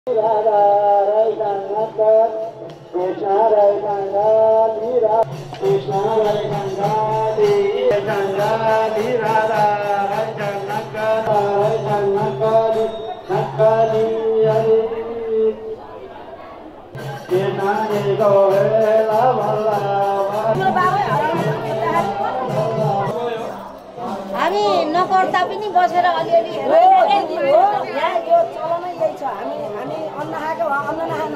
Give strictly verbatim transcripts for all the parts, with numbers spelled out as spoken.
हामी नगर्दा पनि बसेर अलिअलि यहाँ यो चलनै यही छ। हामी हामी अन्न खाएको अन्न नखानु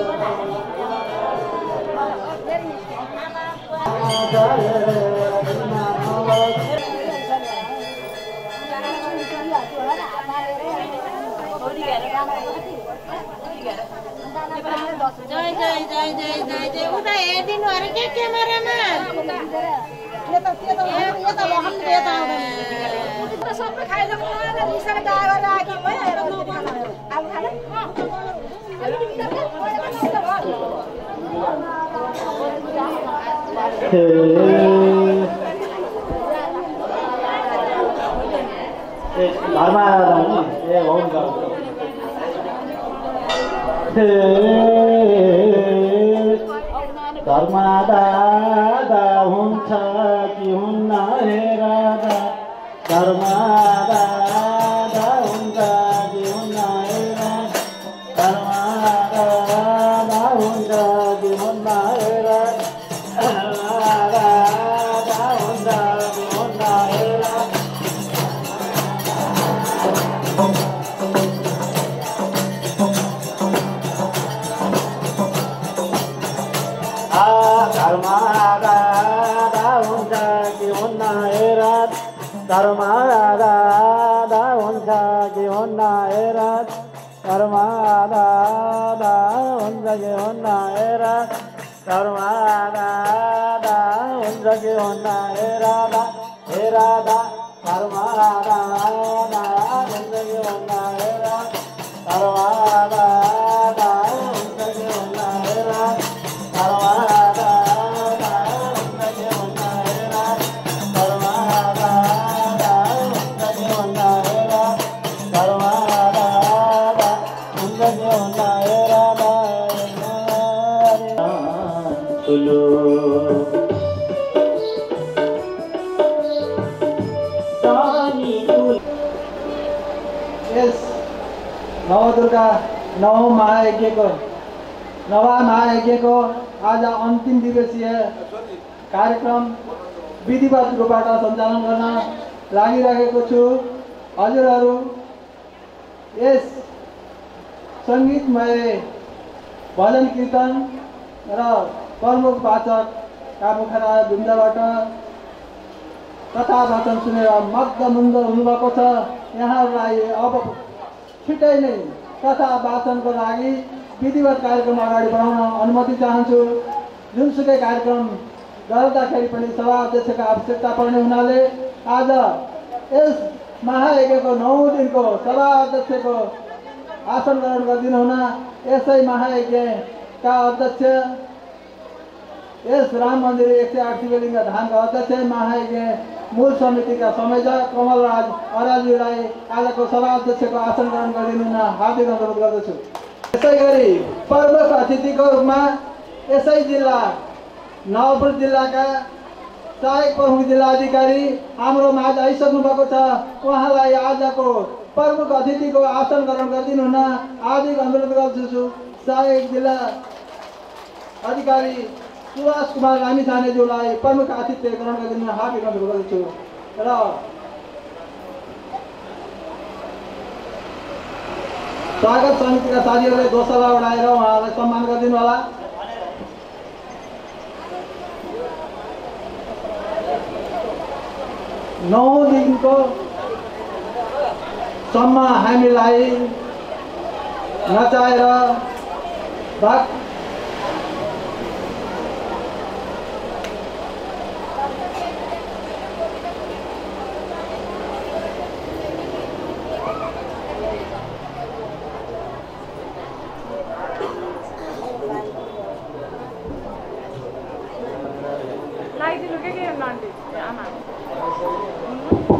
जय जय जय जय जय जय उता हेरिदिनु अरे के क्यामेरामा के त के त यो त लहम के त आउँदैन त सबै खाइसक्नु अनि मिसर गाए गरेर आकी भयो हेर म खाना अब खाना घरमा ए हुन्छ घरमा दादा हुन्छ कि हुन्न हेर घरमा दादा हुन्छ कि हुन्न हेर घरमा दादा हुन्छ कि हुन्न हेर दादा हुन्छ कि हुन्न हेर घरमा दादा हुन्छ कि हुन्न हेर घरमा दादा हुन्छ कि हुन्न हेर घरमा दादा हुन्छ कि हुन्न हेर घरमा दादा हुन्छ कि हुन्न हेर हेर घरमा दादा हुन्छ कि हुन्न हेर घरमा दादा हुन्छ कि हुन्न हेर नवदुर्गा नौ महायज्ञको नवा महायज्ञको आज अन्तिम दिवसीय कार्यक्रम विधिवत रूपबाट सञ्चालन गर्न लागिरहेको छु। हजुरहरू यस सङ्गीतमय भजन कीर्तन र प्रमुख वाचकका मुखबाट कथा वाचन सुनेर मग्नमुग्ध हुनुभएको छ। यहाँहरूलाई अब छिटै नै कथा वाचनको लागि विधिवत कार्यक्रम अगाडि बढाउन अनुमति चाहन्छु। जुनसुकै कार्यक्रम गर्दाखेरि पनि सभा अध्यक्षको आवश्यकता पर्ने हुनाले आज यस महायज्ञको नौ दिनको सभा अध्यक्षको आसन ग्रहण गरिदिनु हुन यसै महायज्ञका अध्यक्ष यस राम मन्दिर एक सय आठ शिवलिङ्ग धामका अध्यक्ष महायज्ञ मूल समितिका संयोजक कमलराज अराज्यूलाई आजको सभा अध्यक्षको आसन ग्रहण गरिदिनु हुन हार्दिक अनुरोध गर्दछु। यसै गरी प्रमुख अतिथिको रूपमा यसै जिल्ला नवलपुर जिल्लाका सहायक प्रमुख जिल्लाधिकारी हाम्रो माझ आइसक्नु भएको छ। उहाँलाई आजको प्रमुख अतिथिको आसन ग्रहण गरिदिनु हुन हार्दिक अनुरोध गर्दछु। सहायक जिल्ला अधिकारी सुभाष कुमार लामिछानेज्यूलाई प्रमुख आतिथ्य ग्रहण गरिदिनु हार्दिक अनुरोध गर्दछु। र स्वागत समितिका साथीहरूले दोस्रो उडाएर उहाँलाई सम्मान गरिदिनु होला। नौ दिनको सम्म हामीलाई नचाएर भाग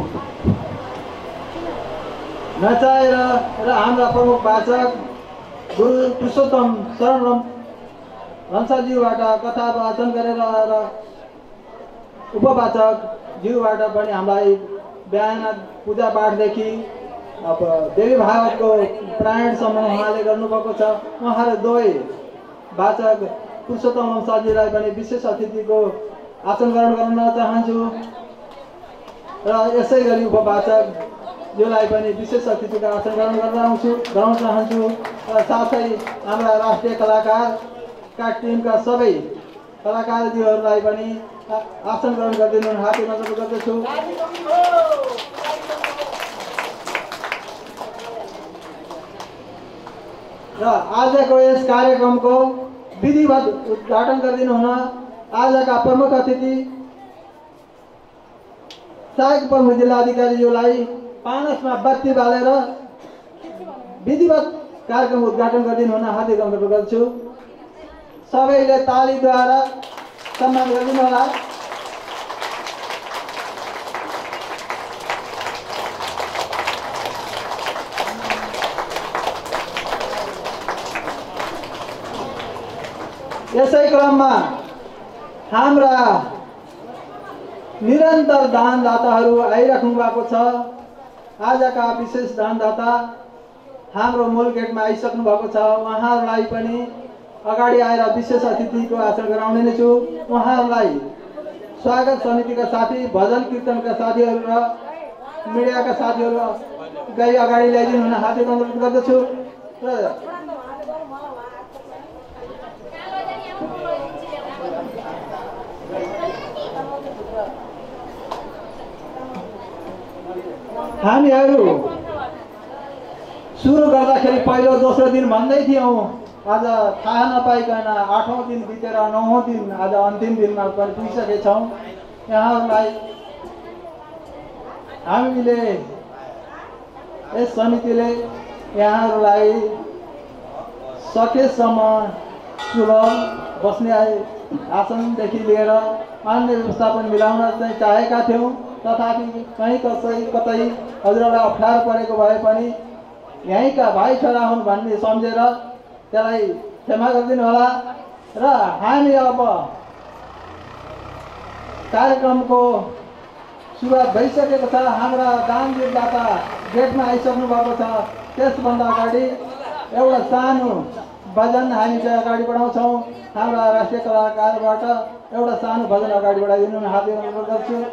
नचाएर र हाम्रा प्रमुख वाचक गुरु पुरुषोत्तम शरण रन्साज्यूबाट कथा वाचन गरेर र उपवाचक ज्यूबाट पनि हामीलाई बिहान पूजापाठदेखि अब देवी भागवतको प्रायणसम्म उहाँले गर्नुभएको छ। उहाँहरू दुवै वाचक पुरुषोत्तम रन्साज्यूलाई पनि विशेष अतिथिको आसन ग्रहण गर्न चाहन्छु र यसै गरी उपवाचक ज्यूलाई पनि विशेष अतिथिको आसन ग्रहण गराउँछु गराउन चाहन्छु र साथै हाम्रा राष्ट्रिय कलाकारका टिमका सबै कलाकारज्यूहरूलाई पनि आसन ग्रहण गरिदिनु हार्दिक अनुरोध गर्दछु। र आजको यस कार्यक्रमको विधिवत उद्घाटन गरिदिनु हुन आजका प्रमुख अतिथि सहायक प्रमुख जिल्लाधिकारीज्यूलाई पानसमा बत्ती बालेर विधिवत कार्यक्रम उद्घाटन गरिदिनु हुन हार्दिक अनुरोध गर्छु। सबैले तालीद्वारा सम्मान गरिदिनु होला। यसै क्रममा हाम्रा निरन्तर दानदाताहरू आइराख्नु भएको छ। आजका विशेष दानदाता हाम्रो मूल गेटमा आइसक्नु भएको छ। उहाँहरूलाई पनि अगाडि आएर विशेष अतिथिको आसन गराउने नै छु। उहाँहरूलाई स्वागत समितिका साथी, भजन कीर्तनका साथीहरू र मिडियाका साथीहरू गई अगाडि ल्याइदिनु हुन हार्दिक अनुरोध गर्दछु। र हामीहरू सुरु गर्दाखेरि पहिलो दोस्रो दिन भन्दै थियौँ, आज थाहा नपाइकन आठौँ दिन बितेर नौौँ दिन आज अन्तिम दिनमा पनि पुगिसकेछौँ। यहाँहरूलाई हामीले यस समितिले यहाँहरूलाई सकेसम्म सुलभ बस्ने आसनदेखि लिएर अन्य व्यवस्थापन मिलाउन चाहिँ चाहेका थियौँ। तथापि कहीँ कसै कतै हजुरहरूलाई अप्ठ्यारो परेको भए पनि यहीँका भाइ छोरा हुन् भन्ने सम्झेर त्यसलाई क्षमा गरिदिनु होला। र हामी अब कार्यक्रमको सुरुवात भइसकेको छ। हाम्रा दान दाता गेटमा आइसक्नु भएको छ। त्यसभन्दा अगाडि एउटा सानो भजन हामी चाहिँ अगाडि बढाउँछौँ। हाम्रा राष्ट्रिय कलाकारबाट एउटा सानो भजन अगाडि बढाइदिनु हार्दिक अनुरोध गर्छु।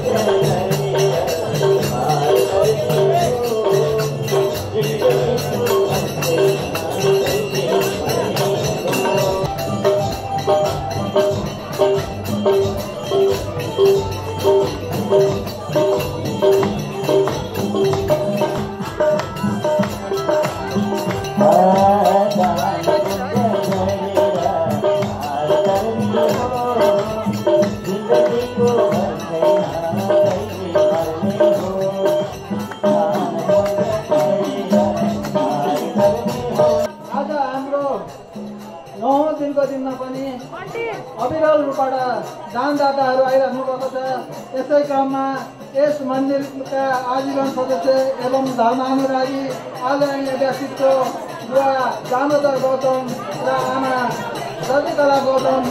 दिनमा पनि अविरल रूपबाट दानदाताहरू आइराख्नु भएको छ। यसै क्रममा यस मन्दिरका आजीवन सदस्य एवं धर्मानुरागी आदरणीय व्यक्तित्व बुवा दामोदर गौतम र आमा रतिकला गौतम,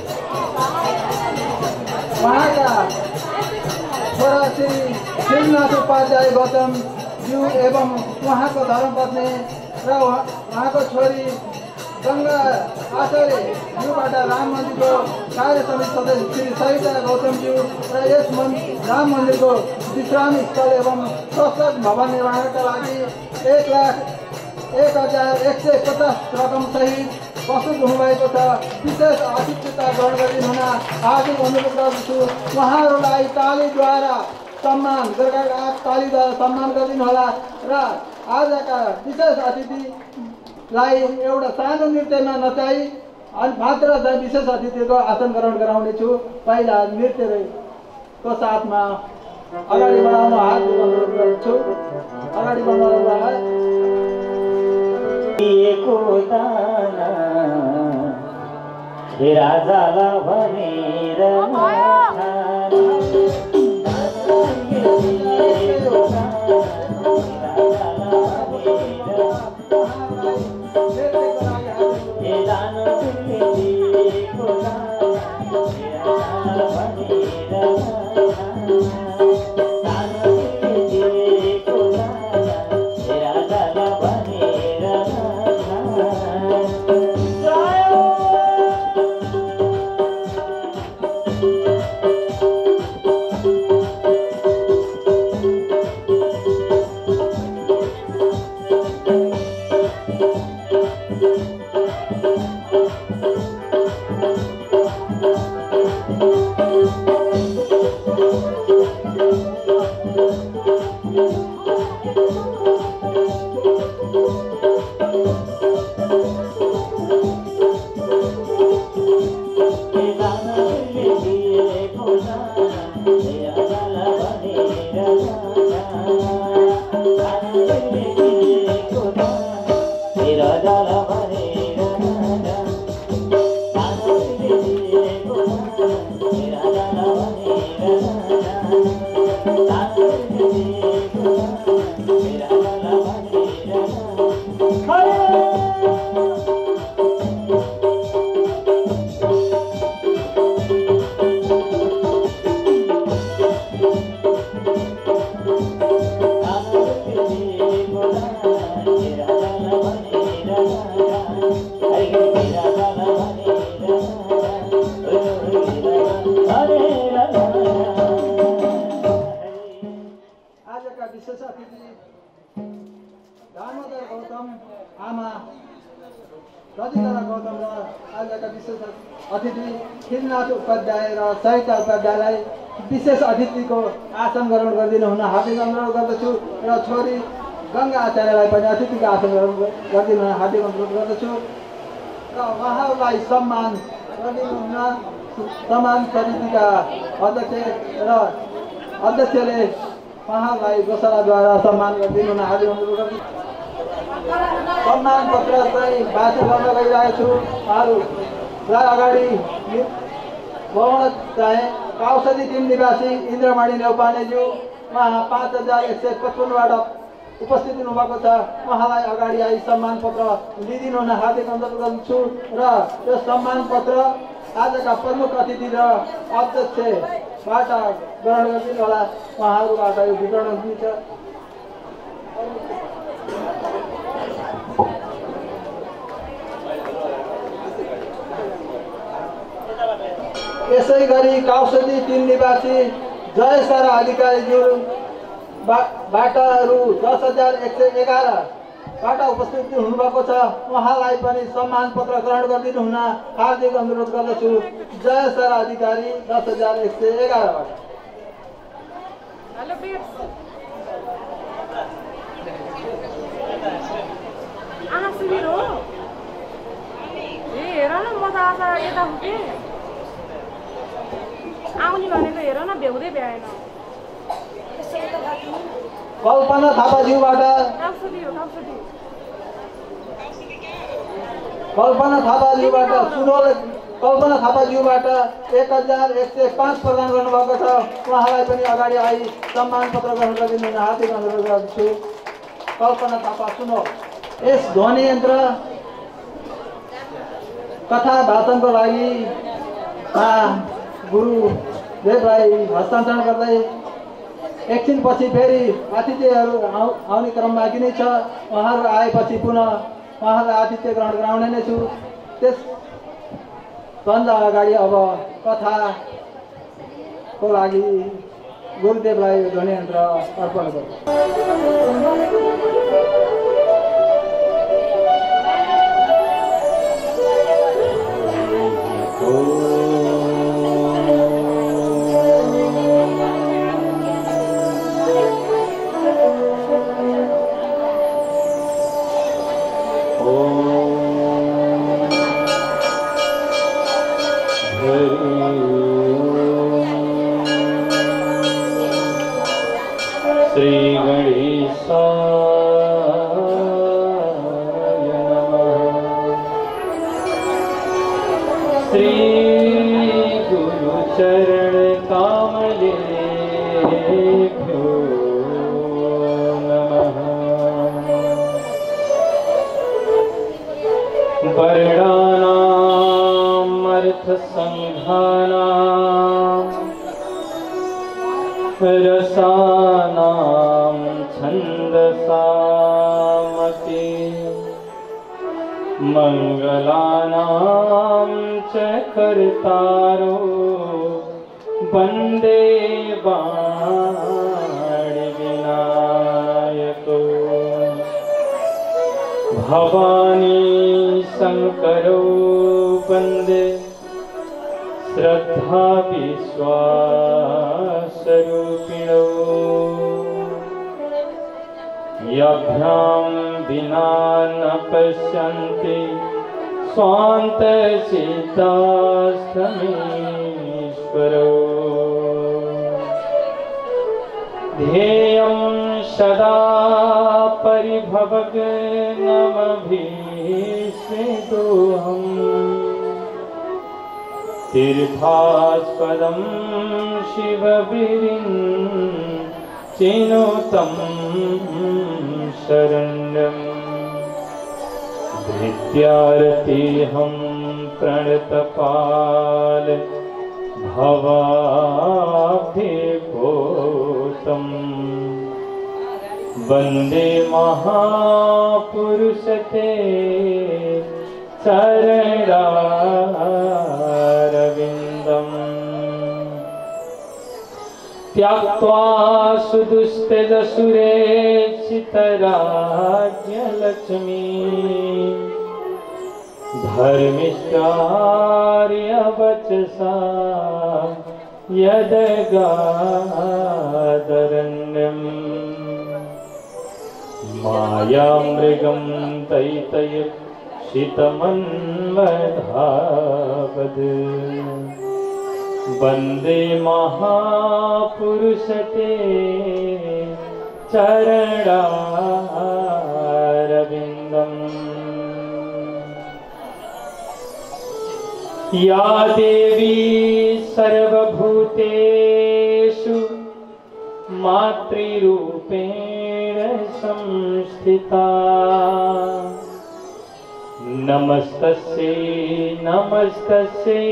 उहाँका छोरा श्री श्रीनाथ उपाध्याय गौतम ज्यू एवं उहाँको धर्मपत्नी र उहाँको छोरी गङ्गा आचार्य ज्यूबाट राम मन्दिरको कार्य समिति सदस्य श्री सरिता गौतमज्यू र यस राम मन्दिरको विश्राम स्थल एवं सशक्त भवन निर्माणका लागि एक लाख एक हजार एक सय पचास रकम सहित प्रस्तुत हुनुभएको छ। विशेष आतिथ्यता ग्रहण गरिदिनु हुन हार्दिक अनुरोध गर्दछु। उहाँहरूलाई तालीद्वारा सम्मान तालीद्वारा सम्मान गरिदिनु होला। र आजका विशेष अतिथिलाई एउटा सानो नृत्यमा नचाइ मात्र चाहिँ विशेष अतिथिको आसन ग्रहण गराउने छु। पहिला नृत्यको साथमा अगाडि बढाउन हार्दिक अनुरोध गर्छु। अगाडि बढाउनलाई राजाला भनेर Thank you. सहिता उपाध्यायलाई विशेष अतिथिको आसन ग्रहण गरिदिनु हुन हार्दिक अनुरोध गर्दछु र छोरी गङ्गा आचार्यलाई पनि अतिथिको आसन ग्रहण गरिदिनु हुन हार्दिक अनुरोध गर्दछु र उहाँहरूलाई सम्मान गरिदिनु हुन सम्मान समितिका अध्यक्ष र अध्यक्षले उहाँहरूलाई गोशालाद्वारा सम्मान गरिदिनु हुन हार्दिक अनुरोध गर्दछु। सम्मान पत्र चाहिँ वाचन गर्न गइरहेको छु। उहाँहरूलाई अगाडि भवन चाहे काउसदी तीन निवासी इन्द्रमणि नेउपानेज्यू उहाँ पाँच हजार एक सय पचपन्नबाट उपस्थित हुनुभएको छ। उहाँलाई अगाडि आई सम्मान पत्र लिइदिनु हुन हार्दिक अनुरोध गर्छु र यो सम्मान पत्र आजका प्रमुख अतिथि र अध्यक्षबाट ग्रहण गरिदिनु होला। उहाँहरूबाट यो वितरण दिन्छ। यसै गरी काउसदी तीन निवासी जय सारा अधिकारीज्यू बाट रु दस हजार एक सय एघारबाट उपस्थित हुनुभएको छ। उहाँलाई पनि सम्मान पत्र ग्रहण गरिदिनु हुन हार्दिक अनुरोध गर्दछु। जय सारा अधिकारी दस हजार एक सय एघारबाट। आउने भनेको हेर न भ्याउँदै भ्याएन। कल्पना थापाज्यूबाट कल्पना थापाज्यूबाट सुनोल कल्पना थापाज्यूबाट एक हजार एक सय पाँच प्रदान गर्नुभएको छ। उहाँलाई पनि अगाडि आई सम्मान पत्र ग्रहण गरिदिनु हुन हार्दिक अनुरोध गर्दछु। कल्पना थापा सुनोल। यस ध्वनि यन्त्र कथा भाषणको लागि गुरु देवलाई हस्तान्तरण गर्दै एकछिनपछि फेरि अतिथिहरू आउने क्रममा बाँकी नै छ। उहाँहरू आएपछि पुनः उहाँहरूलाई आतिथ्य ग्रहण गराउने नै छु। त्यसभन्दा अगाडि अब कथाको लागि गुरुदेवलाई ध्वनि यन्त्र अर्पण गर्छु। वर्णानां पदार्थ संघानां रसानां छन्दसामपि मंगलानां च कर्तारो वन्दे वाणिविनायको भवानी शंकरो वन्दे श्रद्धा विश्वासरूपिणो यभ्यां विना न पश्यन्ति स्वान्तचित्तास्तमीश्वरो ध्येयं सदा परिभवग्नमभीष्टोऽहम् तीर्थास्पदं शिवविरिञ्चिनुतं शरण्यं धृत्यार्तिहं प्रणतपाल भवाब्धिपोतं वन्दे महापुरुषते चरणारविन्दम् त्यक्त्वा सुदुस्तेजसुरेक्षितराज्यलक्ष्मी धर्मिष्ठार्यवचसा यदगादरण्यम् मायामृगं तैतयक्षितमन्वधावद् वन्दे महापुरुषते चरणारविन्दम् या देवी सर्वभूतेषु मातृरूपेण संस्थिता नमस्तस्यै नमस्तस्यै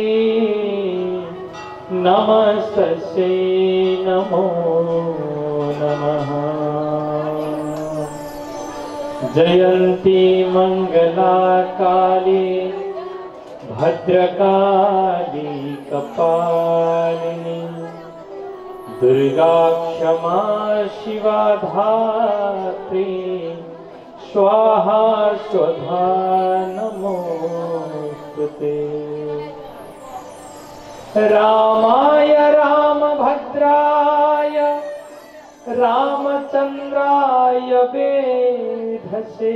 नमस्तस्यै नमो नमः। जयन्ती मंगला काली भद्रकाली कपालिनी दुर्गा क्षमा शिवा धात्री स्वाहा स्वधा नमोस्तुते। रामाय रामभद्राय रामचंद्राय वेधसे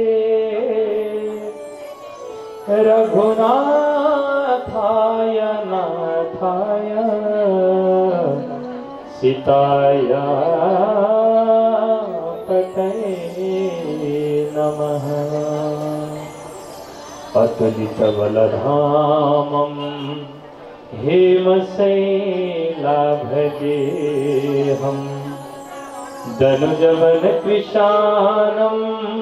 रघुनाथाय नाथाय सीताय पतये नमः। अतुलितबलधामं हेमशैलाभजेऽहं दनुजवनकृशानं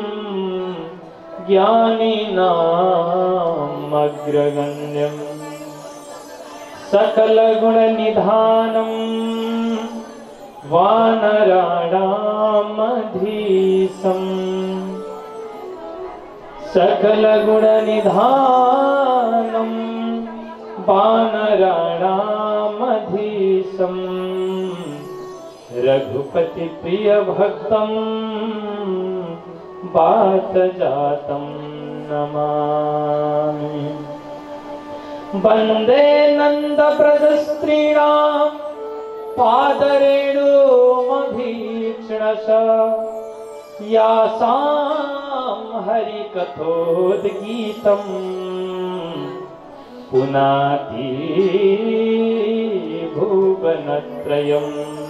ज्ञानिनामग्रगण्यं सकलगुणनिधानं वानराणामधीशम् सकलगुणनिधानं वानराणामधीशम् रघुपतिप्रियभक्तं वातजातं नमामि। वन्दे नन्दव्रजस्त्रीणां पादरेणुमभीक्ष्णश यासां हरिकथोद्गीतं पुनाति भुवनत्रयम्।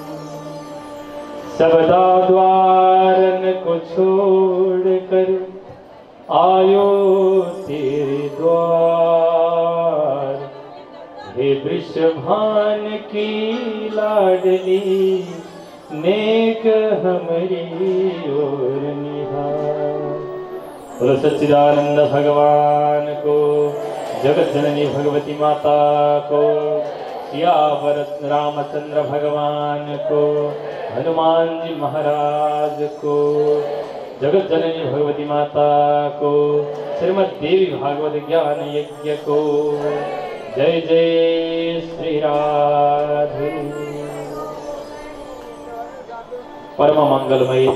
सबदा द्वारन को छोड़कर आयो तेरे द्वार, हे वृषभान की लाडली नेक हमारी ओर निहार। बोलो सच्चिदानंद भगवान को जगत जननी भगवती माता को, सियावर रामचंद्र भगवान को, हनुमान जी महाराज को, जगत जननी भगवती माता को, श्रीमद् देवी भागवत ज्ञान यज्ञ को। जय जय श्री राधे। परम मंगलमय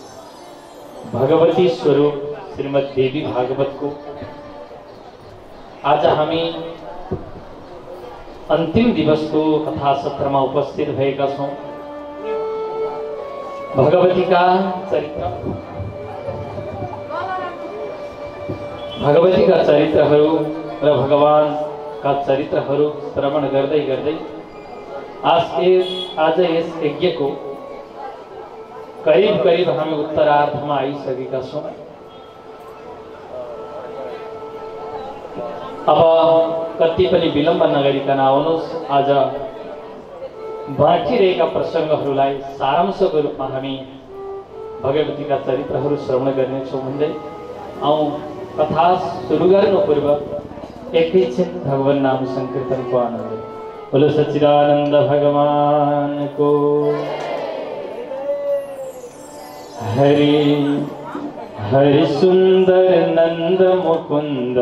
भगवती स्वरूप श्रीमद् देवी भागवत को आज हामी अंतिम दिवस को कथा सत्र में उपस्थित भएका छौं। भगवती का चरित्र भगवती का चरित्रहरू र भगवान का चरित्रहरू श्रवण गर्दै गर्दै आज आज यस यज्ञ को करीब करीब हामी उत्तरार्धमा आइसकेका छौं। अब कति पनि विलम्ब नगरिकन आउनुहोस्, आज बाँकी रहेका प्रसंगहरूलाई सारांशको रूपमा हामी भगवतीका चरित्रहरू श्रवण गर्नेछौँ भन्दै आउँ कथा सुरु गर्नु पूर्व एकैछिन भगवान नाम संकीर्तनको आनन्द। बोलो सच्चिदानंद भगवान को। हरि हरि सुंदर नंद मुकुंद,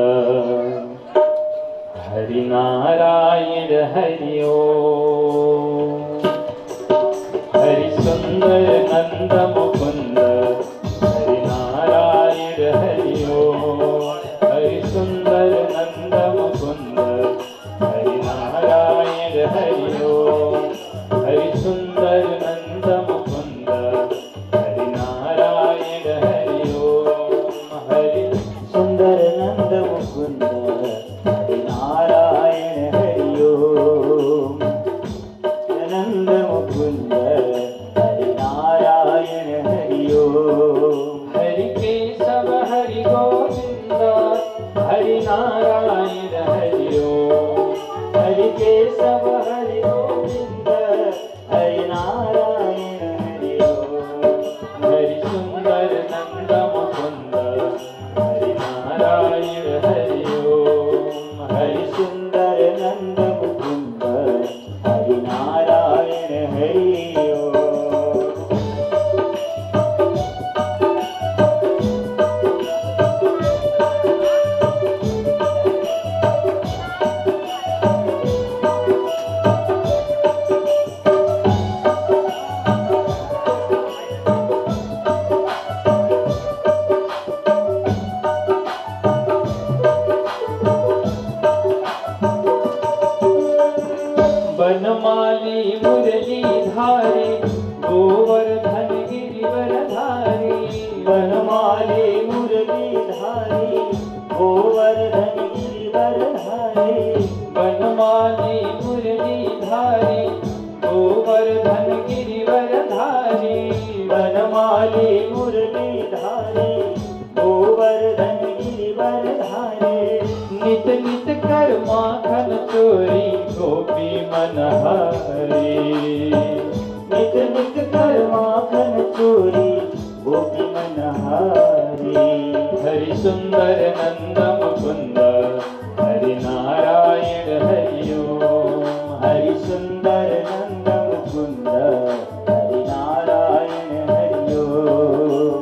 हरि नारायण हरि ओम। हरि सुंदर नंद मुकुंद, हरि नारायण हरि ओम। हरि सुंदर नंद मुकुंद, हरि नारायण हरि ओम। हरि सुंदर नंद मुकुंद, हरि नारायण हरि ओम। हरि सुंदर नंद मुकुंद, हरि नारायण हरि ओम। नंद मुकुंद, हरि नारायण हरि ओम। हरि केशव हरि गोविंद, हरि नारायण हरि ओम। हरि केशव हरि गोविंद, हरि नारायण हरि ओम। हरि सुंदर नंद मुकुंद, हरि नारायण हरि ओम। हरि सुंदर नंद मुकुंद, हरि नारायण हरि ओम। बनमाली मुरली धारी, गोवर्धन गिरिवर धारी। बनमाली मुरली धारी, गोवर्धन गिरिवर धारी। बनमाली मुरली धारी, गोवर्धन गिरिवर धारी। बनमाली मुरली धारी, गोवर्धन गिरिवर धारी। नित नित कर माखन चोरी, गोपी मनहारी। नित नित कर माखन चोरी, गोपी मनहारी। हरि सुंदर नंद मुकुंद, हरि नारायण हरि ओम। हरि सुंदर नंद मुकुंद, हरि नारायण हरि ओम।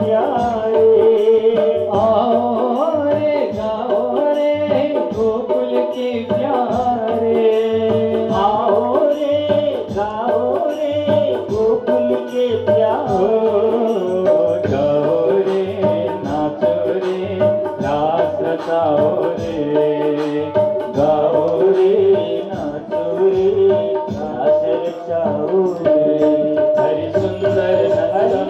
प्यारे आओ रे गाओ रे गोकुल के प्यारे आओ रे गाओ रे गोकुल के प्यारे गाओ रे नाचो रे रास रचाओ रे गाओ रे नाचो रे रास रचाओ रे हरि सुंदर नंदन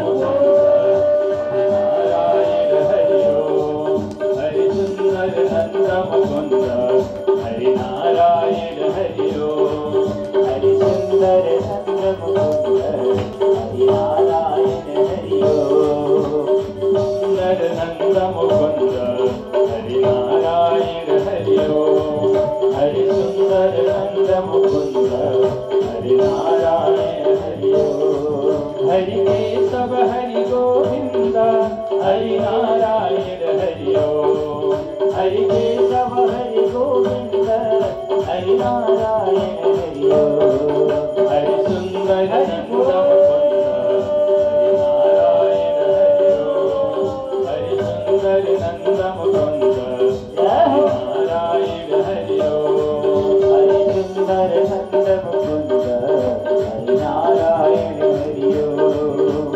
नारायण हरि ओम हरि सुंदर नंदन मुकुंद हरि नारायण हरि ओम हरि सुंदर नंदन मुकुंद हरि नारायण हरि ओम सुंदर नंदन मुकुंद हरि नारायण हरि ओम हरि सुंदर नंदन मुकुंद हरि नारायण हरि ओम हरि केशव हरि गोविंद हरि नारायण हरि ओम हरि केशव हरि गोविंद हरि नारायण हरि ओम हरि सुंदर नंद मुकुंद हरि नारायण हरि ओम हरि सुंदर नंद मुकुंद हरि नारायण हरि ओम हरि सुंदर नंद मुकुंद हरि नारायण हरि ओम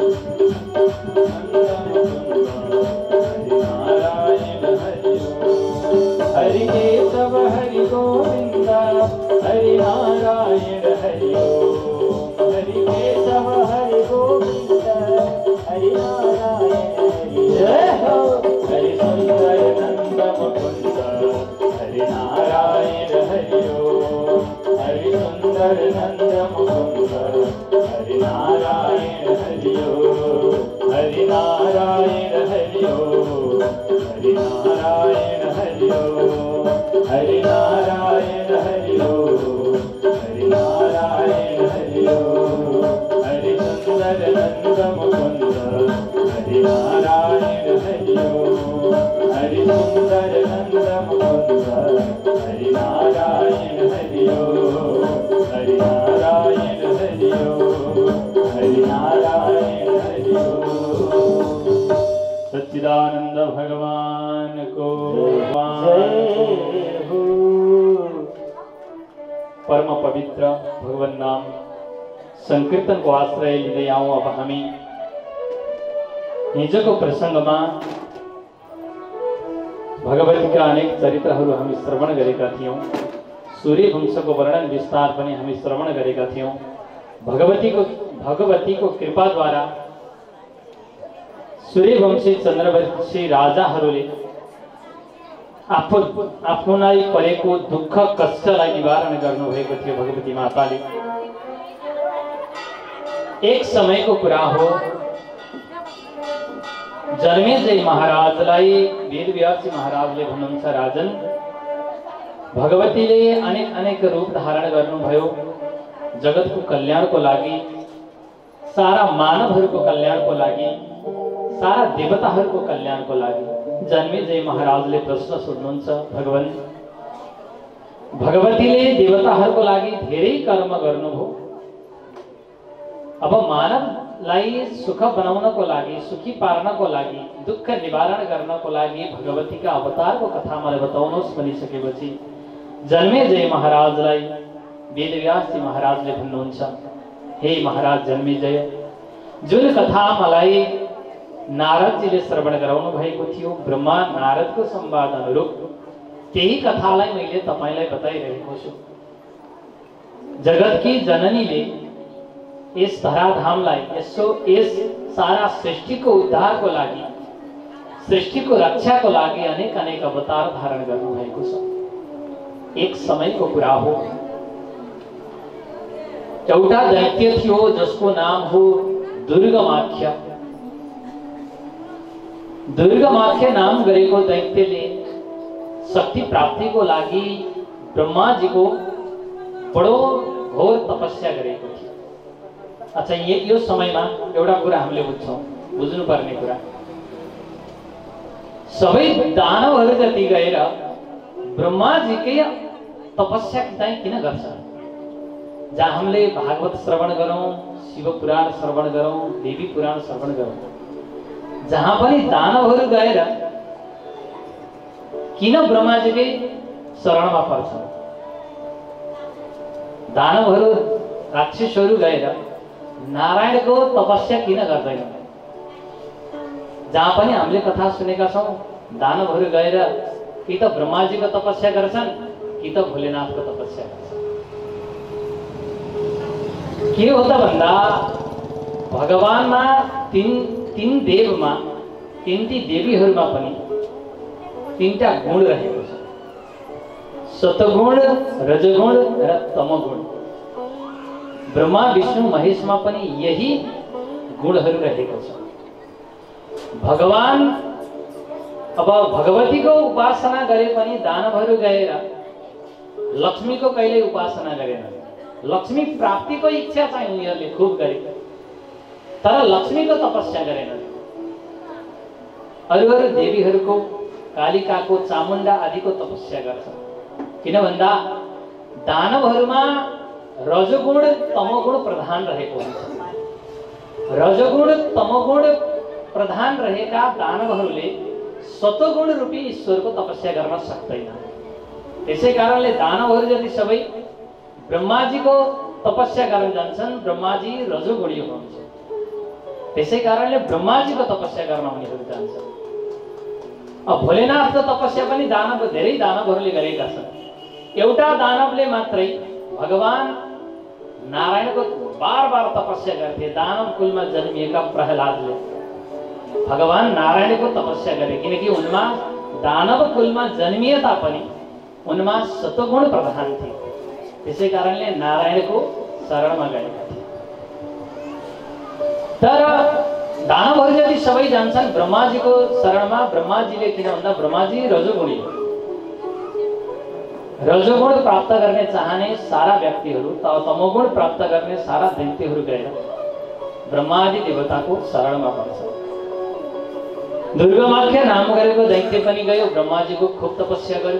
हरि नारायण हरि ओम हरि केशव हरि गोविंद हरि नारायण हरि ओम हरि केशव हरि गोविंद हरि नारायण हरि ओम हरि सुंदर नंद मुकुंद हरि नारायण हरि ओम हरि सुंदर नंद मुकुंद हरि नारायण हरि ओम हरि नारायण हरि ओम हरि नारायण हरि ओम हरि नारायण हरि ओम हरि नारायण हरि ओम हरि सुंदर नंद मुकुंद हरि नारायण हरि ओम हरि सुंदर नंद मुकुंद हरि नारायण हरि ओम हरि नारायण हरि ओम हरि नारायण हरि ओम सच्चिदानंद भगवान को जय हो। परम पवित्र भगवान नाम संकीर्तन को आश्रय लिँदै आउँ। अब हामी हिजोको प्रसङ्गमा भगवतीका अनेक चरित्रहरू हामी श्रवण गरेका थियौं। सूर्य वंशको वर्णन विस्तार पनि हामी श्रवण गरेका थियौं। भगवतीको भगवतीको कृपाद्वारा सूर्यवंशी चन्द्रवंशी राजाहरूले आफू आफ्नोलाई परेको दुःख कष्टलाई निवारण गर्नुभएको थियो भगवती माताले। एक समयको कुरा हो, जन्मेजय महाराजलाई वेदव्यासी महाराजले भन्नुहुन्छ, राजन भगवतीले अनेक अनेक रूप धारण गर्नुभयो जगतको कल्याणको लागि, सारा मानवहरूको कल्याणको लागि, सारा देवताहरूको कल्याणको लागि। जन्मेजय महाराजले प्रश्न सोध्नुहुन्छ, भगवान भगवतीले देवताहरूको लागि धेरै कर्म गर्नुभयो, अब मानवलाई सुख बनाउनको लागि, सुखी पार्नको लागि, दुःख निवारण गर्नको लागि भगवतीका अवतारको कथा मलाई बताउनुहोस् भनिसकेपछि जन्मेजय महाराजलाई वेदव्यासी महाराजले भन्नुहुन्छ, हे महाराज जन्मेजय, जुन कथा मलाई नारदजीले श्रवण गराउनु भएको थियो, ब्रह्मा नारदको संवाद अनुरूप त्यही कथालाई मैले तपाईलाई बताइरहेको छु। जगतकी जननीले यस धराधामलाई, यसो यस सारा सृष्टिको उद्धारको लागि, सृष्टिको रक्षाको लागि अनेक अनेक अवतार धारण गर्नुभएको छ। एक समयको कुरा हो, एउटा दैत्य थियो जसको नाम हो दुर्गमाख्य। दुर्गमाख्य नाम गरेको दैत्यले शक्ति प्राप्तिको लागि ब्रह्माजीको बडो घोर तपस्या गरेको थियो। अच्छा, यो समयमा एउटा कुरा हामीले बुझ्छौँ, बुझ्नुपर्ने कुरा, सबै दानवहरू जति गएर ब्रह्माजीकै तपस्या चाहिँ किन गर्छ? जहाँ हामीले भागवत श्रवण गरौँ, शिव पुराण श्रवण गरौँ, देवी पुराण श्रवण गरौँ, जहाँ पनि दानवहरू गएर किन ब्रह्माजीकै शरणमा पर्छन्? दानवहरू राक्षसहरू गएर नारायणको तपस्या किन गर्दैनन्? जहाँ पनि हामीले कथा सुनेका छौँ, दानवहरू गएर कि त ब्रह्माजीको तपस्या गर्छन् कि त भोलेनाथको तपस्या गर्छन्। के हो त भन्दा भगवानमा तीन तीन देवमा तीनटी देवीहरूमा पनि तीनटा गुण रहेको छ, सतगुण, रजगुण र तमगुण। ब्रह्मा विष्णु महेशमा पनि यही गुणहरू रहेको छ। भगवान अब भगवतीको उपासना गरे पनि दानवहरू गएर लक्ष्मीको कहिल्यै उपासना गरेनन्। लक्ष्मी प्राप्तिको इच्छा चाहिँ उनीहरूले खुब गरे, तर लक्ष्मीको तपस्या गरेनन्। अरू अरू देवीहरूको, कालिकाको, चामुण्डा आदिको तपस्या गर्छन्। किन भन्दा दानवहरूमा रजगुण तमगुण प्रधान रहेको हुन्छ। रजगुण तमगुण प्रधान रहेका दानवहरूले सतगुण रूपी ईश्वरको तपस्या गर्न सक्दैन। त्यसै कारणले दानवहरू जति सबै ब्रह्माजीको तपस्या गर्न जान्छन्, ब्रह्माजी रजोगुणी हुनुहुन्छ। त्यसै कारणले ब्रह्माजीको तपस्या गर्न उनीहरू जान्छन्। अब भोलेनाथको तपस्या पनि दानव धेरै दानवहरूले गरेका छन्। एउटा दानवले मात्रै भगवान नारायणको बार बार तपस्या गर्थे। दानव कुलमा जन्मिएका प्रहलादले भगवान नारायणको तपस्या गरे, किनकि उनमा दानव कुलमा जन्मिए तापनि उनमा सतगुण प्रधान थिए। त्यसै कारणले नारायणको शरणमा गएका थिए। तर दानवहरू जति सबै जान्छन् ब्रह्माजीको शरणमा। ब्रह्माजीले किन भन्दा ब्रह्माजी रजोगुणी हो। रजोगुण प्राप्त गर्ने चाहने सारा व्यक्तिहरू, तमोगुण प्राप्त गर्ने सारा दैत्यहरू गएर ब्रह्मादि देवताको शरणमा पर्छ। दुर्गमाख्य नाम गरेको दैत्य पनि गयो, ब्रह्माजीको खुब तपस्या गर्यो।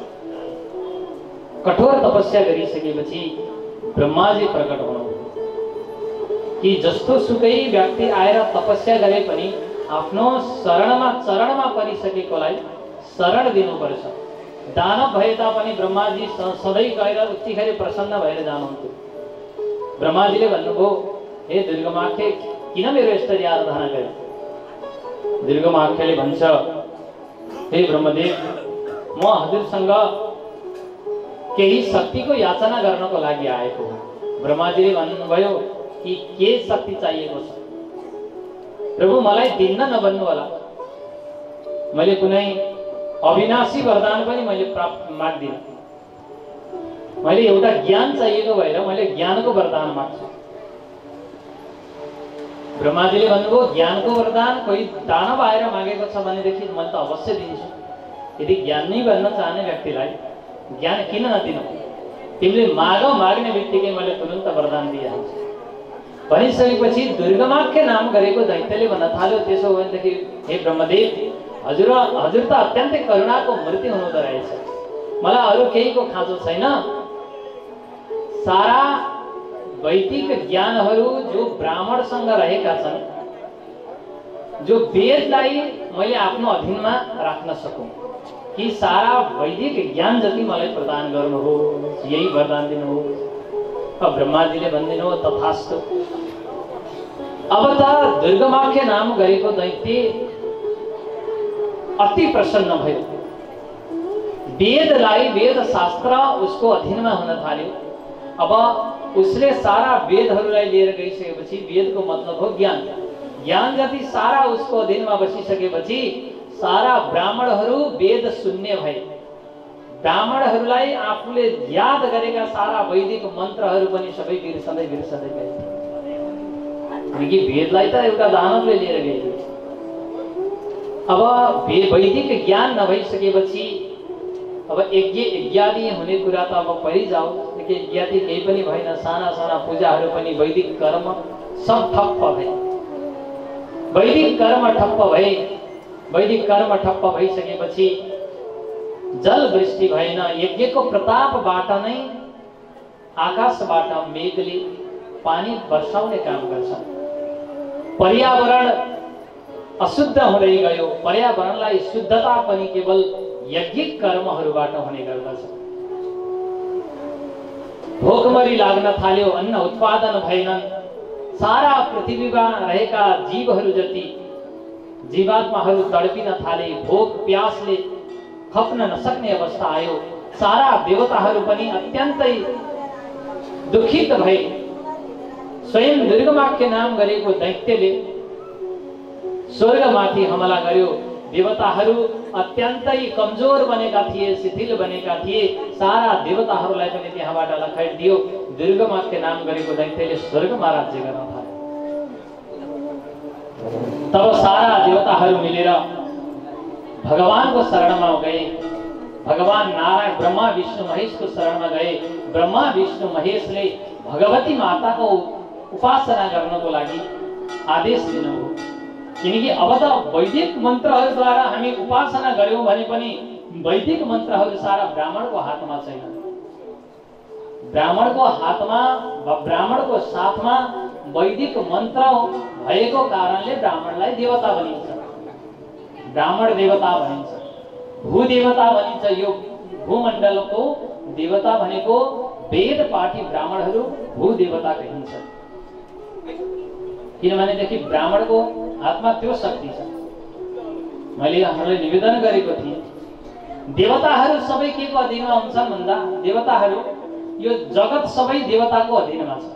कठोर तपस्या गरिसकेपछि ब्रह्माजी प्रकट हुनुभयो कि जस्तो सुकै व्यक्ति आएर तपस्या गरे पनि आफ्नो शरणमा चरणमा परिसकेकोलाई शरण दिनुपर्छ। दानव भए तापनि ब्रह्माजी सधैँ गएर उत्तिखेर प्रसन्न भएर जानुहुन्थ्यो। ब्रह्माजीले भन्नुभयो, हे दुर्गमाख्य, किन मेरो यसरी आराधना गर्यो? दुर्गमाख्यले भन्छ, हे ब्रह्मदेव, म हजुरसँग केही शक्तिको याचना गर्नको लागि आएको हो। ब्रह्माजीले भन्नुभयो कि के शक्ति चाहिएको छ? प्रभु, मलाई दिन्न नभन्नु होला। मैले कुनै अविनाशी वरदान पनि मैले प्राप्त माग्दिनँ। मैले एउटा ज्ञान चाहिएको भएर मैले ज्ञानको वरदान माग्छु। ब्रह्माजीले भन्नुभयो, ज्ञानको वरदान कोही दानव आएर मागेको छ भनेदेखि मैले त अवश्य दिन्छु। यदि ज्ञान नै भन्न चाहने व्यक्तिलाई ज्ञान किन नदिनु? तिमीले मागौ, माग्ने बित्तिकै मैले तुरन्त वरदान दिइहाल्छु। भनिसकेपछि दुर्गमाख्य नाम गरेको दैत्यले भन्न थाल्यो, त्यसो हो भनेदेखि हे ब्रह्मदेव, हजुर हजुर त अत्यन्तै करुणाको मूर्ति हुनुहुँदो रहेछ। मलाई अरू केहीको खाँचो छैन। सारा वैदिक ज्ञानहरू जो ब्राह्मणसँग रहेका छन्, जो वेदलाई मैले आफ्नो अधीनमा राख्न सकूँ, कि सारा वैदिक ज्ञान जति मलाई प्रदान गर्नुहोस्, यही वरदान दिनुहोस्। अब ब्रह्माजीले भनिदिनु, तथास्तु। अब त दुर्गमाख्य नाम गरेको दैत्य अति प्रसन्न भयो। वेदलाई, वेद शास्त्र उसको अधीनमा हुन थाल्यो। अब उसले सारा वेदहरूलाई लिएर गइसकेपछि, वेदको मतलब हो ज्ञान। ज्ञान जति सारा उसको अधीनमा बसिसकेपछि सारा ब्राह्मणहरू वेद शून्य भए। ब्राह्मणहरूलाई आफूले याद गरेका सारा वैदिक मन्त्रहरू पनि सबै बिर्सँदै बिर्सँदै गए। किनकि वेदलाई त एउटा दानवले लिएर गए। अब वैदिक ज्ञान नभइसकेपछि अब यज्ञ यज्ञादि हुने कुरा त अब परिजाऊ। यज्ञादि केही पनि भएन। साना साना पूजाहरू पनि वैदिक कर्म सब ठप्प भए। वैदिक कर्म ठप्प भए। वैदिक कर्म ठप्प भइसकेपछि जल वृष्टि भएन। यज्ञको प्रतापबाट नै आकाशबाट मेघले पानी वर्षाउने काम गर्छ। पर्यावरण अशुद्ध हुँदै गयो। पर्यावरणलाई शुद्धता पनि केवल यज्ञिक कर्महरूबाट हुने गर्दछ। भोकमरी लाग्न थाल्यो, अन्न उत्पादन भएनन्। सारा पृथ्वीमा रहेका जीवहरू जति जीवात्माहरू तडपिन थाले। भोक प्यासले खप्न नसक्ने अवस्था आयो। सारा देवताहरू पनि अत्यन्तै दुखित भए। स्वयं दुर्गमाख्य नाम गरेको दैत्यले स्वर्गमाथि हमला गर्यो। देवताहरू अत्यन्तै कमजोर बनेका थिए, शिथिल बनेका थिए। सारा देवताहरूलाई पनि त्यहाँबाट लखेटिदियो। दुर्गमाख्य नाम गरेको दैत्यले स्वर्गमा राज्य गर्न थाल्यो। तब सारा देवताहरू मिलेर भगवानको शरणमा गए। भगवान नारायण ब्रह्मा विष्णु महेशको शरणमा गए। ब्रह्मा विष्णु महेशले भगवती माताको उपासना गर्नको लागि आदेश दिनुभयो। किनकि अब त वैदिक मन्त्रहरूद्वारा हामी उपासना गर्यौं भने पनि वैदिक मन्त्रहरू सारा ब्राह्मणको हातमा छैन। ब्राह्मणको हातमा वा ब्राह्मणको साथमा वैदिक मन्त्र भएको कारणले ब्राह्मणलाई देवता भनिन्छ। ब्राह्मण देवता भनिन्छ, भूदेवता भनिन्छ। यो भूमण्डलको देवता भनेको वेद पाठी ब्राह्मणहरू भूदेवता कहिन्छ। किनभनेदेखि ब्राह्मणको हातमा त्यो शक्ति छ। मैले यहाँलाई निवेदन गरेको थिएँ, देवताहरू सबै के को अधीनमा हुन्छन् भन्दा देवताहरू यो जगत सबै देवताको अधीनमा छ।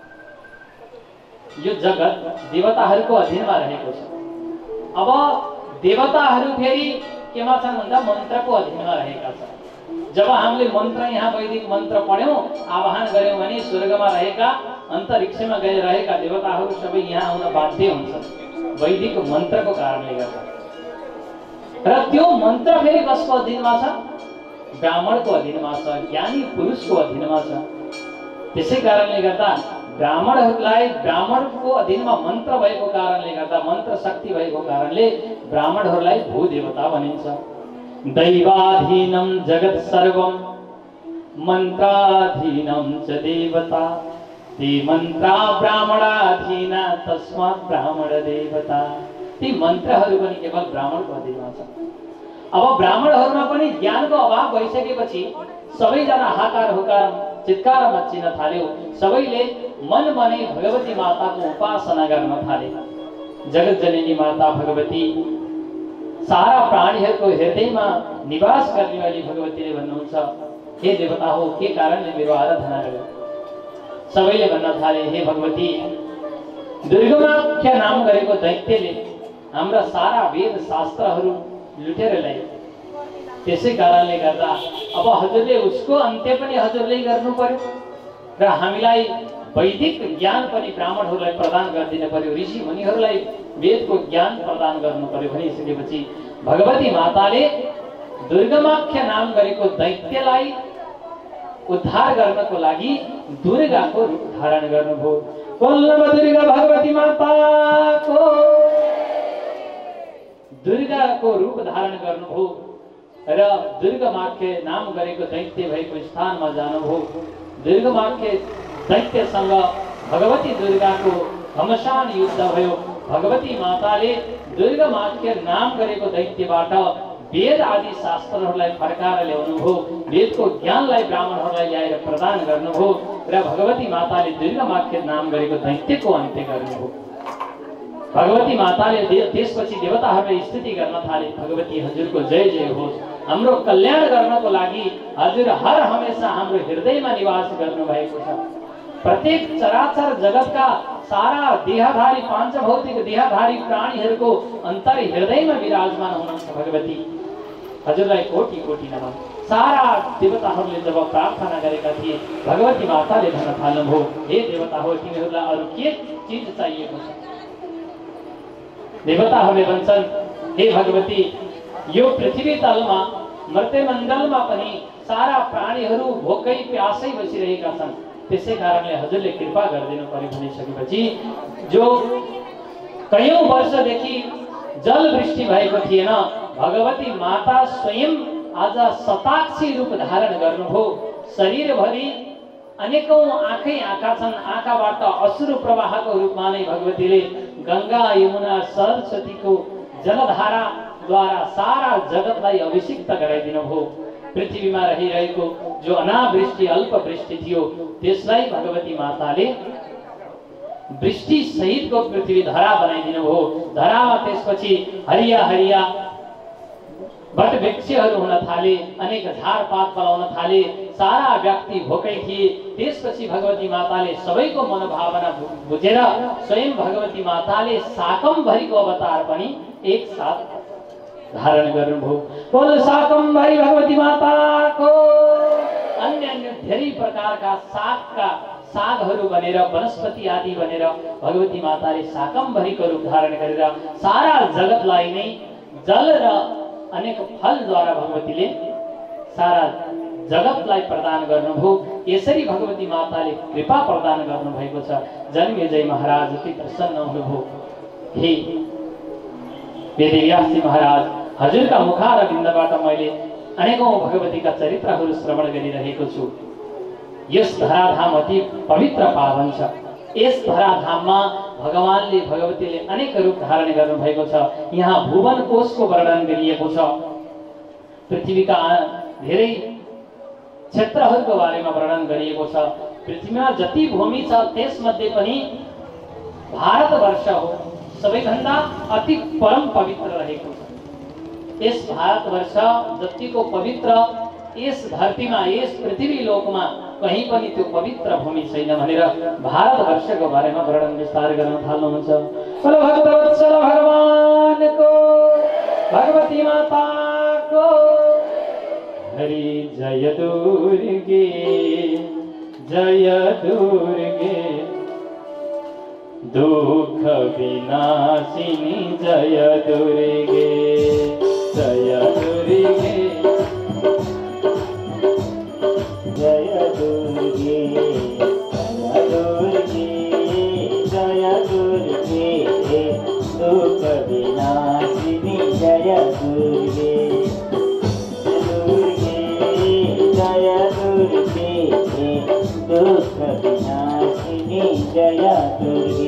यो जगत देवताहरूको अधीनमा रहेको छ। अब देवताहरू फेरि केमा छन् भन्दा मन्त्रको अधीनमा रहेका छन्। जब हामीले मन्त्र यहाँ वैदिक मन्त्र पढ्यौं, आवाहन गर्यौं भने स्वर्गमा रहेका अन्तरिक्षमा गएर रहेका देवताहरू सबै यहाँ आउन बाध्य हुन्छन् वैदिक मन्त्रको कारणले गर्दा। र त्यो मन्त्र फेरि कसको अधीनमा छ? ब्राह्मणको अधीनमा छ, ज्ञानी पुरुषको अधीनमा छ। त्यसै कारणले गर्दा ब्राह्मणहरूलाई ब्राह्मणको अधीनमा मन्त्र भएको कारणले गर्दा, मन्त्र शक्ति भएको कारणले ब्राह्मणहरूलाई भूदेवता भनिन्छ। दैवाधीनं जगत् सर्वं मन्त्राधीनं च देवता, ते मन्त्रा ब्राह्मणाधीना तस्मात् ब्राह्मण देवता। ती मन्त्रहरू पनि केवल ब्राह्मणको अधीनमा छ। अब ब्राह्मणहरूमा पनि ज्ञानको अभाव भइसकेपछि सबैजना हाकार हुकार चित्कार मच्चिन थाल्यो। सबैले मन मनै भगवती माताको उपासना गर्न थाले। जगत जननी माता भगवती सारा प्राणीहरूको हृदयमा निवास गर्ने वाली भगवतीले भन्नुहुन्छ, हे देवता हो, के कारणले मेरो आराधना गर्यो? सबैले भन्न थाले, हे भगवती, दुर्गमाख्य नाम गरेको दैत्यले हाम्रा सारा वेद शास्त्रहरू लुटेर ल्यायो। त्यसै कारणले गर्दा अब हजुरले उसको अन्त्य पनि हजुरले गर्नु पर्यो र हामीलाई वैदिक ज्ञान पनि ब्राह्मणहरूलाई प्रदान गरिदिनु पर्यो। ऋषि मुनिहरूलाई वेदको ज्ञान प्रदान गर्नु पर्यो। भनिसकेपछि भगवती माताले दुर्गमाख्य नाम गरेको दैत्यलाई उद्धार गर्नको लागि दुर्गाको रूप धारण गर्नुभयो। कोल्लम दुर्गा भगवती माताको दुर्गाको रूप धारण गर्नुभयो र दुर्गमाख्य नाम गरेको दैत्य भएको स्थानमा जानुभयो। दुर्गमाख्य दैत्यसँग भगवती दुर्गाको घमसान युद्ध भयो। भगवती माताले दुर्गमाख्य नाम गरेको दैत्यबाट वेद आदि शास्त्रहरूलाई फर्काएर ल्याउनुभयो। वेदको ज्ञानलाई ब्राह्मणहरूलाई ल्याएर प्रदान गर्नुभयो र भगवती माताले दुर्गमाख्य नाम गरेको दैत्यको अन्त्य गर्नुभयो। भगवती माताले त्यसपछि देवताहरूले स्तुति गर्न थाले, भगवती हजुरको जय जय होस्, हाम्रो कल्याण गर्नको लागि हजुर हर हमेशा हाम्रो हृदयमा निवास गर्नु भएको छ। प्रत्येक चराचर जगतका सारा देहधारी पांचभौतिक देहधारी प्राणीहरूको अन्तर हृदयमा विराजमान हुनुहुन्छ भगवती। हजुरलाई कोटि कोटि नमन। सारा देवताहरूले जब प्रार्थना गरेका थिए, भगवती माताले भन्न थाल्नुभयो, हे देवता हो, तिमीहरूलाई अरू के चीज चाहिएको छ? देवताहरूले भन्छन्, हे भगवती, यो पृथ्वी तलमा मर्त्यमण्डलमा पनि सारा प्राणीहरू भोकै प्यासै बसिरहेका छन्। त्यसै कारणले हजुरले कृपा गरिदिनु पर्यो। भनिसकेपछि जो कयौं वर्षदेखि जल वृष्टि भएको थिएन, भगवती माता स्वयं आज शताक्षी रूप धारण गर्नुभयो। शरीरभरि अनेकौं आँखै आँखा छन्। आँखाबाट अश्रु प्रवाहको रूपमा नै भगवतीले गंगा यमुना सरस्वती को जलधारा द्वारा सारा जगतलाई अभिषिक्त गराइदिनु भयो। पृथ्वीमा रहिरहेको जो अनावृष्टि अल्पवृष्टि थियो त्यसलाई भगवती माताले वृष्टि सहितको पृथ्वी धरा बनाइदिनु भयो। धरामा त्यसपछि हरिया हरिया वट वृक्षहरू हुन थाले, अनेक झारपात पलाउन थाले, सारा व्यक्ति भोकै थिए। त्यसपछि भगवती माताले सबैको मनोभावना बुझेर स्वयं भगवती माताले शाकम्भरीको अवतार पनि एक साथ धारण गर्नुभयो। बोल शाकम्भरी भगवती माताको। अन्य अन्य धेरै प्रकारका सागका सागहरू बनेर वनस्पति आदि बनेर भगवती माताले शाकम्भरीको रूप धारण गरेर सारा जगतलाई नै जल र अनेक फलद्वारा भगवतीले सारा जगतलाई प्रदान गर्नुभयो। यसरी भगवती माताले कृपा प्रदान गर्नुभएको छ। जन्मेजय महाराज अति प्रसन्न हुनुभयो। हे वेदव्यासजी महाराज, हजुरका मुखारविन्दबाट मैले अनेकौं भगवतीका चरित्रहरू श्रवण गरिरहेको छु। यस धराधाम अति पवित्र पावन छ। यस धराधाममा भगवानले भगवतीले अनेक रूप धारण गर्नुभएको छ। यहाँ भुवन कोशको वर्णन गरिएको छ। पृथ्वीका धेरै क्षेत्रहरूको बारेमा वर्णन गरिएको छ। पृथ्वीमा जति भूमि छ त्यसमध्ये पनि भारतवर्ष हो सबैभन्दा अति परम पवित्र रहेको छ। यस भारतवर्ष जतिको पवित्र यस धरतीमा यस पृथ्वी लोकमा कहीं पनि त्यो पवित्र भूमि छैन भनेर भारतवर्षको बारेमा वर्णन विस्तार गर्न थाल्नुहुन्छ। बोलो भक्तवत्सल भगवानको, भगवती माताको। हरि जय दुर्गे जय दुर्गे, दुख विनाशिनी जय दुर्गे जय दुर्गे जय दुर्गे जय दुर्गे जय दुर्गे, दुख विनाशिनी जय दुर्गे दुर्गे जय दुर्गे, दुख विनाशिनी जय दुर्गे।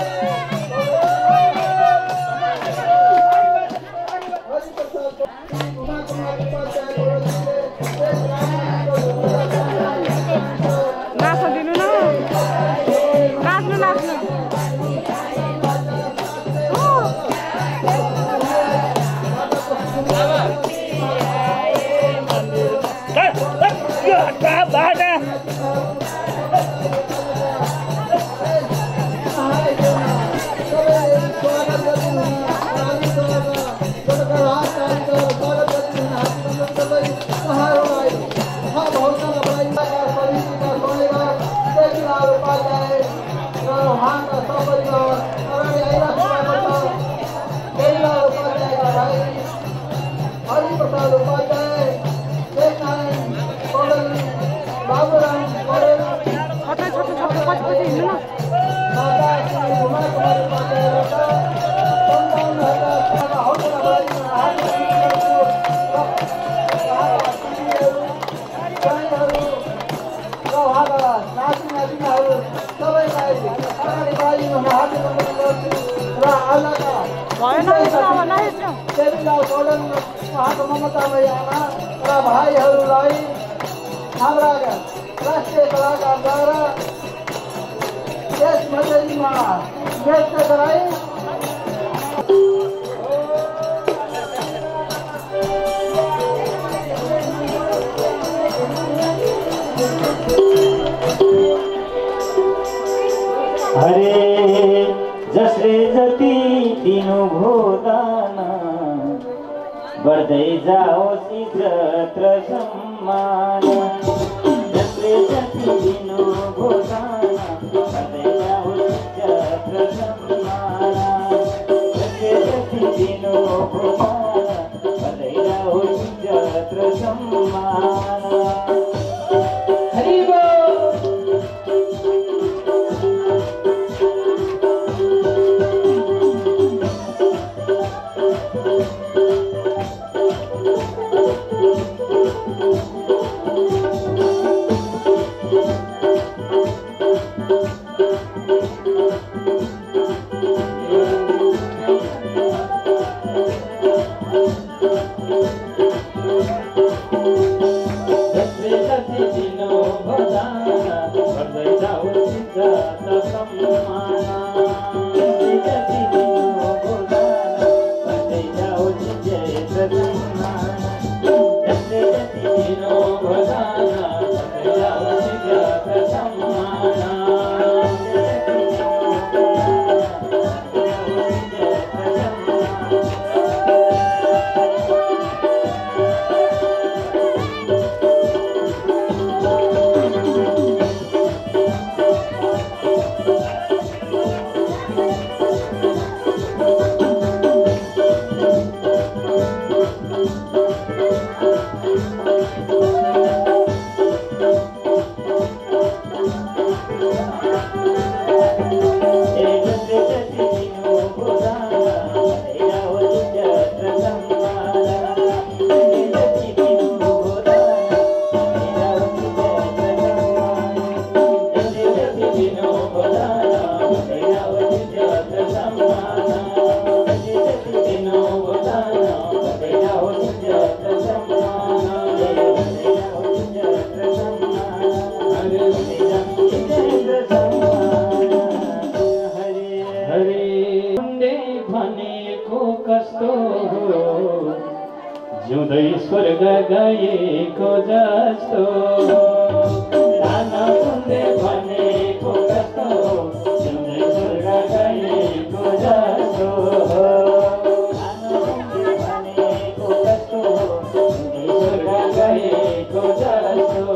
Thank you. आजका देवीलाल गौडन उहाँको ममतामय आमा र भाइहरूलाई हाम्रा राष्ट्रिय कलाकारद्वारा यस मण्डलीमा नृत्य गराई हरे जसले जति दिनुभो दान बढ्दै जाओस् इज्जत र सम्मान जसले जति दिनुभो दान बढ्दै जाओस् इज्जत र सम्मान जसले जति दिनुभो दान बढ्दै जाओस् इज्जत र सम्मान जिउँदै स्वर्ग गएको जस्तो आनन्दले भनेको कस्तो जिउँदै स्वर्ग गएको जस्तो आनन्दले भनेको कस्तो जिउँदै स्वर्ग गएको जस्तो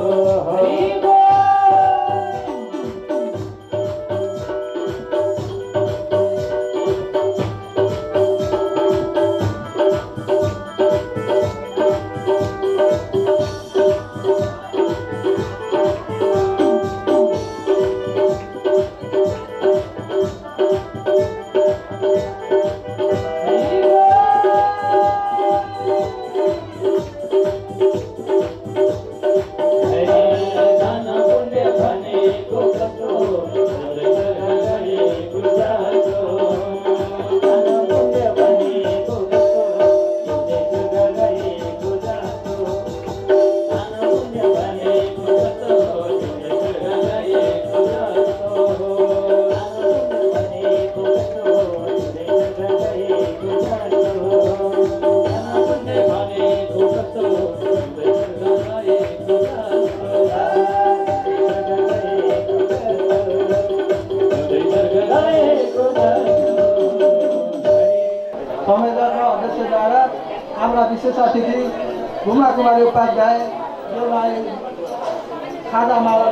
विशेष अतिथि घुमा कुमारी उपाध्याय जोलाई खाजा माला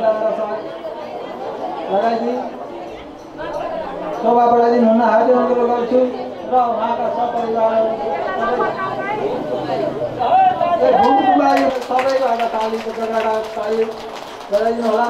लगाइदिई शोभा बढाइदिनु हुन हार्दिक अनुरोध गर्छु र उहाँका सपरिवारहरू घुम कुमारी सबैको हात तालीको जग्गा ताली बजाइदिनु होला।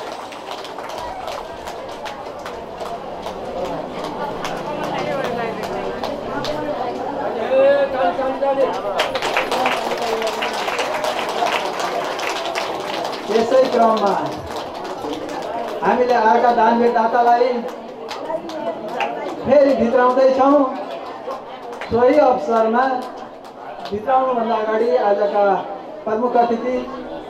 यसै क्रममा हामीले आएका दानवीर दातालाई फेरि भित्राउँदैछौँ। सोही अवसरमा भित्राउनुभन्दा अगाडि आजका प्रमुख अतिथि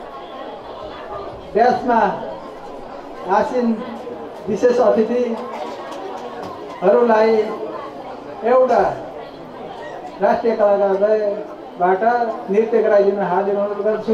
व्यासमा आसीन विशेष अतिथिहरूलाई एउटा राष्ट्रिय कलाकारबाट नृत्य गराइदिन हार्दिक अनुरोध गर्छु।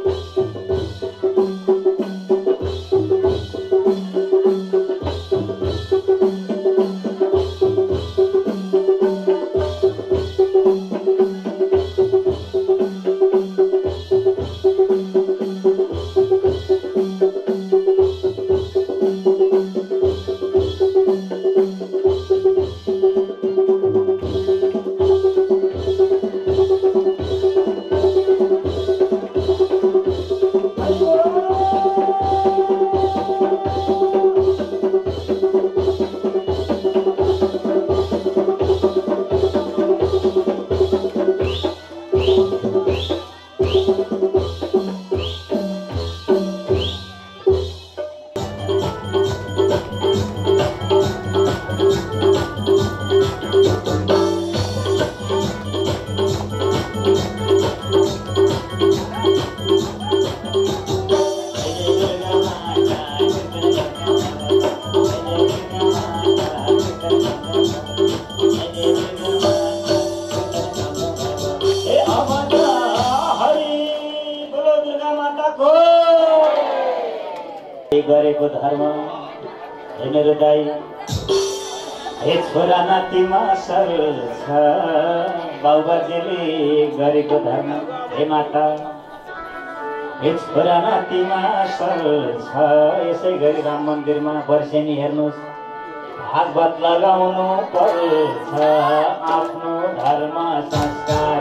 गरेको धर्म हे मेरो दाइ हे छोरा नातिमा सर छ बाबुबाजेले गरेको धर्म हे माता हे छोरा नातिमा सर छ। यसै गरी राम मन्दिरमा वर्षेनी हेर्नुहोस् भागवत लगाउनु पर्छ आफ्नो धर्म संस्कार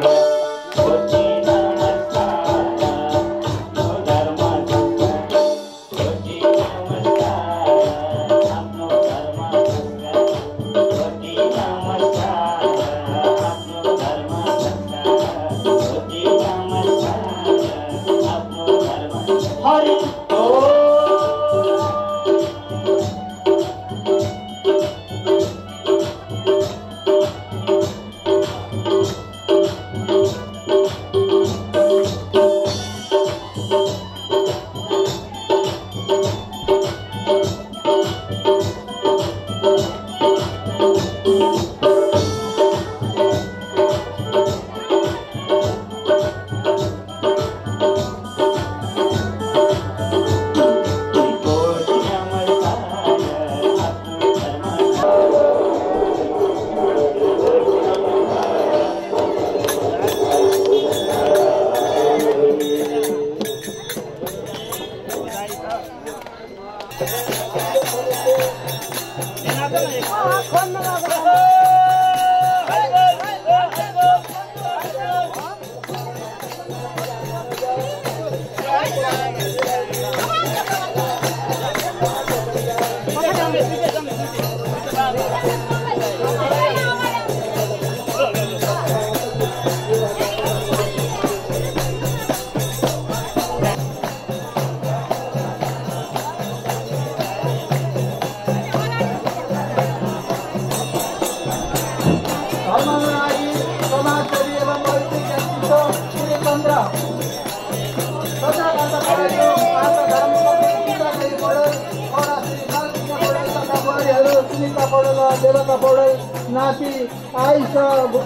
देवता पौडेल नाति आइसा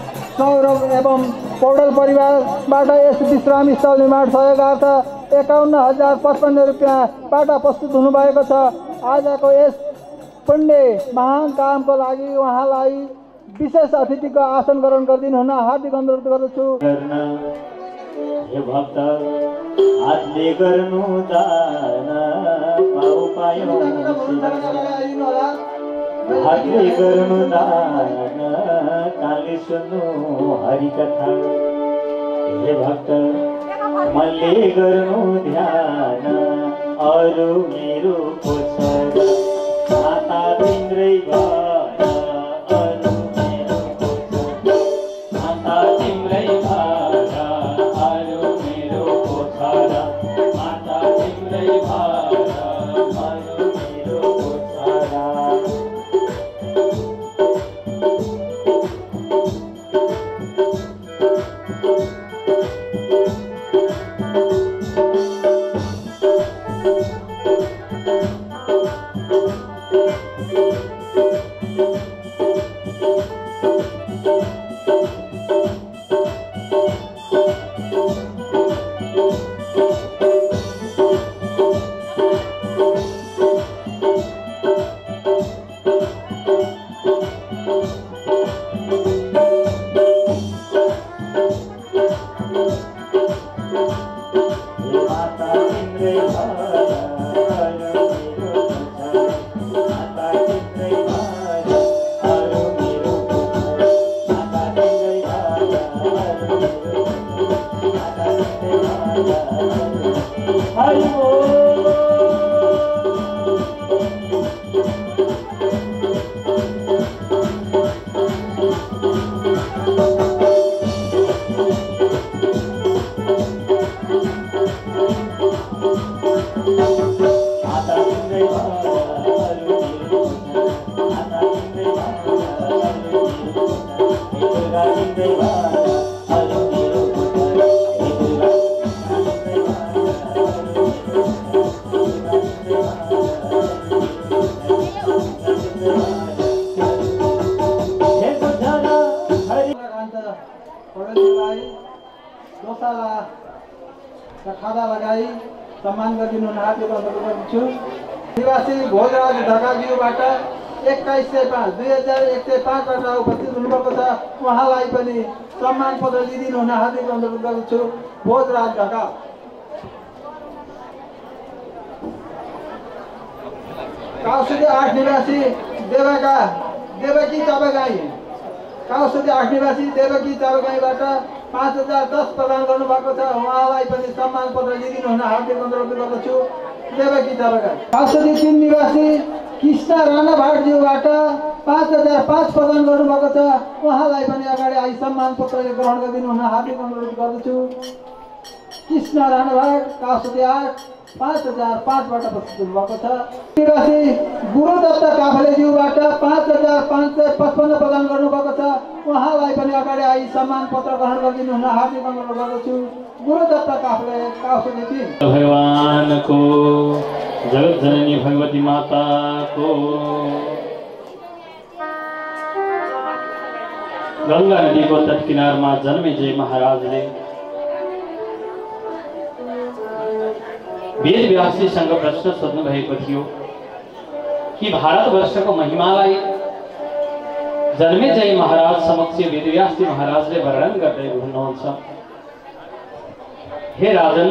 सौरभ एवं पौडेल परिवारबाट यस विश्रामी स्थल निर्माण सहयोगार्थ एकाउन्न हजार पचपन्न रुपियाँबाट प्रस्तुत हुनुभएको छ। आजको यस पुण्य महान कामको लागि उहाँलाई विशेष अतिथिको आसन ग्रहण गरिदिनु हुन हार्दिक अनुरोध गर्दछु। हे भक्त हातले गर्नु दान पाउ पायो हातले गर्नु दान काले सुन्नु हरिकथा। हे भक्त मनले गर्नु ध्यान अरू मेरो पोछ माता तिम्रै भएर अरू मेरो पोछ माता तिम्रै भएर अरू मेरो पोछ माता तिम्रै भएर अरू मेरो पोछ खादा लगाई सम्मान गरिदिनु हुन हार्दिक अनुरोध गर्छु। निवासी भोजराज ढकाज्यूबाट एक्काइस सय पाँच दुई हजार एक सय पाँचबाट उपस्थित हुनुभएको छ। उहाँलाई पनि सम्मान पत्र दिइदिनु हुन हार्दिक अनुरोध गर्छु। भोजराज ढका। काउसुदी आठ निवासी देवका देवकी चाबगाई काउसुदी आठ निवासी देवकी चाबगाईबाट पाँच हजार दस प्रदान गर्नुभएको छ। उहाँलाई पनि सम्मान पत्र दिइदिनु हुन हार्दिक अनुरोध गर्दछु। देवकी चाबगाई। काउसुदी तीन निवासी कृष्ण राणा भाटज्यूबाट पाँच हजार पाँच प्रदान गर्नुभएको छ। उहाँलाई पनि अगाडि आई सम्मान पत्र ग्रहण गरिदिनु हुन हार्दिक अनुरोध गर्दछु। कृष्ण राणा भाट काउसुदी आठ पाँच हजार पाँचबाट उपस्थित हुनुभएको छ। निवासी गुरुदत्त काफलेज्यूबाट पाँच हजार पाँच सय पचपन्न प्रदान गर्नुभएको छ। उहाँलाई पनि अगाडि आई सम्मान पत्र ग्रहण गरिदिनु हुन हार्दिक अनुरोध गर्दछु। गुरुदत्त काफले काउसुदी तीन। भगवान को जगत जननी भगवती माता को गंगा नदी को तट किनारमा जन्मेजय महाराजले वेद व्यासजीसँग प्रश्न सोध्नु भएको थियो कि भारतवर्षको महिमालाई जन्मेजय महाराज समक्ष वेदव्यासजी महाराजले वर्णन गर्दै हुनुहुन्छ। हे राजन,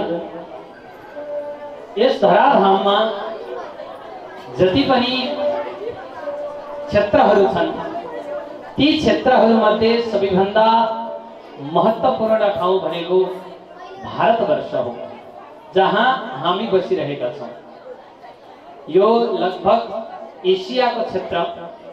यस धराधाममा जति पनि क्षेत्रहरू छन् ती क्षेत्रहरूमध्ये सबैभन्दा महत्त्वपूर्ण ठाउँ भनेको भारतवर्ष हो, जहाँ हामी बसिरहेका छौँ। यो लगभग एसियाको क्षेत्र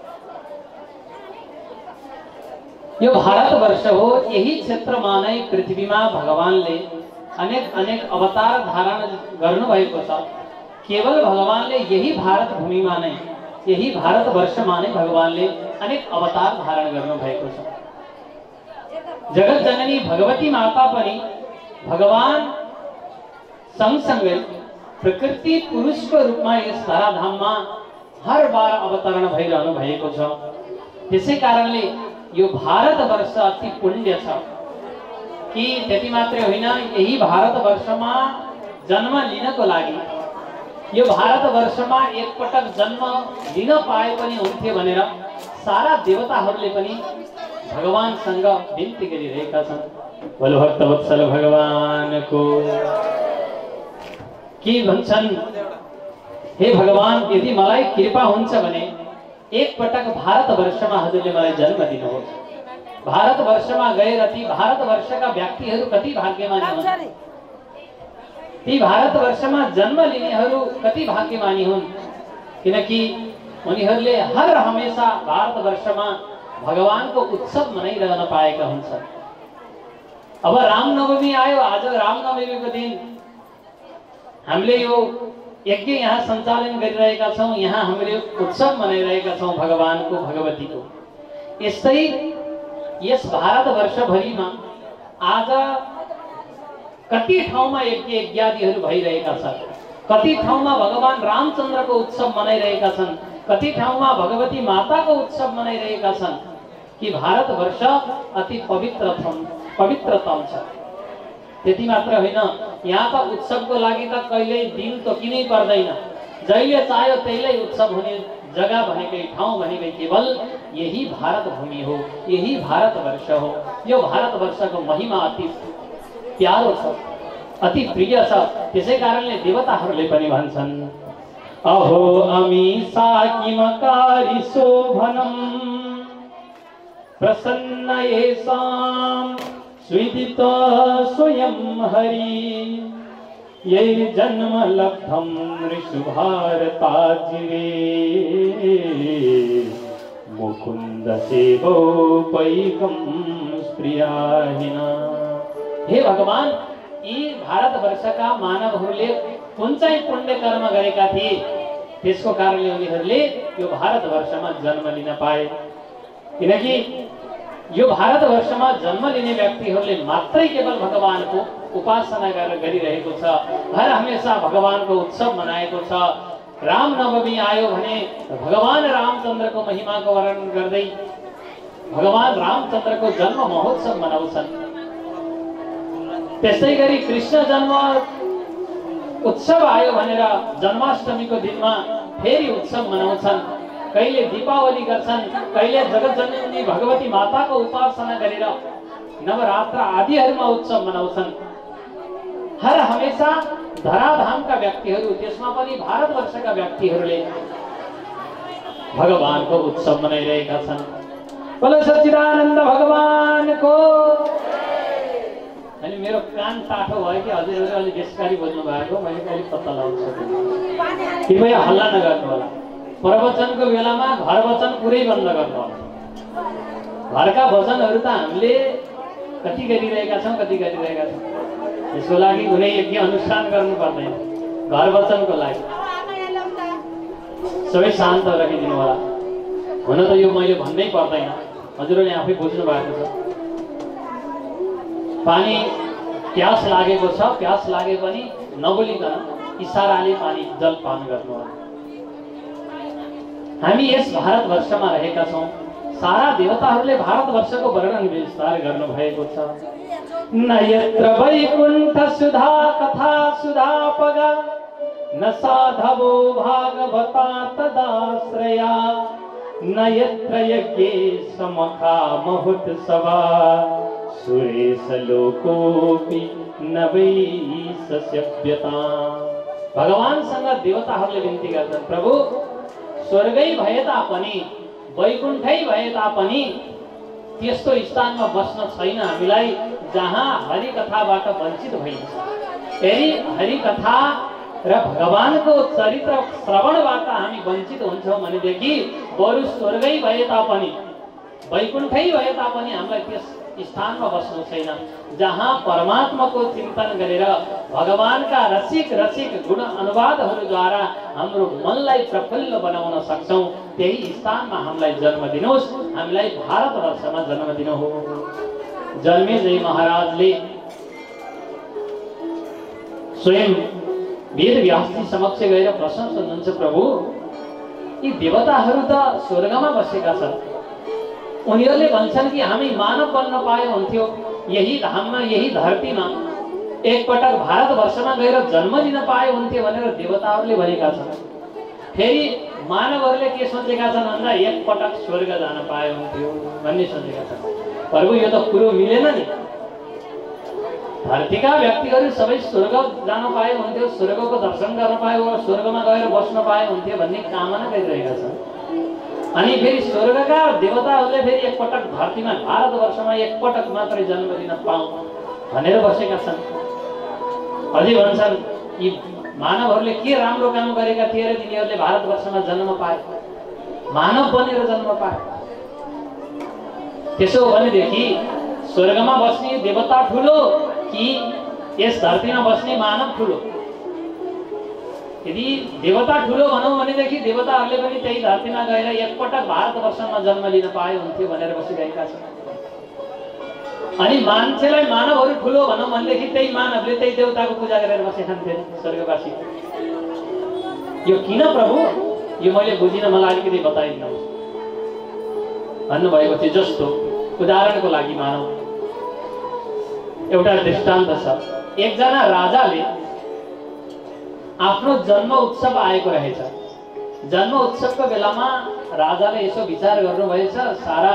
यो भारतवर्ष हो। यही क्षेत्रमा नै पृथ्वीमा भगवानले अनेक अनेक अवतार धारण गर्नुभएको छ। केवल भगवानले यही भारत भूमिमा नै यही भारतवर्षमा नै भगवानले अनेक अवतार धारण गर्नुभएको छ। जगत जननी भगवती माता पनि भगवान सँगसँगै प्रकृति पुरुषको रूपमा यस धराधाममा हर बार अवतरण भइरहनु भएको छ। त्यसै कारणले यो भारतवर्ष अति पुण्य छ कि त्यति मात्रै होइन, यही भारतवर्षमा जन्म लिनको लागि यो भारतवर्षमा एकपटक जन्म लिन पाए पनि हुन्थ्यो भनेर सारा देवताहरूले पनि भगवानसँग बिन्ती गरिरहेका छन्। बोलो भक्तवत्सल भगवानको के भन्छन्, हे भगवान, यदि मलाई कृपा हुन्छ भने एक पटक भारतवर्षमा हजुरले मलाई जन्म दिनुहोस्। भारतवर्षमा गएर ती भारतवर्षका व्यक्तिहरू कति भाग्यमानी हुन्, ती भारतवर्षमा जन्म लिनेहरू कति भाग्यमानी हुन्, किनकि उनीहरूले हर हमेशा भारतवर्षमा भगवानको उत्सव मनाइरहन पाएका हुन्छन्। अब रामनवमी आयो, आज रामनवमीको दिन हामीले यो यज्ञ यहाँ सञ्चालन गरिरहेका छौँ, यहाँ हामीले उत्सव मनाइरहेका छौँ भगवानको भगवतीको। यस्तै यस भारतवर्षभरिमा आज कति ठाउँमा यज्ञ यज्ञादिहरू भइरहेका छन्, कति ठाउँमा भगवान रामचन्द्रको उत्सव मनाइरहेका छन्, कति ठाउँमा भगवती माताको उत्सव मनाइरहेका छन् कि भारतवर्ष अति पवित्र पवित्रतम छ। त्यति मात्र होइन, यहाँका उत्सवको लागि त कहिल्यै दिन तोकिनै पर्दैन, जहिले चाह्यो त्यहीलाई उत्सव हुने जग्गा भनेकै ठाउँ भनेकै केवल यही भारत भूमि हो, यही भारतवर्ष हो। यो भारतवर्षको महिमा अति प्यारो छ। अति प्रिय छ। त्यसै कारणले देवताहरूले पनि भन्छन् अहो अमी साकिमकारी शोभनम प्रसन्न येषां स्वीदित स्वयं हरि ये जन्म लब्धम ऋषु भारताजिरे मुकुंद सेवोपैकम प्रियाहिना। हे भगवान, यी भारतवर्षका मानवहरूले कुन चाहिँ पुण्य कर्म गरेका थिए त्यसको कारणले उनीहरूले यो भारतवर्षमा जन्म लिन पाए। किनकि यो भारतवर्षमा जन्म लिने व्यक्तिहरूले मात्रै केवल भगवानको उपासना गरिरहेको छ, हर हमेशा भगवानको उत्सव मनाएको छ। रामनवमी आयो भने भगवान रामचन्द्रको महिमाको वर्णन गर्दै भगवान रामचन्द्रको जन्म महोत्सव मनाउँछन्। त्यसै गरी कृष्ण जन्म उत्सव आयो भनेर जन्माष्टमीको दिनमा फेरि उत्सव मनाउँछन्। कहिले दीपावली गर्छन्, कहिले जगतजननी भगवती माताको उपासना गरेर नवरात्र आदिहरूमा उत्सव मनाउँछन्। हर हमेशा धराधामका व्यक्तिहरू, त्यसमा पनि भारतवर्षका व्यक्तिहरूले भगवानको उत्सव मनाइरहेका छन्। बोलो सच्चिदानन्द भगवानको। अनि मेरो कान टाठो भयो कि हजुरहरूले अलि बेसकारी बोल्नु भएको, मैले अलिक पत्ता लगाउन सकेँ। कृपया हल्ला नगर्नु होला। प्रवचनको बेलामा घर वचन पुरै बन्द गर्नु होला। घरका वचनहरू त हामीले कति गरिरहेका छौँ कति गरिरहेका छौँ त्यसको लागि कुनै यज्ञ अनुष्ठान गर्नु पर्दैन। घर वचनको लागि सबै शान्त राखिदिनु होला। हुन त यो मैले भन्नै पर्दैन, हजुरहरूले आफै बुझ्नु भएको छ। पानी प्यास लागेको छ, प्यास लागे पनि नबोलिकन इसाराले पानी जल पान गर्नु होला। हामी यस भारतवर्षमा रहेका छौँ। सारा देवताहरूले भारतवर्षको वर्णन विस्तार गर्नु भएको छ। न यत्र वैकुण्ठ सुधा कथा सुधा पगा न साधवो भागवता तदाश्रया न यत्र यज्ञे समखा महोत्सवा सुरेश लोकोपि न वै सस्यव्यता। भगवानसँग देवताहरूले विन्ती गर्छन्, प्रभु स्वर्गै भए तापनि वैकुण्ठै भए तापनि त्यस्तो स्थानमा बस्न छैन हामीलाई जहाँ हरिकथाबाट वञ्चित भइन्छ। यदि हरिकथा र भगवानको चरित्र श्रवणबाट हामी वञ्चित हुन्छौँ भनेदेखि बरु स्वर्गै भए तापनि वैकुण्ठै भए तापनि हामीलाई त्यस स्थानमा बस्नु छैन जहाँ परमात्माको चिन्तन गरेर भगवानका रसिक रसिक गुण अनुवादहरूद्वारा हाम्रो मनलाई प्रफुल्ल बनाउन सक्छौँ। त्यही स्थानमा हामीलाई जन्म दिनुहोस्, हामीलाई भारतवर्षमा जन्म दिनुहोस्। जन्मेजय महाराजले स्वयं वेदव्यासजी समक्ष गएर प्रश्न सोध्नुहुन्छ, प्रभु यी देवताहरू त स्वर्गमा बसेका छन्, उनीहरूले भन्छन् कि हामी मानव बन्न पाए हुन्थ्यो यही धाममा यही धरतीमा एकपटक भारतवर्षमा गएर जन्म लिन पाए हुन्थ्यो भनेर देवताहरूले भनेका छन्। फेरि मानवहरूले के सोचेका छन् भन्दा एकपटक स्वर्ग जान पाए हुन्थ्यो भन्ने सोचेका छन्। प्रभु यो त कुरो मिलेन नि। धरतीका व्यक्तिहरू सबै स्वर्ग जान पाए हुन्थ्यो, स्वर्गको दर्शन गर्न पाए, स्वर्गमा गएर बस्न पाए हुन्थ्यो भन्ने कामना गरिरहेका छन्। अनि फेरि स्वर्गका देवताहरूले फेरि एकपटक धरतीमा भारतवर्षमा एकपटक मात्रै जन्म लिन पाऊँ भनेर बसेका छन्। अझै भन्छन् यी मानवहरूले के राम्रो काम गरेका थिए र तिनीहरूले भारतवर्षमा जन्म पाए, मानव बनेर जन्म पाए। त्यसो हो भनेदेखि स्वर्गमा बस्ने देवता ठुलो कि यस धरतीमा बस्ने मानव ठुलो? यदि देवता ठुलो भनौँ भनेदेखि देवताहरूले पनि त्यही धरतीमा गएर एकपटक भारतवर्षमा जन्म लिन पाए हुन्थ्यो भनेर बसिरहेका छन्। अनि मान्छेलाई मानवहरू ठुलो भनौँ भनेदेखि त्यही मानवले त्यही देवताको पूजा गरेर बसेका थिए स्वर्गवासी। यो किन प्रभु? यो मैले बुझिन, मलाई अलिकति बताइदिनुहोस् भन्नुभएको थियो। जस्तो उदाहरणको लागि मानौ, एउटा दृष्टान्त छ। एकजना राजाले आफ्नो जन्म उत्सव आएको रहेछ। जन्म उत्सवको बेलामा राजाले यसो विचार गर्नुभएछ, सारा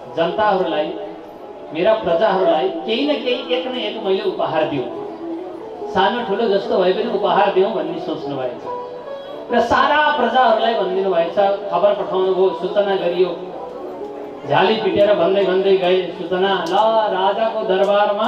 जनताहरूलाई, मेरा प्रजाहरूलाई केही न केही एक न एक मैले उपहार दिउँ। सानो ठुलो जस्तो भए पनि उपहार दिउँ भन्ने सोच्नु भएछ र सारा प्रजाहरूलाई भनिदिनु भएछ। खबर पठाउनु भयो, सूचना गरियो, झाली पिटेर भन्दै भन्दै गए सूचना, ल राजाको दरबारमा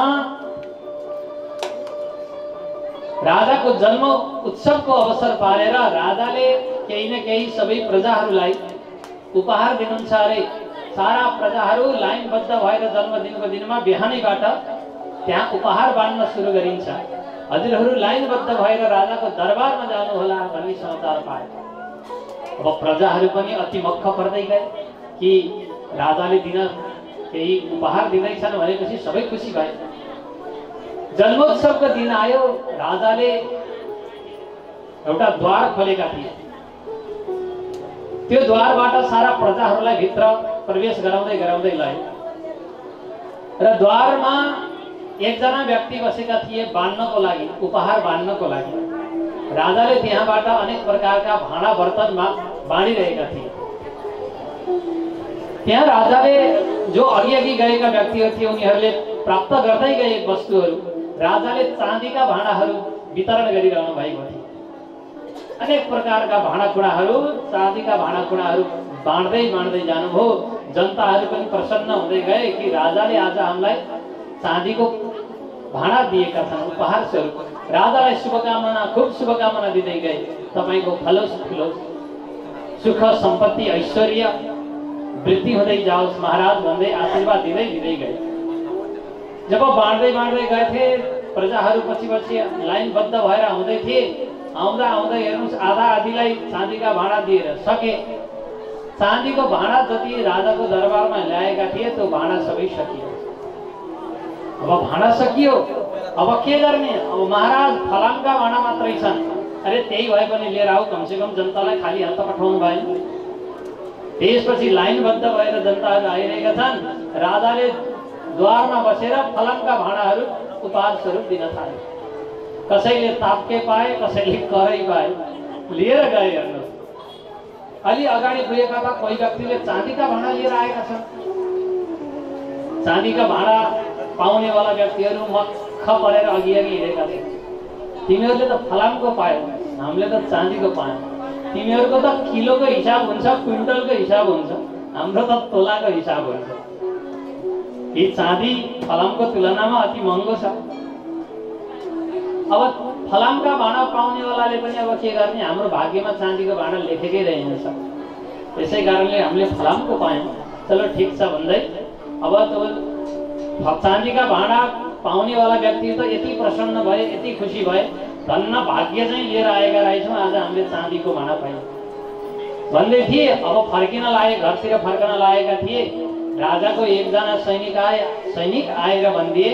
राजाको जन्म उत्सवको अवसर पारेर राजाले केही न केही सबै प्रजाहरूलाई उपहार दिनुहुन्छ अरे। सारा प्रजाहरू लाइनबद्ध भएर जन्मदिनको दिनमा बिहानैबाट त्यहाँ उपहार बाँड्न सुरु गरिन्छ। हजुरहरू लाइनबद्ध भएर राजाको दरबारमा जानुहोला भन्ने समाचार पाए। अब प्रजाहरू पनि अति मक्ख पर्दै गए कि राजाले दिन केही उपहार दिँदैछन् भनेपछि सबै खुसी भए। जन्मोत्सवको दिन आयो, राजाले एउटा द्वार खोलेका थिए। त्यो द्वारबाट सारा प्रजाहरूलाई भित्र प्रवेश गराउँदै गराउँदै लए र द्वारमा एकजना व्यक्ति बसेका थिए बाँड्नको लागि, उपहार बाँड्नको लागि। राजाले त्यहाँबाट अनेक प्रकारका भाँडा बर्तन बाँडिरहेका थिए। त्यहाँ राजाले जो अघि अघि गएका व्यक्तिहरू थिए उनीहरूले प्राप्त गर्दै गए वस्तुहरू राजाले चाँदीका भाँडाहरू वितरण गरिरहनु भएको थियो। अनेक प्रकारका भाँडाकुँडाहरू, चाँदीका भाँडाकुँडाहरू बाँड्दै बाँड्दै जानुभयो। जनताहरू पनि प्रसन्न हुँदै गए कि राजाले आज हामीलाई चाँदीको भाँडा दिएका छन् उपहार स्वरूप। राजालाई शुभकामना, खूब शुभकामना दिँदै गए। तपाईँको फलोस् फुलोस्, सुख सम्पत्ति ऐश्वर्य वृद्धि हुँदै जाओस् महाराज भन्दै आशीर्वाद दिँदै दिँदै गए। जब बाँड्दै बाँड्दै गएथे, प्रजाहरू पछि पछि लाइनबद्ध भएर आउँदै थिए। आउँदा आउँदै हेर्नुहोस्, आधा आधीलाई चाँदीका भाँडा दिएर सके। चाँदीको भाँडा जति राजाको दरबारमा ल्याएका थिए त्यो भाँडा सबै सकियो। अब भाँडा सकियो, अब के गर्ने? अब महाराज फलामका भाँडा मात्रै छन्। अरे त्यही भए पनि लिएर आऊ, कमसेकम जनतालाई खाली हात पठाउनु भएन। त्यसपछि लाइनबद्ध भएर जनताहरू आइरहेका छन्। राजाले द्वारमा बसेर फलामका भाँडाहरू उपहार स्वरूप दिन थाले। कसैले ताप्के पाए, कसैले करै पाए, लिएर गए। हेर्नुहोस्, अलि अगाडि पुगेका त कोही व्यक्तिले चाँदीका भाँडा लिएर आएका छन्। चाँदीका भाँडा पाउनेवाला व्यक्तिहरू मक्ख परेर अघि अघि हिँडेका छन्। तिमीहरूले त फलामको पायौ, हामीले त चाँदीको पायौँ। तिमीहरूको त किलोको हिसाब हुन्छ, क्विन्टलको हिसाब हुन्छ, हाम्रो त तोलाको हिसाब हुन्छ। यी चाँदी फलामको तुलनामा अति महँगो छ। अब फलामका भाँडा पाउनेवालाले पनि अब के गर्ने? हाम्रो भाग्यमा चाँदीको भाँडा लेखेकै रहेनछ। त्यसै कारणले हामीले फलामको पायौँ। चलो ठिक छ भन्दै अब त्यो चाँदीका भाँडा पाउनेवाला व्यक्ति त यति प्रसन्न भए, यति खुसी भए, धन्न भाग्य चाहिँ लिएर आएका रहेछौँ, आज हामीले चाँदीको भाँडा पायौँ भन्दै थिए। अब फर्किन लागे, घरतिर फर्कन लागेका थिए। राजाको एकजना सैनिक आए सैनिक आएर भनिदिए,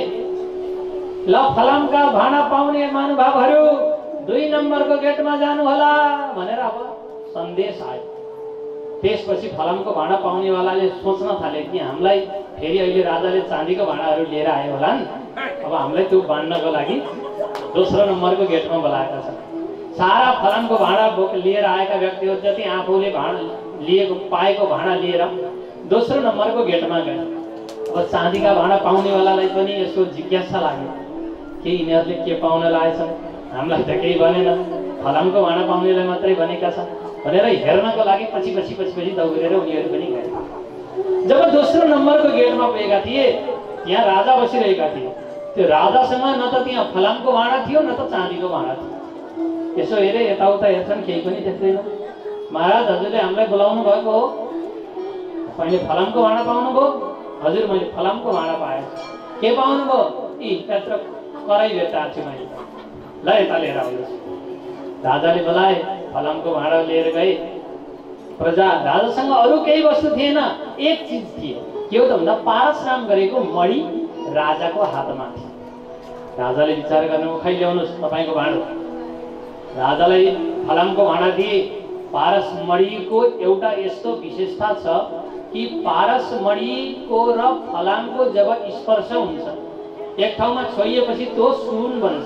ल फलामका भाँडा पाउने महानुभावहरू दुई नम्बरको गेटमा जानु होला भनेर अब सन्देश आयो। त्यसपछि फलामको भाँडा पाउनेवालाले सोच्न थाले कि हामीलाई फेरि अहिले राजाले चाँदीको भाँडाहरू लिएर आयो होला नि, अब हामीलाई त्यो बाँड्नको लागि दोस्रो नम्बरको गेटमा बोलाएका छन्। सारा फलामको भाँडा बोक लिएर आएका व्यक्तिहरू जति आफूले भाँडा लिएको पाएको भाँडा लिएर दोस्रो नम्बरको गेटमा गए। अब चाँदीका भाँडा पाउनेवालालाई पनि यसको जिज्ञासा लाग्यो कि यिनीहरूले के पाउन लागेछन्, हामीलाई त केही भनेन, फलामको भाँडा पाउनेलाई मात्रै भनेका छन् भनेर हेर्नको लागि पछि पछि पछि पछि दौडेर उनीहरू पनि गए। जब दोस्रो नम्बरको गेटमा पुगेका थिए, यहाँ राजा बसिरहेका थिए। त्यो राजासँग न त त्यहाँ फलामको भाँडा थियो न त चाँदीको भाँडा थियो। यसो हेरे यताउता हेर्छन्, केही पनि देख्दैन। महाराज हजुरले हामीलाई बोलाउनु भएको हो, पहिले फलामको भाँडा पाउनुभयो? हजुर मैले फलामको भाँडा पाएँ। के पाउनुभयो? यी यत्र कराई भेटाएको छु मैले, ल यता लिएर आउनुहोस्। राजाले बोलाए, फलामको भाँडा लिएर गए। प्रजा राजासँग अरू केही वस्तु थिएन, एक चिज थियो। के हो त भन्दा पारस नाम गरेको मणि राजाको हातमा थियो। राजाले विचार गर्नु, खै ल्याउनुहोस् तपाईँको भाँडो। राजालाई फलामको भाँडा दिए। पारस मणिको एउटा यस्तो विशेषता छ कि पारस मणिको र फलामको जब स्पर्श हुन्छ एक ठाउँमा छोइएपछि त्यो सुन बन्छ,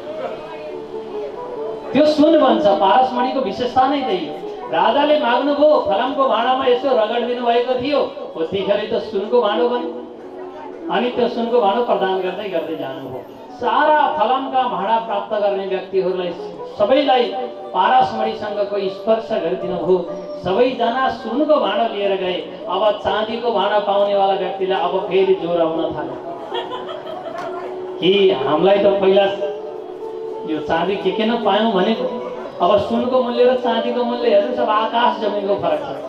त्यो सुन बन्छ। पारस मणिको विशेषता नै त्यही हो। राजाले माग्नुभयो, फलामको भाँडामा यसो रगडिदिनु भएको थियो, त्यतिखेर त सुनको भाँडो बन्यो। अनि त्यो सुनको भाँडो प्रदान गर्दै गर्दै जानुभयो। सारा फलामका भाँडा प्राप्त गर्ने व्यक्तिहरूलाई सबैलाई पारसमणिसँगको स्पर्श गरिदिनु भयो। सबैजना सुनको भाँडा लिएर गए। अब चाँदीको भाँडा पाउनेवाला व्यक्तिलाई अब फेरि जोर आउन थाल्यो कि हामीलाई त पहिला यो चाँदी के के नपायौँ भने अब सुनको मूल्य र चाँदीको मूल्य हेर्नु सब आकाश जमिनको फरक छ।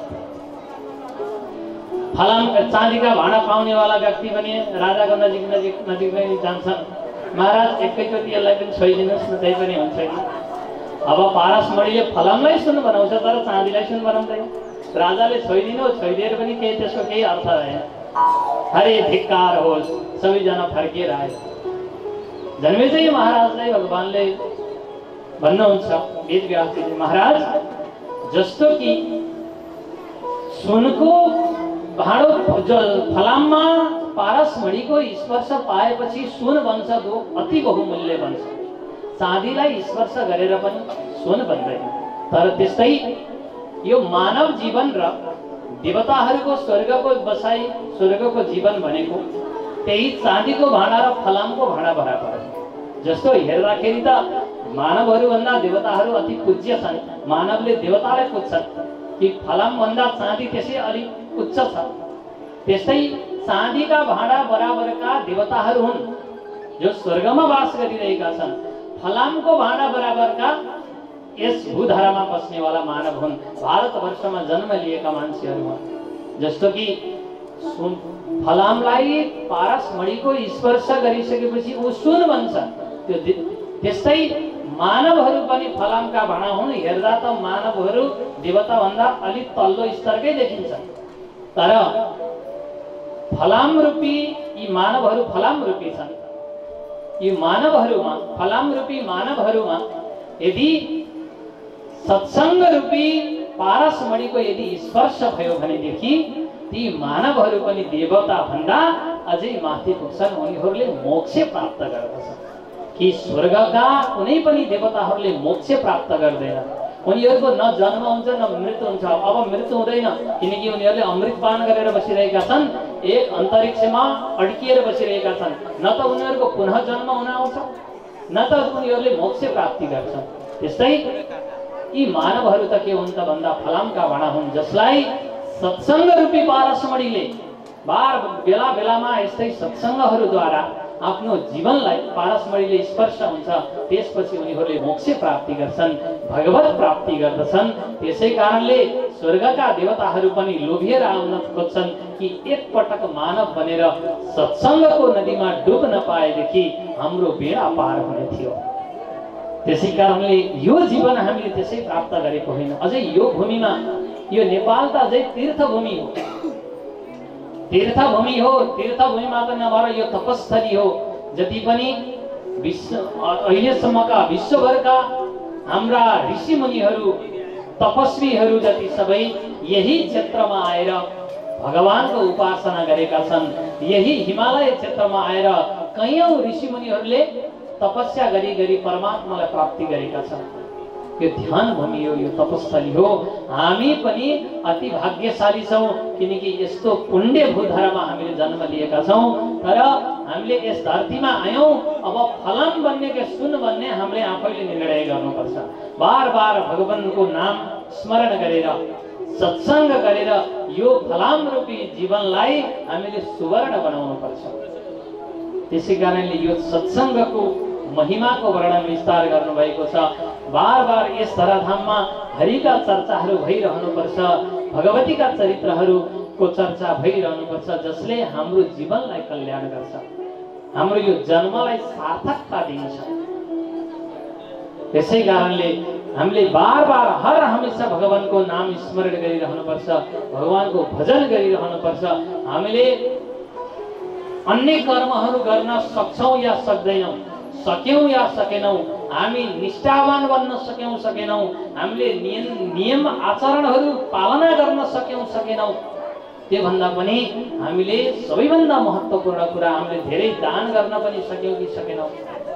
फलाम चाँदीका भाँडा पाउनेवाला व्यक्ति पनि राजाको नजिक नजिक नजिक नै जान्छन्। महाराज एकैचोटि यसलाई पनि छोइदिनुहोस् न, त्यही पनि हुन्छ कि। अब पारसमणिले फलामलाई सुन बनाउँछ तर चाँदीलाई सुन बनाउँदैन। राजाले छोइदिनु, छोइदिएर पनि केही त्यसको केही अर्थ रहेन। हरे धिक्कार होस्, सबैजना फर्किएर आए। जन्मेजय महाराजलाई भगवानले भन्नुहुन्छ वेदव्यासजीले, महाराज जस्तो कि सुनको भाँडो फलाममा पारसमणिको स्पर्श पाएपछि सुन बन्छ, दो अति बहुमूल्य बन्छ। चाँदीलाई स्पर्श गरेर पनि सुन बन्दैन। तर त्यस्तै यो मानव जीवन र देवताहरूको स्वर्गको बसाई, स्वर्गको जीवन भनेको त्यही चाँदीको भाँडा र फलामको भाँडा बराबर। जस्तो हेर्दाखेरि त मानवहरूभन्दा देवताहरू अति पूज्य छन्। मानवले देवतालाई पुज्छन् कि फलामभन्दा चाँदी त्यसै अलिक उच्च छ। त्यस्तै चाँदीका भाँडा बराबरका देवताहरू हुन् जो स्वर्गमा वास गरिरहेका छन्। फलामको भाँडा बराबरका यस भूधारामा बस्नेवाला मानव हुन्, भारतवर्षमा जन्म लिएका मान्छेहरू हुन्। जस्तो कि सुन फलामलाई पारसमणिको स्पर्श गरिसकेपछि ऊ सुन बन्छ। त्यो त्यस्तै मानवहरू पनि फलामका भाँडा हुन्। हेर्दा त मानवहरू देवताभन्दा अलिक तल्लो स्तरकै देखिन्छ, तर फलाम रूपी यी मानवहरू फलाम रूपी छन्। यी मानवहरूमा, फलाम रूपी मानवहरूमा यदि सत्संग रूपी पारसमणिको यदि स्पर्श भयो भनेदेखि ती मानवहरू पनि देवता भन्दा अझै माथि पुग्छन्। उनीहरूले मोक्ष प्राप्त गर्दछन् कि स्वर्गका कुनै पनि देवताहरूले मोक्ष प्राप्त गर्दैन। उनीहरूको न जन्म हुन्छ न मृत्यु हुन्छ। अब मृत्यु हुँदैन किनकि उनीहरूले अमृतपान गरेर बसिरहेका छन्, एक अन्तरिक्षमा अड्किएर बसिरहेका छन्। न त उनीहरूको पुनः जन्म हुन आउँछ न त उनीहरूले मोक्ष प्राप्ति गर्छन्। त्यस्तै यी मानवहरू त के हुन् त भन्दा फलामका भाँडा हुन्, जसलाई सत्संग रूपी पारसमणिले बार बेला बेलामा यस्तै सत्संगहरूद्वारा आफ्नो जीवनलाई पारसमणिले स्पर्श हुन्छ। त्यसपछि उनीहरूले मोक्ष प्राप्ति गर्छन्, भगवत प्राप्ति गर्दछन्। त्यसै कारणले स्वर्गका देवताहरू पनि लोभिएर आउन खोज्छन् कि एक पटक मानव बनेर सत्संगको नदीमा डुब्न पाएदेखि हाम्रो बेडा पार हुने थियो। त्यसै कारणले यो जीवन हामीले त्यसै प्राप्त गरेको होइन। अझै यो भूमिमा, यो नेपाल त अझै तीर्थभूमि हो, तीर्थभूमि हो। तीर्थभूमि मात्र नभएर यो तपस्थली हो। जति पनि विश्व अहिलेसम्मका विश्वभरका हाम्रा ऋषि मुनिहरू, तपस्वीहरू जति सबै यही क्षेत्रमा आएर भगवानको उपासना गरेका छन्। यही हिमालय क्षेत्रमा आएर कैयौं ऋषि मुनिहरूले तपस्या गरी गरी परमात्मालाई प्राप्ति गरेका छन्। यो ध्यान भूमि हो, यो तपस्थली हो। हामी पनि अति भाग्यशाली छौं किनकि यस्तो पुण्य भूधारामा हामीले जन्म लिएका छौं। तर हामीले यस धरतीमा आयौं, अब फलाम बन्ने के सुन बन्ने हामीले आफैले निर्णय गर्नुपर्छ। बार बार भगवानको नाम स्मरण गरेर, सत्संग गरेर यो फलाम रूपी जीवनलाई हामीले सुवर्ण बनाउनु पर्छ। त्यसै कारणले यो सत्संगको महिमाको वर्णन विस्तार गर्नुभएको छ। बार बार यस धराधाममा हरिका चर्चाहरू भइरहनुपर्छ, भगवतीका चरित्रहरूको चर्चा भइरहनुपर्छ, जसले हाम्रो जीवनलाई कल्याण गर्छ, हाम्रो यो जन्मलाई सार्थकता दिन्छ। त्यसै कारणले हामीले बार बार हर हमेशा भगवानको नाम स्मरण गरिरहनुपर्छ, भगवानको भजन गरिरहनुपर्छ। हामीले अन्य कर्महरू गर्न सक्छौं या सक्दैनौं, सक्यौं या सकेनौं, हामी निष्ठावान बन्न सक्यौं सकेनौं, हामीले नियम नियम आचरणहरू पालना गर्न सक्यौं सकेनौं, त्यो भन्दा पनि हामीले सबैभन्दा महत्त्वपूर्ण कुरा हामीले धेरै दान गर्न पनि सक्यौं कि सकेनौं,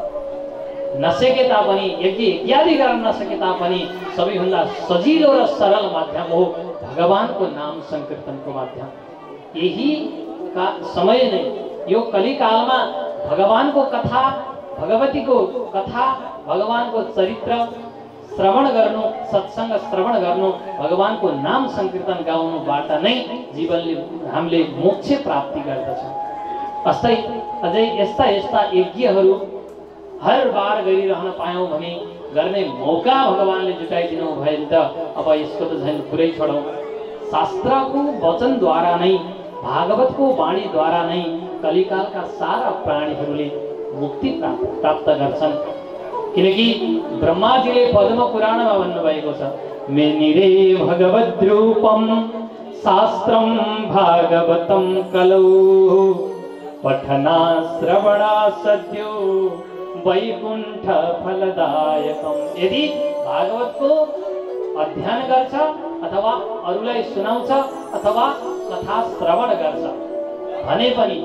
नसके तापनि यज्ञ इत्यादि गर्न नसके तापनि सबैभन्दा सजिलो र सरल माध्यम हो भगवानको नाम संकीर्तनको माध्यम। यही का समय नै यो कलिकालमा भगवानको कथा भगवतीको कथा, भगवानको चरित्र श्रवण गर्नु, सत्संग श्रवण गर्नु, भगवानको नाम संकीर्तन गाउनुबाट नै जीवनले हामीले मोक्ष प्राप्ति गर्दछौँ। अस्तै अझै यस्ता यस्ता यज्ञहरू हर बार गरिरहन पायौँ भने गर्ने मौका भगवानले जुटाइदिनु भयो नि त अब यसको त झन् पुरै छोडौँ। शास्त्रको वचनद्वारा नै, भागवतको वाणीद्वारा नै कलिकालका सारा प्राणीहरूले मुक्ति प्राप्त प्राप्त गर्छन्। किनकि ब्रह्माजीले पद्म पुराणमा भन्नुभएको छ, मेनिरे भगवद् रूपम शास्त्रम भागवतम कलौ पठना श्रवणा सद्यो वैकुण्ठ फलदायकम। यदि भागवतको अध्ययन गर्छ अथवा अरूलाई सुनाउँछ अथवा कथा श्रवण गर्छ भने पनि,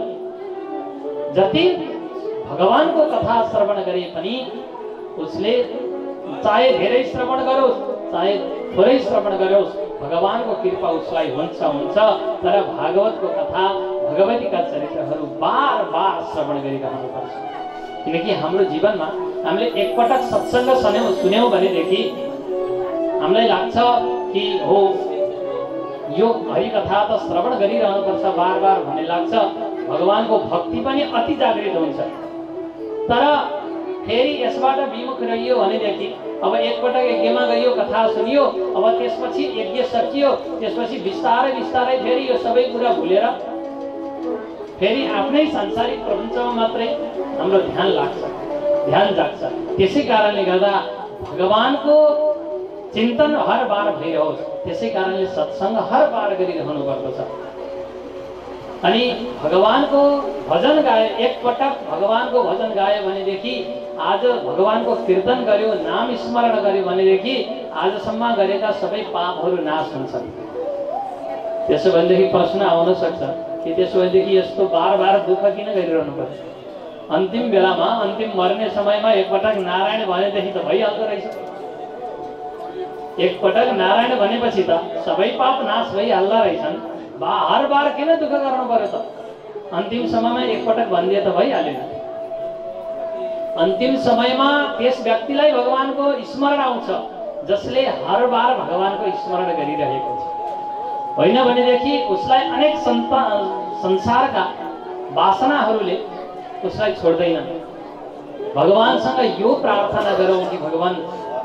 जति भगवानको कथा श्रवण गरे पनि उसले चाहे धेरै श्रवण गरोस् चाहे थोरै श्रवण गरोस् भगवानको कृपा उसलाई हुन्छ हुन्छ तर भागवतको कथा, भगवतीका चरित्रहरू बार बार श्रवण गरिरहनुपर्छ। किनकि हाम्रो जीवनमा हामीले एकपटक सत्सङ्ग सुन्यौँ सुन्यौँ भनेदेखि हामीलाई लाग्छ कि हो यो हरिकथा त श्रवण गरिरहनुपर्छ बार बार भन्ने लाग्छ। भगवानको भक्ति पनि अति जागृत हुन्छ। तर फेरि यसबाट विमुख रहियो भनेदेखि अब एकपटक यज्ञमा गयो, कथा सुनियो, अब त्यसपछि यज्ञ सकियो, त्यसपछि बिस्तारै बिस्तारै फेरि यो सबै कुरा भुलेर फेरि आफ्नै सांसारिक प्रपञ्चमा मात्रै हाम्रो ध्यान लाग्छ, ध्यान जाग्छ। त्यसै कारणले गर्दा भगवानको चिन्तन हर बार भइरहोस्, त्यसै कारणले सत्सङ्ग हर बार गरिरहनु पर्दछ। अनि भगवानको भजन गाए, एकपटक भगवानको भजन गायो भनेदेखि, आज भगवानको कीर्तन गर्यो, नाम स्मरण गर्यो भनेदेखि आजसम्म गरेका सबै पापहरू नाश हुन्छन्। त्यसो भनेदेखि प्रश्न आउन सक्छ कि त्यसो भनेदेखि यस्तो बार बार दुःख किन गरिरहनु पर्छ? अन्तिम बेलामा, अन्तिम मर्ने समयमा एकपटक नारायण भनेदेखि त भइहाल्दो रहेछ। एकपटक नारायण भनेपछि त सबै पाप नाश भइहाल्दा रहेछन्। बा हर बार किन दुःख गर्नु पर्यो त? अन्तिम समयमा एकपटक भनिदिए त भइहाल्यो। अन्तिम समयमा त्यस व्यक्तिलाई भगवानको स्मरण आउँछ जसले हर बार भगवानको स्मरण गरिरहेको छ। होइन भनेदेखि उसलाई अनेक संसारका वासनाहरूले उसलाई छोड्दैनन्। भगवानसँग यो प्रार्थना गरौँ कि भगवान,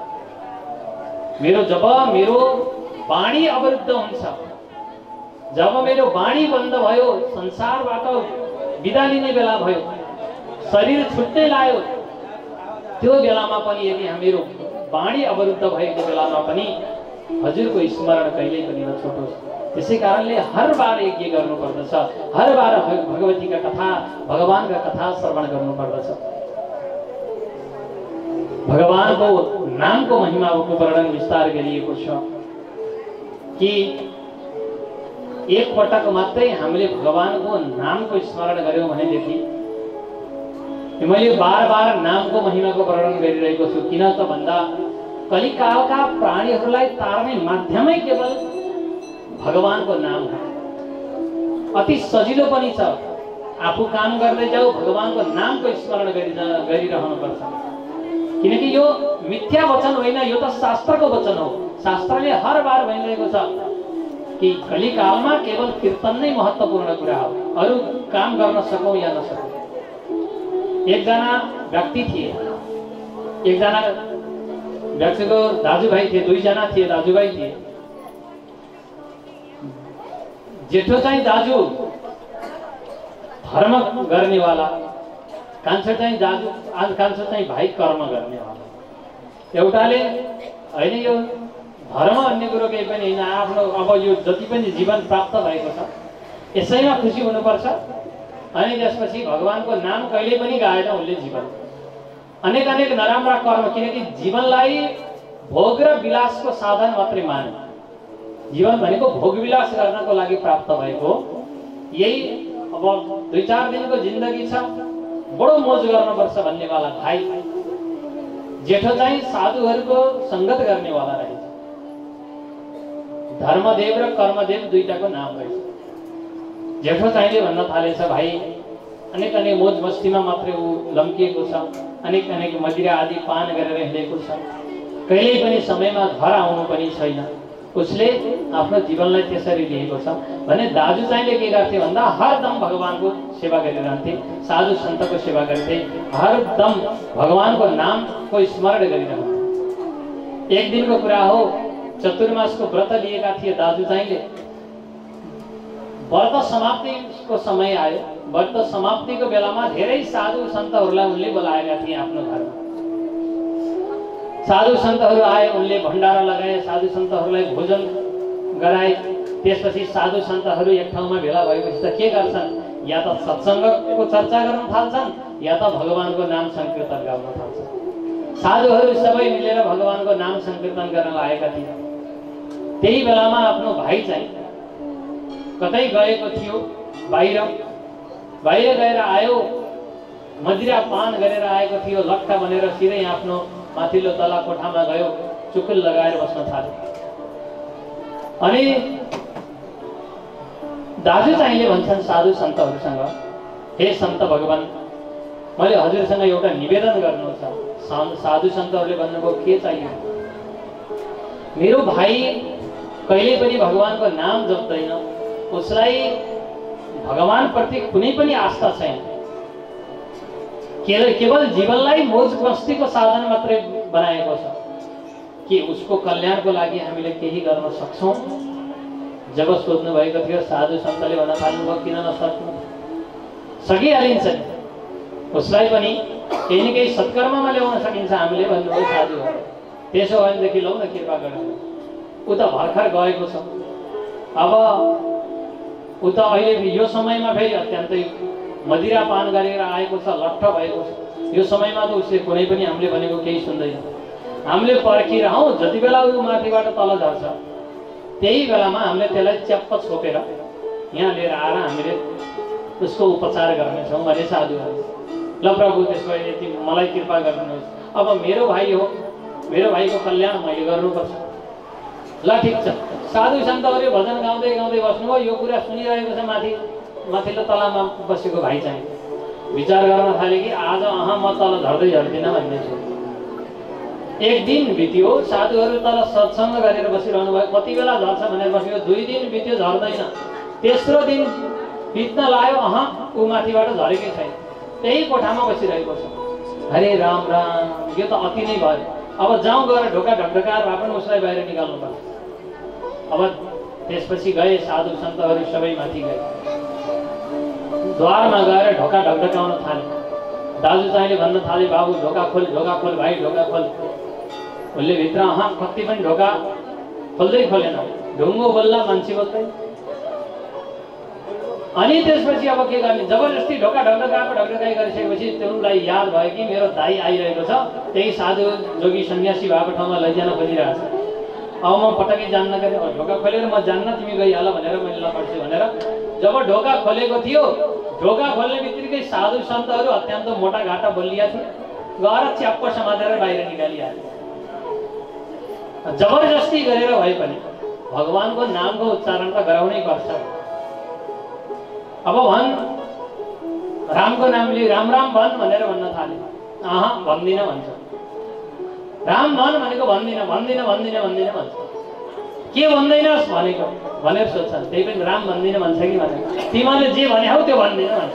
मेरो जब मेरो वाणी अवरुद्ध हुन्छ, जब मेरो वाणी बन्द भयो, संसारबाट बिदा लिने बेला भयो, शरीर छुट्दै लाग्यो, त्यो बेलामा पनि यदि हाम्रो वाणी अवरुद्ध भएको बेलामा पनि हजुरको स्मरण कहिल्यै पनि नछुटोस्। त्यसै कारणले हर बार यज्ञ गर्नुपर्दछ, हर बार भगवतीका कथा, भगवानका कथा श्रवण गर्नुपर्दछ। भगवानको नामको महिमाको वर्णन विस्तार गरिएको छ कि एक पटक मात्रै हामीले भगवानको नामको स्मरण गर्यौं भनेदेखि, मैले बार बार नामको महिमाको वर्णन गरिरहेको छु किन त भन्दा कलिकालका प्राणीहरूलाई तार्ने माध्यमै केवल भगवानको नाम हो। अति सजिलो पनि छ, आफू काम गर्दै जाऊ, भगवानको नामको स्मरण गरिरहनुपर्छ। किनकि यो मिथ्या वचन होइन, यो त शास्त्रको वचन हो। शास्त्रले हर बार भनिरहेको छ कि कलिकालमा केवल कीर्तन नै महत्त्वपूर्ण कुरा हो, अरू काम गर्न सकौँ या नसकौँ। एकजना व्यक्ति थिए, एकजना व्यक्तिको दाजुभाइ थिए, दुईजना थिए दाजुभाइ थिए। जेठो चाहिँ दाजु धर्म गर्नेवाला, कान्छो चाहिँ दाजु आज कान्छो चाहिँ भाइ कर्म गर्नेवाला। एउटाले होइन यो धर्म अन्य कुरो केही पनि होइन, आफ्नो अब यो जति पनि जीवन प्राप्त भएको छ यसैमा खुसी हुनुपर्छ। अनि त्यसपछि भगवानको नाम कहिले पनि गाएन उसले जीवन। अनेक अनेक नराम्रा कर्म, किनकि जीवनलाई भोग र विलासको साधन मात्रै माने। जीवन भनेको भोग विलास गर्नको लागि प्राप्त भएको, यही अब दुई चार दिनको जिन्दगी छ, बडो मोज गर्नुपर्छ भन्नेवाला भाइ। जेठो चाहिँ साधुहरूको संगत गर्नेवाला रहेछ। धर्मदेव र कर्मदेव दुईटाको नाम रहेछ। जेठो चाहिँले भन्न थालेछ, भाइ अनेक अनेक मोज मस्तीमा मात्रै ऊ लम्किएको छ, अनेक अनेक मदिरा आदि पान गरेर हिँडेको छ, कहिल्यै पनि समयमा घर आउनु पनि छैन। उसले आफ्नो जीवनलाई त्यसरी लिएको छ भने दाजु चाहिँले के गर्थे भन्दा हरदम भगवानको सेवा गरिरहन्थे, साधु सन्तको सेवा गर्थे, हरदम भगवानको नामको स्मरण गरिरहन्थे। एक दिनको कुरा हो, चतुर्मासको व्रत लिएका थिए दाजु चाहिँले। व्रत समाप्तिको समय आयो। व्रत समाप्तिको बेलामा धेरै साधु सन्तहरूलाई उनले बोलाएका थिए आफ्नो घरमा। साधु सन्तहरू आए, उनले भण्डारा लगाए, साधु सन्तहरूलाई भोजन गराए। त्यसपछि साधु सन्तहरू एक ठाउँमा भेला भएपछि त के गर्छन्, या त सत्सङ्गको चर्चा गर्न थाल्छन् या त भगवानको नाम संकीर्तन गर्न थाल्छन्। साधुहरू सबै मिलेर भगवानको नाम संकीर्तन गर्न लागेका थिए। त्यही बेलामा आफ्नो भाइ चाहिँ कतै गएको थियो, बाहिर बाहिर गएर आयो, मदिरा पान गरेर आएको थियो, लट्ठा बनेर सिधै आफ्नो माथिल्लो तला कोठामा गयो, चुकुल लगाएर बस्न थाल्यो। अनि दाजु चाहिँले भन्छन् साधु सन्तहरूसँग, हे सन्त भगवान, मैले हजुरसँग एउटा निवेदन गर्नु छ। साधु सन्तहरूले भन्नुभयो, के चाहियो? मेरो भाइ कहिले पनि भगवानको नाम जप्दैन, उसलाई भगवान प्रति कुनै पनि आस्था छैन, केवल जीवनलाई मोज मस्तीको साधन मात्रै बनाएको छ। के उसको कल्याणको लागि हामीले केही गर्न सक्छौँ? जब सोध्नु भएको थियो, साधु सन्तले भन्न थाल्नुभयो, किन नसक्नु, सकिहालिन्छ नि, उसलाई पनि केही न केही सत्कर्ममा ल्याउन सकिन्छ हामीले भन्नुभयो साधुहरू। त्यसो भनेदेखि लौ न, कृपा गरेर। ऊ त भर्खर गएको छ, अब ऊ त अहिले यो समयमा फेरि अत्यन्तै मदिरा पान गरेर आएको छ, लट्ठ भएको छ। यो समयमा त उसले कुनै पनि हामीले भनेको केही सुन्दैन। हामीले पर्खिरहौँ, जति बेला ऊ माथिबाट तल झर्छ त्यही बेलामा हामीले त्यसलाई च्याप्प छोपेर यहाँ लिएर आएर हामीले उसको उपचार गर्नेछौँ भने साधुहरू। ल प्रभु, त्यसो भए यति मलाई कृपा गर्नुहोस्, अब मेरो भाइ हो, मेरो भाइको कल्याण मैले गर्नुपर्छ। ल ठिक छ। साधु सन्तहरूले भजन गाउँदै गाउँदै बस्नुभयो। यो कुरा सुनिरहेको छ माथि माथिल्लो तलामा बसेको भाइ चाहिँ विचार गर्न थाले कि आज अह म तल झर्दै झर्दिनँ भन्ने छु। एक दिन बित्यो, साधुहरू तल सत्सङ्ग गरेर बसिरहनु भयो। कति बेला झर्छ भनेर बसेको, दुई दिन बित्यो, झर्दैन। तेस्रो दिन बित्न लाग्यो, अह ऊ माथिबाट झरेकै छैन, त्यही कोठामा बसिरहेको छ। हरे राम राम, यो त अति नै भयो। अब जाउँ गएर ढोका ढकढकाएर भए पनि उसलाई बाहिर निकाल्नुपर्छ। अब त्यसपछि गए साधु सन्तहरू सबै माथि गए, द्वारमा गएर ढोका ढकढकाउन थाले। दाजु चाहिँले भन्न थाले, बाबु ढोका खोल, ढोका खोल भाइ, ढोका खोल। उसले भित्र अह कति पनि ढोका खोल्दै खोलेन, ढुङ्गो बोल्ला, मान्छे बोल्दै। अनि त्यसपछि अब के गर्ने, जबरजस्ती ढोका ढकढकाएको ढकढकाइ गरिसकेपछि त्यसलाई याद भयो कि मेरो दाइ आइरहेको छ, त्यही साधु जोगी सन्यासी भएको ठाउँमा लैजान खोजिरहेको छ। अब म पटक्कै जान्न गरे, ढोका खोलेर म जान्न, तिमी गइहाल भनेर मैले लपड्छु भनेर जब ढोका खोलेको थियो, ढोका खोल्ने बित्तिकै साधु सन्तहरू अत्यन्त मोटा घाटा बोलिया थिए, गएर च्याप्प समातेर बाहिर निकालिहाले। जबरजस्ती गरेर भए पनि भगवानको नामको उच्चारण त गराउनै पर्छ। अब भन्, रामको नाम लिए राम राम भन् भनेर भन्न थाले, अह भन्दिनँ भन्छ। राम भन् भनेको भन्दिनँ भन्दिनँ भन्दिनँ भन्दिनँ भन्छ। के भन्दैनस् भनेको भनेर सोध्छन्, त्यही पनि राम भन्दिनँ भन्छ कि भनेर। तिमीले जे भने हौ त्यो भन्दिनँ भन्छ,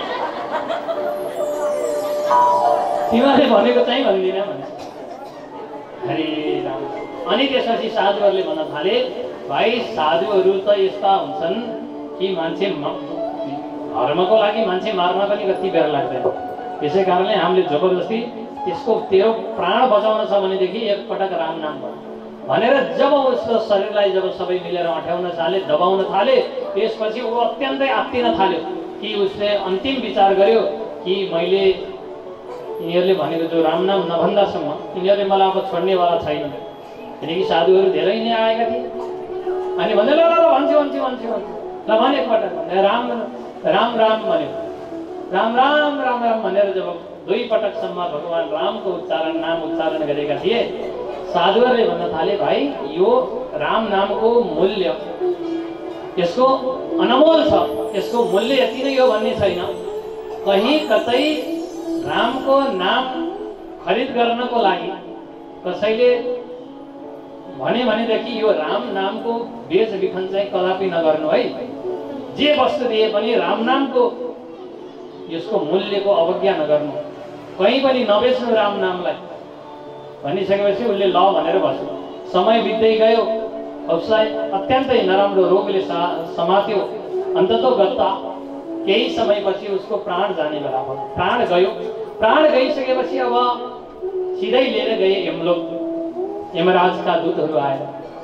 तिमीले भनेको चाहिँ भन्दिनँ भन्छ। हरे राम। अनि त्यसपछि साधुहरूले भन्न थाले, भाइ साधुहरू त यस्ता हुन्छन् कि मान्छे धर्मको लागि मान्छे मार्न पनि कति बेर लाग्दैन। त्यसै कारणले हामीले जबरजस्ती त्यसको तेरो प्राण बचाउन छ भनेदेखि एकपटक राम नाम भयो भनेर जब उसको शरीरलाई जब सबै मिलेर अँठ्याउन थाले, दबाउन थाले, त्यसपछि ऊ अत्यन्तै आत्तिन थाल्यो कि उसले अन्तिम विचार गर्यो कि मैले यिनीहरूले भनेको जो राम नाम नभन्दासम्म यिनीहरूले मलाई अब छोड्नेवाला छैन। किनकि साधुहरू धेरै नै आएका थिए। अनि भन्दै ल ल भन्छु भन्छु भन्छु भन्छु ल भने एकपटक भने राम राम राम भन्यो, राम राम राम राम भनेर जब दुई पटकसम्म भगवान रामको उच्चारण नाम उच्चारण गरेका थिए, साधुहरूले भन्न थाले, भाइ यो राम नामको मूल्य यसको अनमोल छ, यसको मूल्य यति नै हो भन्ने छैन। कहीँ कतै रामको नाम खरिद गर्नको लागि कसैले भने भनेदेखि यो राम नामको बेच बिखन चाहिँ कदापि नगर्नु है। जे वस्तु दिए पनि राम नामको यसको मूल्यको अवज्ञा नगर्नु, कहीँ पनि नबेच्नु राम नामलाई भनिसकेपछि उसले ल भनेर बस्यो। समय बित्दै गयो, उसलाई अत्यन्तै नराम्रो रोगले समात्यो। अन्ततोगत्ता केही समयपछि उसको प्राण जाने बेला भयो। प्राण गयो। प्राण गइसकेपछि अब सिधै लिएर गए यमलोक। यमराजका दूतहरू आएर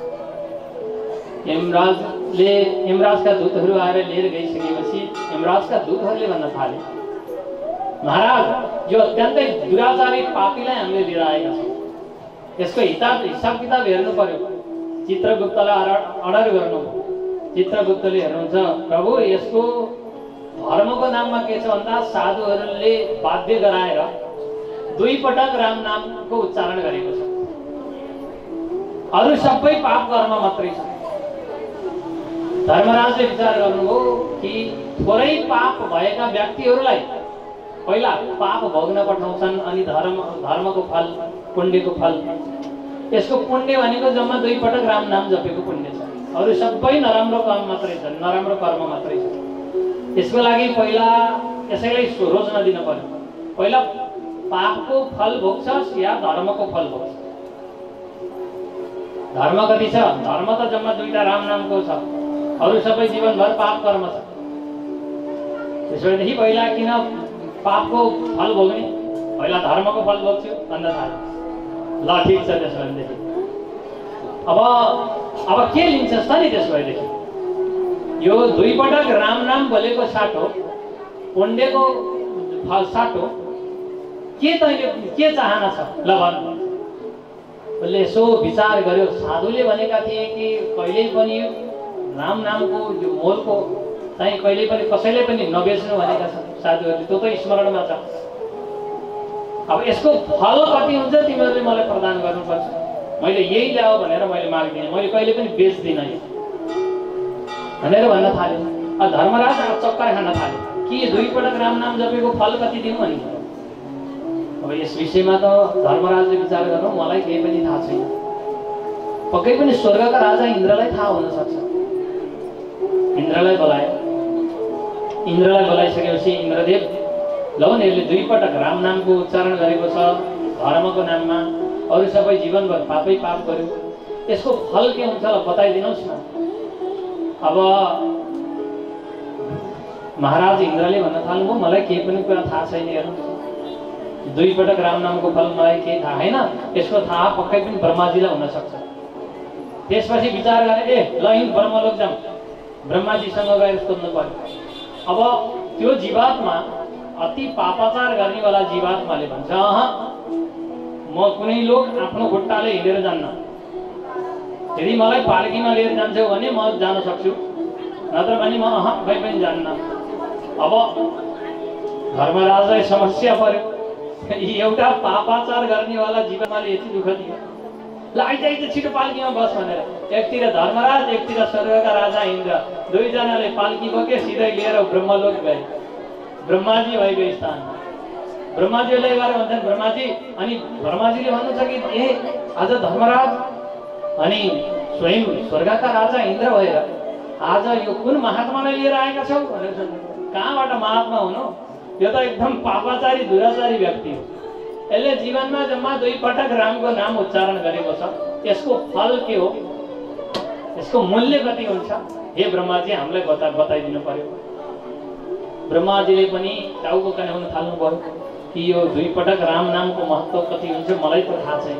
यमराजले यमराजका दूतहरू आएर लिएर गइसकेपछि यमराजका दूतहरूले भन्न थाले, महाराज यो अत्यन्तै दुराचारी पापीलाई हामीले लिएर आएका छौँ। यसको हिसाब हिसाब किताब हेर्नु पर्यो। चित्रगुप्तलाई अर्डर गर्नु। चित्रगुप्तले हेर्नुहुन्छ, प्रभु यसको धर्मको नाममा के छ भन्दा साधुहरूले बाध्य गराएर दुई पटक राम नामको उच्चारण गरेको छ। अरू सबै पाप कर्म मात्रै छ। धर्मराजले विचार गर्नुभयो कि थोरै पाप भएका व्यक्तिहरूलाई पहिला पाप भोग्न पठाउँछन्, अनि धर्म धर्मको फल, पुण्यको फल। यसको पुण्य भनेको जम्मा दुई पटक राम नाम जपेको पुण्य छ। अरू सबै नराम्रो काम मात्रै छ, नराम्रो कर्म मात्रै छ। यसको लागि पहिला यसैलाई रोज्न दिन पर्यो। पहिला पापको फल भोग्छस् या धर्मको फल भोग्छ? धर्म कति छ? धर्म त जम्मा दुईटा राम नामको छ, अरू सबै जीवनभर पाप कर्म छ। त्यसैदेखि पहिला किन पापको फल भोग्ने? पहिला धर्मको फल भोग्छु भन्न थाल्यो। ल ठिक छ, त्यसो भनेदेखि अब अब के लिन्छस् त नि? त्यसो भएदेखि यो दुई पटक राम नाम बोलेको साटो, पुण्यको फल साटो, के तैँले के चाहना छ? ल भन्। उसले यसो विचार गर्यो। साधुले भनेका थिए कि कहिल्यै पनि राम नामको यो मोलको चाहिँ कहिल्यै पनि कसैले पनि नबेच्नु भनेका छन् साधुहरूले। त्यो त स्मरणमा छ। अब यसको फल कति हुन्छ तिमीहरूले मलाई प्रदान गर्नुपर्छ। मैले यही ल्याऊ भनेर मैले माग्दिनँ, मैले कहिले पनि बेच्दिनँ भनेर भन्न थाले। अब धर्मराज चक्कर खान थाले कि दुई पटक राम नाम जपेको फल कति दिउँ भने। अब यस विषयमा त धर्मराजले विचार गर्नु, मलाई केही पनि थाहा छैन। पक्कै पनि स्वर्गका राजा इन्द्रलाई थाहा हुन सक्छ। इन्द्रलाई बोलायो। इन्द्रलाई बोलाइसकेपछि इन्द्रदेव, लौ न यसले दुई पटक राम नामको उच्चारण गरेको छ धर्मको नाममा, अरू सबै जीवनभर पापै पाप गर्यो, यसको फल के हुन्छ ल बताइदिनुहोस् न। अब महाराज इन्द्रले भन्न थाल्नुभयो, मलाई केही पनि कुरा थाहा छैन। हेर्नु, दुई पटक राम नामको फल मलाई केही थाहा छैन। यसको थाहा पक्कै पनि ब्रह्माजीलाई हुन सक्छ। त्यसपछि विचार गरे, ए ल हिँड ब्रह्मलोक जाऊँ। ब्रह्माजीसँग गएर सोध्नु पर्यो। अब त्यो जीवात्मा, अति पापाचार गर्नेवाला जीवात्माले भन्छ, अह म कुनै लोक आफ्नो खुट्टाले हिँडेर जान्न। यदि मलाई पालकीमा लिएर जान्छौ भने म जान सक्छु, नत्र भने म अह कहीँ पनि जान्न। अब धर्मराजलाई समस्या पर्यो। एउटा पापाचार गर्नेवाला जीवनले यति दुःख दियो। ल आइज आइज छिटो पालकीमा बस भनेर। एकतिर धर्मराज, एकतिर स्वर्गका राजा इन्द्र, दुईजनाले पालकी बोके सिधै लिएर ब्रह्मलोक गए। ब्रह्माजी भएको स्थान। ब्रह्माजीले गएर भन्छन्, ब्रह्माजी, अनि ब्रह्माजीले भन्नुहुन्छ कि ए आज धर्मराज अनि स्वयं स्वर्गका राजा इन्द्र भएर आज यो कुन महात्मालाई लिएर आएका छौ भनेर सोध्नु। कहाँबाट महात्मा हुनु? यो त एकदम पापाचारी दुराचारी व्यक्ति हो। यसले जीवनमा जम्मा दुई पटक रामको नाम उच्चारण गरेको छ। यसको फल के हो? यसको मूल्य कति हुन्छ? हे ब्रह्माजी, हामीलाई बता बताइदिनु पर्यो। ब्रह्माजीले पनि टाउको कनाउन थाल्नु पर्यो कि यो दुई पटक राम नामको महत्त्व कति हुन्छ मलाई त थाहा छैन।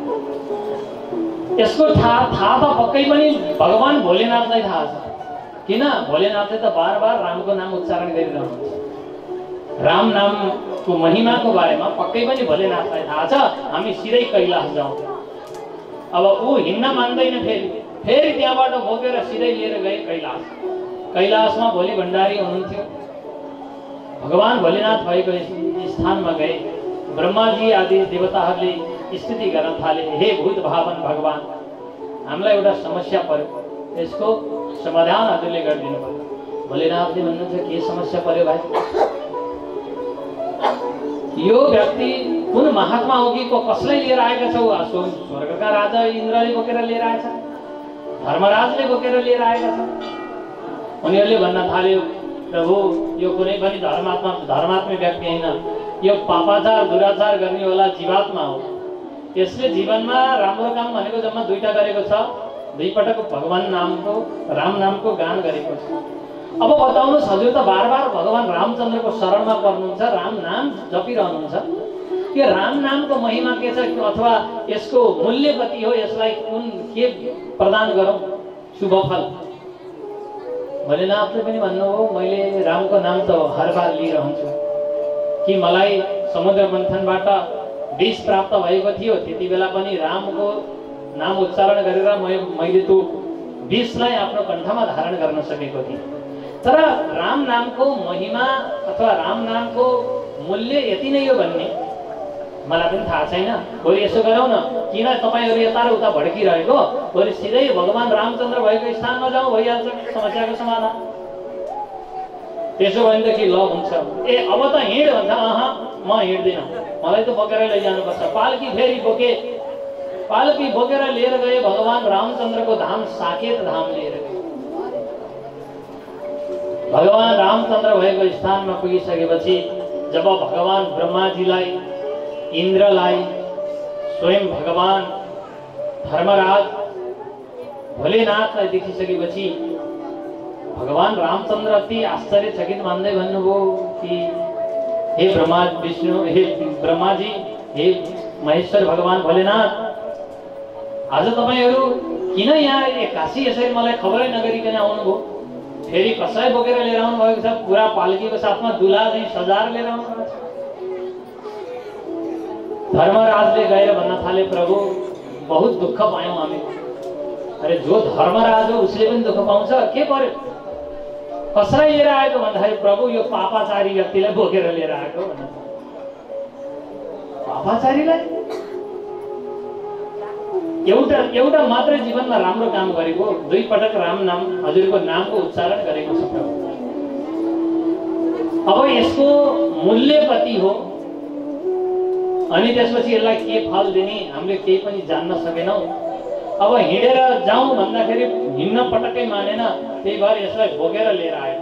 यसको थाहा थाहा त पक्कै पनि भगवान भोलेनाथलाई थाहा छ। किन? भोलेनाथले त बार बार रामको नाम उच्चारण गरिरहनुहुन्छ। राम नामको महिमाको बारेमा पक्कै पनि भोलेनाथलाई थाहा छ। हामी सिधै कैलाश जाउँ। अब ऊ हिँड्न मान्दैन। फेरि फेरि त्यहाँबाट बोकेर सिधै लिएर गए कैलाश। कैलाशमा भोले भण्डारी हुनुहुन्थ्यो। भगवान भोलेनाथ भएको स्थानमा गए। ब्रह्माजी आदि देवताहरूले स्तुति गर्न थाले, हे भूत भावन भगवान, हामीलाई एउटा समस्या पर्यो, यसको समाधान हजुरले गरिदिनु पर्यो। भोलेनाथले भन्नुहुन्छ, के समस्या पर्यो भाइ? यो व्यक्ति कुन महात्मा हो कि को कसलाई लिएर आएका छौ? स्वर्गका राजा इन्द्रले बोकेर लिएर आएछ, धर्मराजले बोकेर लिएर आएका छन्। उनीहरूले भन्न थाल्यो, प्रभु यो कुनै पनि धर्मात्मा धर्मात्मा व्यक्ति होइन, यो पापाचार दुराचार गर्ने वाला जीवात्मा हो। यसले जीवनमा राम्रो काम भनेको जम्मा दुईटा गरेको छ, दुई पटक भगवान नामको राम नामको गान गरेको छ। अब बताउनुहोस्, हजुर त बार बार भगवान रामचन्द्रको शरणमा पर्नुहुन्छ, राम नाम जपिरहनुहुन्छ। यो राम नामको महिमा के छ अथवा यसको मूल्य कति हो? यसलाई कुन के प्रदान गरौँ शुभ फल? भोलेनाथले पनि भन्नुभयो, मैले रामको नाम त हर बार लिइरहन्छु कि मलाई समुद्र मन्थनबाट विष प्राप्त भएको थियो, त्यति बेला पनि रामको नाम उच्चारण गरेर मैले त्यो विषलाई आफ्नो कण्ठमा धारण गर्न सकेको थिएँ। तर राम नामको महिमा अथवा राम नामको मूल्य यति नै हो भन्ने मलाई पनि थाहा छैन। बरु यसो गरौँ न, किन तपाईँहरू यता र उता भड्किरहेको, बरु सिधै भगवान रामचन्द्र भएको स्थानमा जाउँ, भइहाल्छ समस्याको समाधान। त्यसो भनेदेखि ल हुन्छ, ए अब त हिँड भन्छ, अह म हिँड्दिनँ, मलाई त बोकेर लैजानुपर्छ। पालकी फेरि बोके, पालकी बोकेर लिएर गए भगवान रामचन्द्रको धाम साकेत धाम लिएर गए। भगवान रामचन्द्र भएको स्थानमा पुगिसकेपछि जब भगवान ब्रह्माजीलाई, इन्द्रलाई, स्वयं भगवान धर्मराज भोलेनाथलाई देखिसकेपछि भगवान रामचन्द्र अति आश्चर्यचकित मान्दै भन्नुभयो कि हे ब्रह्मा विष्णु, हे ब्रह्माजी, हे महेश्वर भगवान भोलेनाथ, आज तपाईँहरू किन यहाँ एक्कासी यसरी मलाई खबरै नगरिकन आउनुभयो? फेरि कसै बोकेर लिएर आउनु भएको छ? पुरा पालकीको साथमा दुला चाहिँ सजाएर लिएर आउनु भएको छ। धर्मराजले गएर भन्न थाले, प्रभु बहुत दुःख पायौँ हामी। अरे जो धर्मराज हो उसले पनि दुःख पाउँछ, के पर्यो? कसलाई लिएर आएको भन्दाखेरि प्रभु यो पापाचारी व्यक्तिलाई बोकेर लिएर आएको भन्छ। पापाचारीलाई? एउटा एउटा मात्र जीवनमा राम्रो काम गरेको, दुई पटक राम नाम हजुरको नामको उच्चारण गरेको छ प्रभु। अब यसको मूल्य कति हो अनि त्यसपछि यसलाई के फल दिने हामीले केही पनि जान्न सकेनौँ। अब हिँडेर जाउँ भन्दाखेरि हिँड्न पटक्कै मानेन, त्यही भएर यसलाई बोकेर लिएर आएको।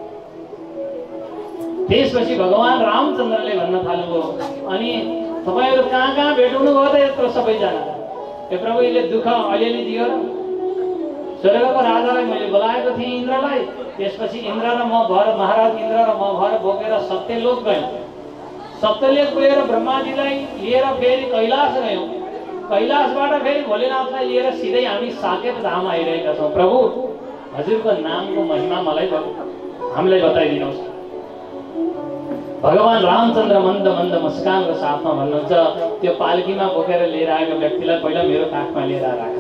त्यसपछि भगवान रामचन्द्रले भन्न थाल्नुभयो, अनि तपाईँहरू कहाँ कहाँ भेट्नु भयो त यत्रो सबैजना? ए प्रभु, यसले दुःख अलिअलि दियो र? स्वर्गको राजालाई मैले बोलाएको थिएँ, इन्द्रलाई। त्यसपछि इन्द्र र म भएर, महाराज इन्द्र र म भएर बोकेर सत्यलोक गयौँ। सत्यलोक गएर ब्रह्माजीलाई लिएर फेरि कैलाश गयौँ। कैलाशबाट फेरि भोलेनाथलाई लिएर सिधै हामी साकेत धाम आइरहेका छौँ। प्रभु, हजुरको नामको महिमा मलाई हामीलाई बताइदिनुहोस्। भगवान रामचन्द्र मन्द मन्द मुस्कानको साथमा भन्नुहुन्छ, त्यो पालकीमा बोकेर लिएर आएको व्यक्तिलाई पहिला मेरो काखमा लिएर राख।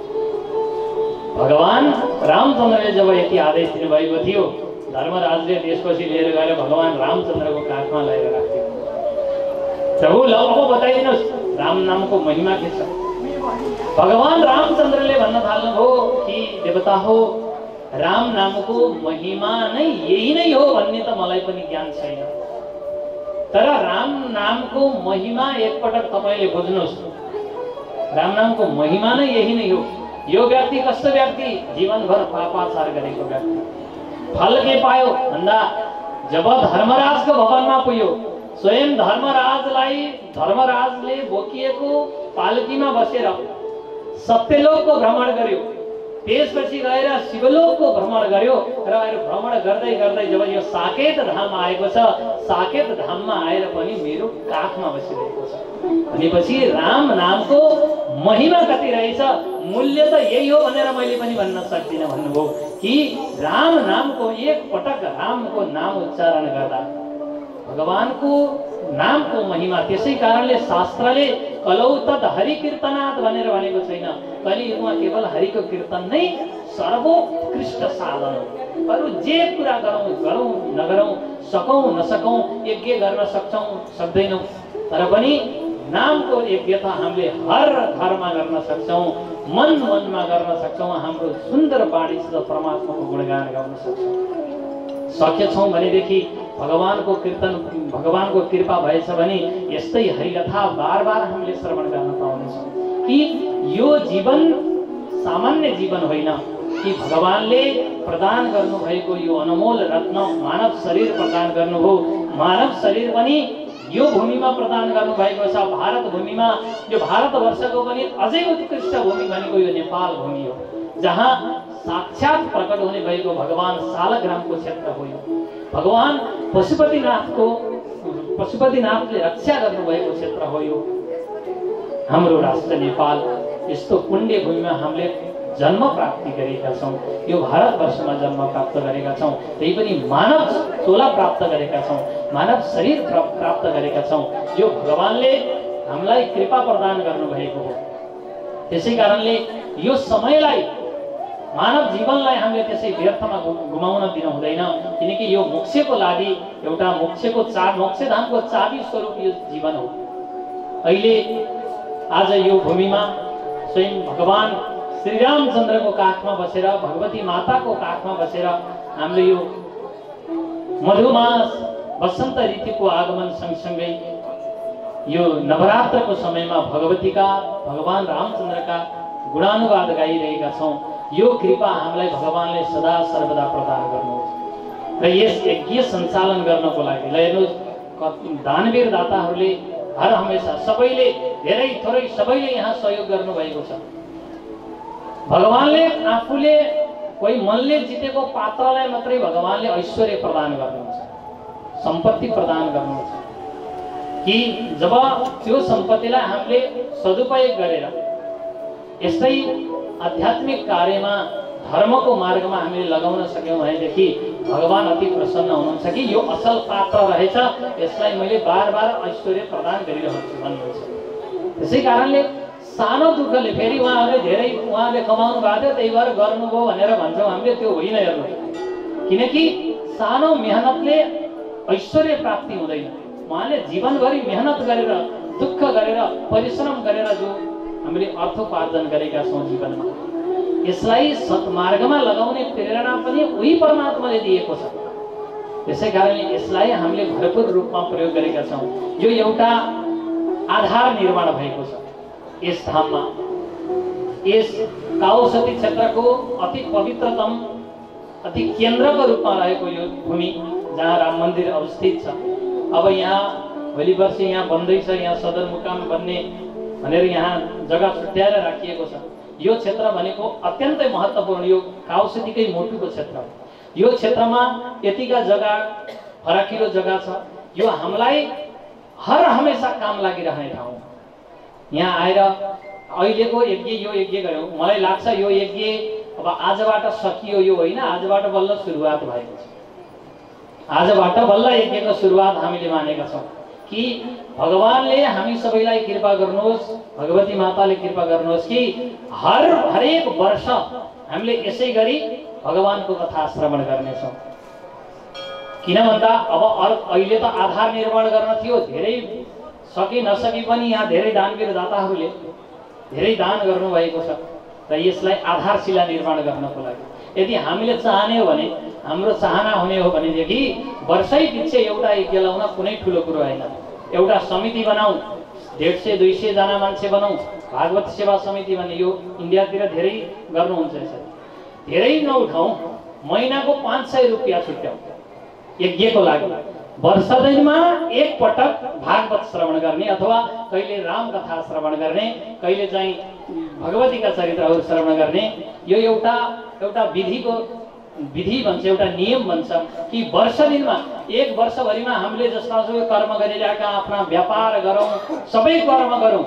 भगवान रामचन्द्रले जब यति आदेश दिनुभएको थियो, धर्मराजले त्यसपछि लिएर गएर भगवान रामचन्द्रको काखमा लिएर राख्थ्यो। प्रभु ल अब बताइदिनुहोस् राम नामको महिमा के छ? भगवान रामचन्द्रले भन्न थाल्नुभयो कि देवता हो, राम नामको महिमा नै यही नै हो भन्ने त मलाई पनि ज्ञान छैन। तर राम नामको महिमा एकपटक तपाईँले बुझ्नुहोस्। राम नामको महिमा नै यही नै हो। यो व्यक्ति कस्तो व्यक्ति? जीवनभर पापाचार गरेको व्यक्ति। फल के पायो भन्दा जब धर्मराजको भवनमा पुग्यो, स्वयं धर्मराजलाई धर्मराजले बोकिएको पालकीमा बसेर सत्यलोकको भ्रमण गर्यो। त्यसपछि गएर शिवलोकको भ्रमण गर्यो र भ्रमण गर्दै गर्दै जब यो साकेत धाम आएको छ, साकेत धाममा आएर पनि मेरो काखमा बसिरहेको छ। भनेपछि राम नामको महिमा कति रहेछ, मूल्य त यही हो भनेर मैले पनि भन्न सक्दिनँ भन्नुभयो कि राम नामको एक पटक रामको नाम उच्चारण गर्दा भगवानको नामको महिमा। त्यसै कारणले शास्त्रले कलौ तद हरि कीर्तनात् भनेर भनेको छैन। कलियुगमा केवल हरिको कीर्तन नै सर्वोत्कृष्ट साधन हो। अरू जे कुरा गरौँ गरौँ नगरौँ, सकौँ नसकौँ, यज्ञ गर्न सक्छौँ सक्दैनौँ, तर पनि नामको यज्ञता हामीले हर घरमा गर्न सक्छौँ, मन मनमा गर्न सक्छौँ। हाम्रो सुन्दर बाणीसित परमात्माको गुणगान गाउन सक्छौँ। सकेछौँ भनेदेखि भगवानको कीर्तन भगवानको कृपा भएछ भने यस्तै हरिकथा बार बार हामीले श्रवण गर्न पाउनेछौँ कि यो जीवन सामान्य जीवन होइन कि भगवानले प्रदान गर्नुभएको यो अनमोल रत्न मानव शरीर प्रदान गर्नुभयो। मानव शरीर पनि यो भूमिमा प्रदान गर्नुभएको छ। भारत भूमिमा यो भारतवर्षको पनि अझै उत्कृष्ट भूमि भनेको यो नेपाल भूमि हो, जहाँ साक्षात प्रकट हुने भएको भगवान शालग्रामको क्षेत्र हो। यो भगवान पशुपतिनाथको पशुपतिनाथले रक्षा गर्नुभएको क्षेत्र हो। यो हाम्रो राष्ट्र नेपाल यस्तो पुण्य भूमिमा हामीले जन्म प्राप्ति गरेका छौँ। यो भारतवर्षमा जन्म प्राप्त गरेका छौँ, त्यही पनि मानव चोला प्राप्त गरेका छौँ, मानव शरीर प्राप्त गरेका छौँ। यो भगवानले हामीलाई कृपा प्रदान गर्नुभएको हो। त्यसै कारणले यो समयलाई मानव जीवनलाई हामीले त्यसै व्यर्थमा गुमाउन दिन हुँदैन, किनकि यो मोक्षको लागि एउटा मोक्षको चा मोक्षधामको चाबी स्वरूप यो जीवन हो। अहिले आज यो भूमिमा स्वयं भगवान श्री रामचन्द्रको काखमा बसेर भगवती माताको काखमा बसेर हामीले यो मधुमास वसन्त ऋतुको आगमन सँगसँगै यो नवरात्रको समयमा भगवतीका भगवान रामचन्द्रका गुणानुवाद गाइरहेका छौँ। यो कृपा हामीलाई भगवानले सदा सर्वदा प्रदान गर्नुहुन्छ। र यस यज्ञ सञ्चालन गर्नको लागि ल हेर्नुहोस्, दानवीर दाताहरूले हर हमेसा सबैले धेरै थोरै सबैले यहाँ सहयोग गर्नुभएको छ। भगवानले आफूले कोही मनले जितेको पात्रलाई मात्रै भगवानले ऐश्वर्य प्रदान गर्नुहुन्छ, सम्पत्ति प्रदान गर्नुहुन्छ कि जब त्यो सम्पत्तिलाई हामीले सदुपयोग गरेर यस्तै आध्यात्मिक कार्यमा धर्मको मार्गमा हामीले लगाउन सक्यौँ भनेदेखि भगवान अति प्रसन्न हुनुहुन्छ कि यो असल पात्र रहेछ, यसलाई मैले बार बार ऐश्वर्य प्रदान गरिरहन्छु भन्नुहुन्छ। त्यसै कारणले सानो दुःखले फेरि उहाँहरूले धेरै उहाँले कमाउनु भएको थियो त्यही भएर गर्नुभयो भनेर भन्छौँ हामीले, त्यो होइन। हेर्नु, किनकि सानो मेहनतले ऐश्वर्य प्राप्ति हुँदैन। उहाँले जीवनभरि मेहनत गरेर दुःख गरेर परिश्रम गरेर जो हामीले अर्थोपार्जन गरेका छौँ जीवनमा, यसलाई सत्मार्गमा लगाउने प्रेरणा पनि उही परमात्माले दिएको छ। त्यसै कारणले यसलाई हामीले भरपूर रूपमा प्रयोग गरेका छौँ। यो एउटा आधार निर्माण भएको छ यस धाममा। यस काउसती क्षेत्रको अति पवित्रतम अति केन्द्रको रूपमा रहेको यो भूमि जहाँ राम मन्दिर अवस्थित छ। अब यहाँ भोलि वर्ष यहाँ बन्दैछ, यहाँ सदरमुकाम बन्ने भनेर यहाँ जग्गा छुट्याएर राखिएको छ। यो क्षेत्र भनेको अत्यन्तै महत्त्वपूर्ण, यो काउसतीकै मुटुको क्षेत्र हो। यो क्षेत्रमा यतिका जग्गा फराकिलो जग्गा छ, यो हामीलाई हर हमेसा काम लागिरहने ठाउँ। यहाँ आएर अहिलेको यज्ञ यो यज्ञ गऱ्यौँ, मलाई लाग्छ यो यज्ञ अब आजबाट सकियो यो होइन, आजबाट बल्ल सुरुवात भएको छ। आजबाट बल्ल यज्ञको सुरुवात हामीले मानेका छौँ कि भगवानले हामी सबैलाई कृपा गर्नुहोस्, भगवती माताले कृपा गर्नुहोस् कि हर हरेक वर्ष हामीले यसै गरी भगवानको कथा श्रवण गर्नेछौँ। किन भन्दा अब अहिले त आधार निर्माण गर्न थियो, धेरै सके नसके पनि यहाँ धेरै दानवीर दाताहरूले धेरै दान गर्नुभएको छ र यसलाई आधारशिला निर्माण गर्नको लागि यदि हामीले चाहने हो भने, हाम्रो चाहना हुने हो भनेदेखि वर्षै पछि एउटा यज्ञ लाउन कुनै ठुलो कुरो होइन। एउटा समिति बनाऊ, डेढ सय दुई सय जना मान्छे बनाऊ, भागवत सेवा समिति भन्ने यो इन्डियातिर धेरै गर्नुहुन्छ। यसरी धेरै नउठाउँ, महिनाको पाँच सय रुपियाँ छुट्याउँ यज्ञको लागि। वर्ष दिनमा एक पटक भागवत श्रवण गर्ने अथवा कहिले राम कथा श्रवण गर्ने, कहिले चाहिँ भगवतीका चरित्रहरू श्रवण गर्ने। यो एउटा एउटा विधिको विधि भन्छ, एउटा नियम भन्छ कि वर्ष दिनमा एक वर्षभरिमा हामीले जस्ता जो कर्म गरिरहेका आफ्ना व्यापार गरौँ, सबै कर्म गरौँ,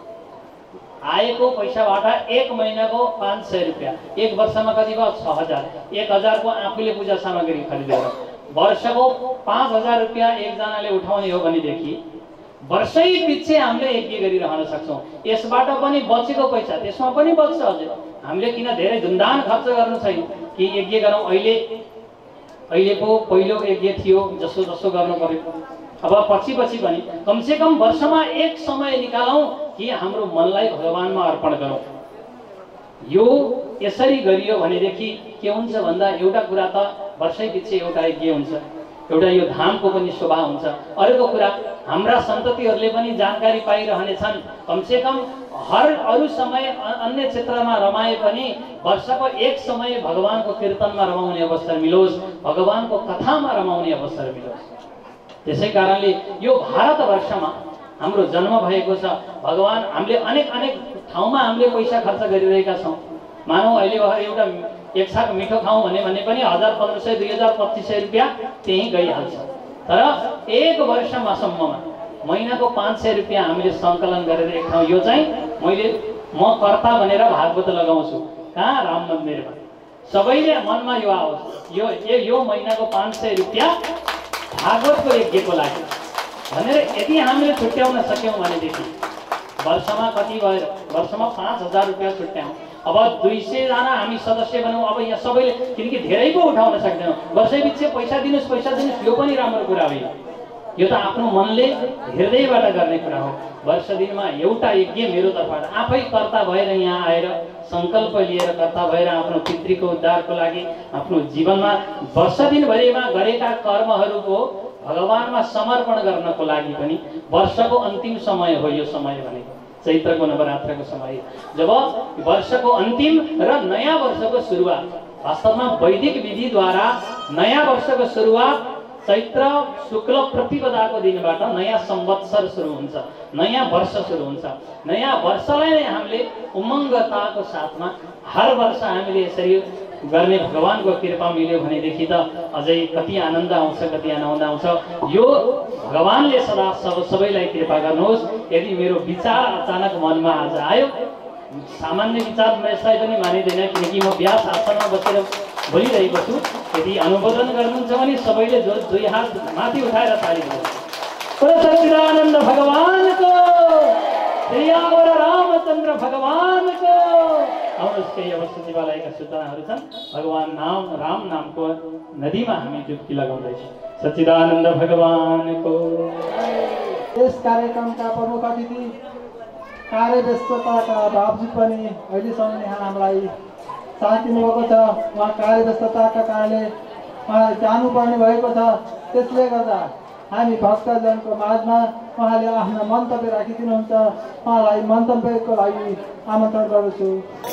आएको पैसाबाट एक महिनाको पाँच सय रुपियाँ, एक वर्षमा कति भयो छ हजार, एक हजारको आफूले पूजा सामग्री खरिदेर वर्षको पाँच हजार रुपियाँ एकजनाले उठाउने हो भनेदेखि वर्षै पछि हामीले यज्ञ गरिरहन सक्छौँ। यसबाट पनि बचेको पैसा त्यसमा पनि बच्छ। हजुर, हामीले किन धेरै धुमधाम खर्च गर्नु छैन कि यज्ञ गरौँ। अहिले अहिलेको पहिलो यज्ञ थियो जसो जसो गर्नु पर्यो, अब पछि पछि पनि कमसेकम वर्षमा एक समय निकालौँ कि हाम्रो मनलाई भगवानमा अर्पण गरौँ। यो यसरी गरियो भनेदेखि के हुन्छ भन्दा एउटा कुरा त वर्षै पछि एउटा यज्ञ हुन्छ, एउटा यो धामको पनि शोभा हुन्छ। अर्को कुरा हाम्रा सन्ततिहरूले पनि जानकारी पाइरहनेछन्, कमसेकम हर अरू समय अन्य क्षेत्रमा रमाए पनि वर्षको एक समय भगवानको कीर्तनमा रमाउने अवसर मिलोस्, भगवानको कथामा रमाउने अवसर मिलोस्। त्यसै कारणले यो भारतवर्षमा हाम्रो जन्म भएको छ। भगवान हामीले अनेक अनेक ठाउँमा हामीले पैसा खर्च गरिरहेका छौँ। मानौ अहिले भएर एउटा एक साग मिठो खाउँ भने भने पनि हजार पन्ध्र सय दुई हजार पच्चिस सय रुपियाँ त्यहीँ गइहाल्छ। तर एक वर्षमा सम्ममा महिनाको पाँच सय रुपियाँ हामीले सङ्कलन गरेर एक ठाउँ, यो चाहिँ मैले म कर्ता भनेर भागवत लगाउँछु कहाँ राम मन्दिरमा, सबैले मनमा यो आओस्, यो यो महिनाको पाँच सय रुपियाँ भागवतको यज्ञको लागि भनेर यदि हामीले छुट्याउन सक्यौँ भनेदेखि वर्षमा कति भएर वर्षमा पाँच हजार रुपियाँ छुट्याउँ। अब दुई सयजना हामी सदस्य बनौँ। अब यहाँ सबैले, किनकि धेरै पो उठाउन सक्दैनौँ, वर्षै पछि पैसा दिनुहोस् पैसा दिनुहोस् यो पनि राम्रो कुरा होइन। यो त आफ्नो मनले हृदयबाट गर्ने कुरा हो। वर्ष दिनमा एउटा यज्ञ मेरो तर्फबाट आफै कर्ता भएर यहाँ आएर सङ्कल्प लिएर कर्ता भएर आफ्नो पितृको उद्धारको लागि आफ्नो जीवनमा वर्ष दिनभरिमा गरेका कर्महरूको भगवानमा समर्पण गर्नको लागि पनि वर्षको अन्तिम समय हो यो समय भनेको, चैत्रको नवरात्रको समय, जब वर्षको अन्तिम र नयाँ वर्षको सुरुवात। वास्तवमा वैदिक विधिद्वारा नयाँ वर्षको सुरुवात चैत्र शुक्ल प्रतिपदाको दिनबाट नयाँ संवत्सर सुरु हुन्छ, नयाँ वर्ष सुरु हुन्छ। नयाँ वर्षलाई नै हामीले उमङ्गताको साथमा हर वर्ष हामीले यसरी गर्ने भगवानको कृपा मिल्यो भनेदेखि त अझै कति आनन्द आउँछ, कति आनन्द आउँछ। यो भगवानले सदा सब सबैलाई कृपा गर्नुहोस्। यदि मेरो विचार अचानक मनमा आज आयो, सामान्य विचार म यसलाई पनि मानिँदैन किनकि म व्यास आसनमा बसेर बोलिरहेको छु। यदि अनुमोदन गर्नुहुन्छ भने सबैले जो दुई हात माथि उठाएर ताली दिनुहोस्। सच्चिदानन्द भगवानको, श्रीयावर रामचन्द्र भगवानको। आउनुहोस्, केही अवश्य शिवालयका सूचनाहरू छन्। भगवान नाम राम नामको नदीमा हामी डुब्की लगाउँदैछौँ। सच्चिदानन्द भगवानको। यस कार्यक्रमका प्रमुख अतिथि कार्य व्यस्तताका बावजुद पनि अहिलेसम्म यहाँ हामीलाई साथ दिनुभएको छ। उहाँ कार्य व्यस्तताका कारणले उहाँ जानुपर्ने भएको छ। त्यसले गर्दा हामी भक्तजनको माझमा उहाँले आफ्नो मन्तव्य राखिदिनुहुन्छ। उहाँलाई मन्तव्यको लागि आमन्त्रण गर्दछु।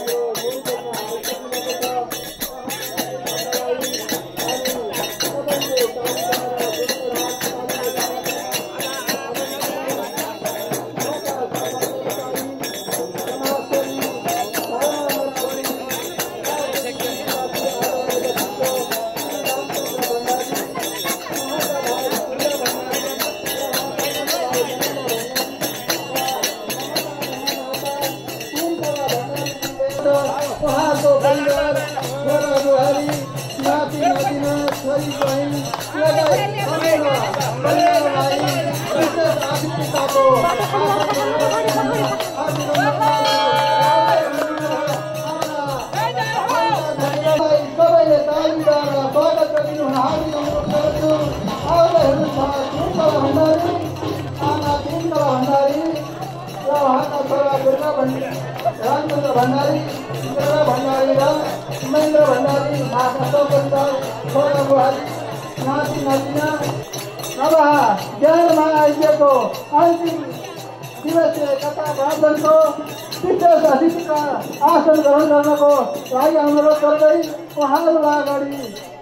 रामचन्द्र भण्डारी, इन्द्र भण्डारी र महेन्द्र भण्डारी छोरा बुहारी नाति नातिना। अब ज्ञान महायज्ञको अन्तिम दिवसीय कथा वाचनको विशेष अतिथिका आसन ग्रहण गर्नको लागि अनुरोध गर्दै उहाँहरूलाई अगाडि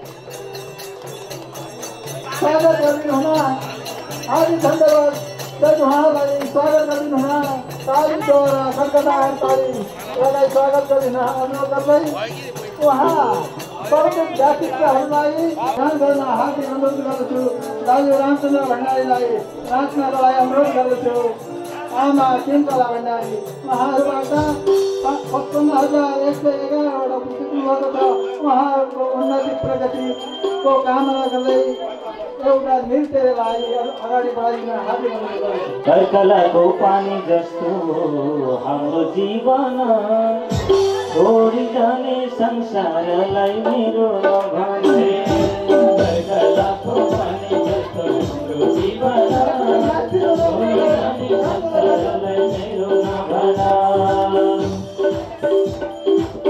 स्वागत गरिदिनु हुन आदि धन्यवाद दर्ज उहाँलाई स्वागत गरिदिनु हुन तालीद्वारा खड्गदार तालीलाई स्वागत गरिदिन अनुरोध गर्दै उहाँ प्रत्येक व्यक्तित्वहरूलाई ध्यान गर्न हार्दिक अनुरोध गर्दछु। दाजु रामचन्द्र भण्डारीलाई नाच्नका लागि अनुरोध गर्दछु। आमा किमकला भण्डारी उहाँहरूबाट पचपन्न हजार एक सय एघारवटा पुग्नुभएको छ। उहाँहरूको उन्नति प्रगतिको कामना गर्दै एउटा नृत्यलाई अगाडि बढाइदिन हार्दिक अनुरोध गर्दछु। कर्कलाको पानी जस्तो हाम्रो जीवन छोडी जाने संसारलाई मेरो नभने। कर्कलाको पानी जस्तो हाम्रो जीवन छोडी जाने संसारलाई मेरो नभन।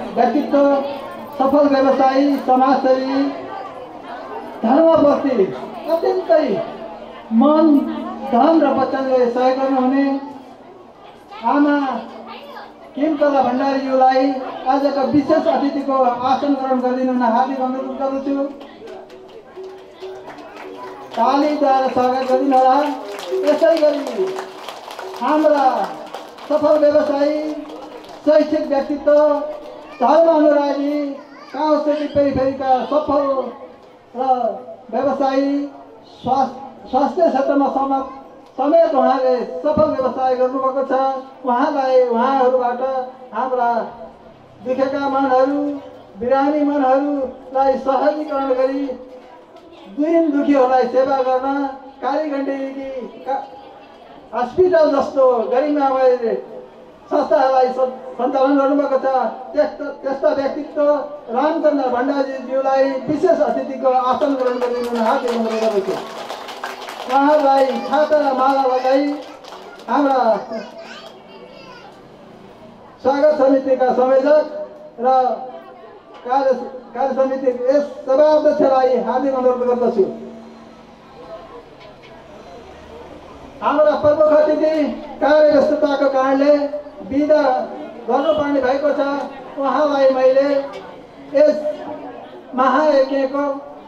व्यक्तित्व, सफल व्यवसायी, समाजसेवी, धर्मभक्ति, अत्यन्तै मन, धन र वचनले सहयोग गर्नुहुने आमा किमकला भण्डारीज्यूलाई आजको विशेष अतिथिको आसन ग्रहण गरिदिनु हुन हार्दिक अनुरोध गर्दछु। तालीद्वारा स्वागत गरिदिनु होला। यसै गरी हाम्रा सफल व्यवसायी, शैक्षिक व्यक्तित्व, धर्म अनुरागी, गाउँसेवी पेरिफेरीका सफल र व्यवसायी, स्वास्थ्य क्षेत्रमा सम समेत उहाँले सफल व्यवसाय गर्नुभएको छ। उहाँलाई उहाँहरूबाट हाम्रा दुखेका मनहरू, बिरामी मनहरूलाई सहजीकरण गरी दुई दुखीहरूलाई सेवा गर्न कालीगण्डकी हस्पिटल जस्तो गरिमामय संस्थाहरूलाई सञ्चालन गर्नुभएको छ। त्यस्ता त्यस्ता व्यक्तित्व रामचन्द्र भण्डारीज्यूलाई विशेष अतिथिको आसन ग्रहण गरिदिनु हार्दिक अनुरोध गर्दछु। उहाँलाई छाता र माला लगाई हाम्रा स्वागत समितिका संयोजक र कार्य कार्य समिति यस सभाध्यक्षलाई हार्दिक अनुरोध गर्दछु। हाम्रा प्रमुख अतिथि कार्य व्यस्तताको कारणले बिदा गर्नुपर्ने भएको छ। उहाँलाई मैले यस महायज्ञको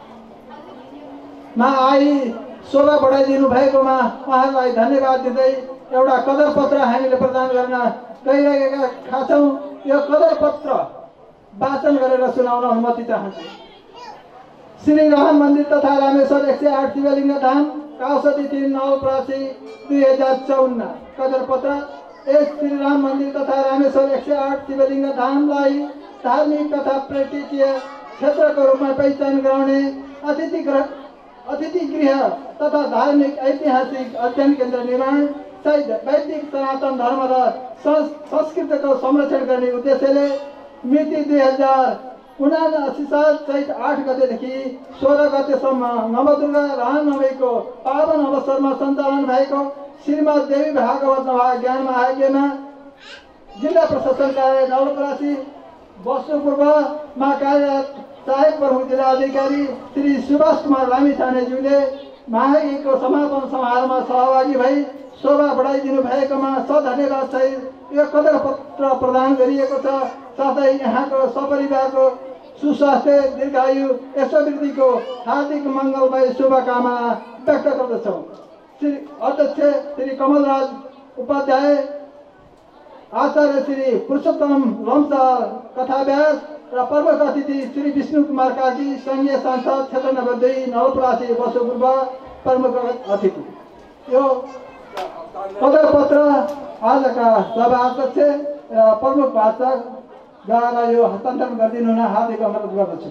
मा आई शोभा बढाइदिनु भएकोमा उहाँलाई धन्यवाद दिँदै एउटा कदर पत्र हामीले प्रदान गर्न गइरहेका छौँ। यो कदर पत्र वाचन गरेर सुनाउन अनुमति चाहन्छु। श्री राम मन्दिर तथा रामेश्वर एक सय आठ शिवलिङ्ग धाम, काउसती तीन नवलपरासी दुई हजार चौन्न। कदर पत्र। यस श्री राम मन्दिर तथा रामेश्वर एक सय आठ शिवलिङ्ग धामलाई धार्मिक तथा पर्यटकीय क्षेत्रको रूपमा पहिचान गराउने अतिथि गृह अतिथि गृह तथा धार्मिक ऐतिहासिक अध्ययन केन्द्र निर्माण सहित वैदिक सनातन धर्म र संस्कृतिको संरक्षण गर्ने उद्देश्यले मिति दुई हजार उनासी साल चैत आठ गतेदेखि सोह्र गतेसम्म नवदुर्गा रामनवमीको पावन अवसरमा सञ्चालन भएको श्रीमद् देवी भागवत नवहा ज्ञान महायज्ञमा जिल्ला प्रशासन कार्यालय नवलपरासी बस्नुपूर्वमा कार्यरत सहायक प्रमुख जिल्ला अधिकारी श्री सुभाष कुमार लामिछानेज्यूले महायज्ञको समापन समारोहमा सहभागी भई शोभा बढाइदिनु भएकोमा सधन्यवाद सहित यो कदर पत्र प्रदान गरिएको छ। साथै यहाँको सपरिवारको सुस्वास्थ्य, दीर्घायु, यशोवृद्धिको हार्दिक मङ्गलमय शुभकामना व्यक्त गर्दछौँ। श्री अध्यक्ष श्री कमलराज उपाध्याय, आचार्य श्री पुरुषोत्तम लम्साल कथाव्यास र प्रमुख अतिथि श्री विष्णु कुमार कार्की, सङ्घीय सांसद क्षेत्र नम्बर दुई नवलपरासी बसोपूर्व प्रमुख अतिथि। यो कदर पत्र आजका सभाध्यक्ष र प्रमुख भाषकद्वारा यो हस्तान्तरण गरिदिनु हुन हार्दिक अनुरोध गर्दछु।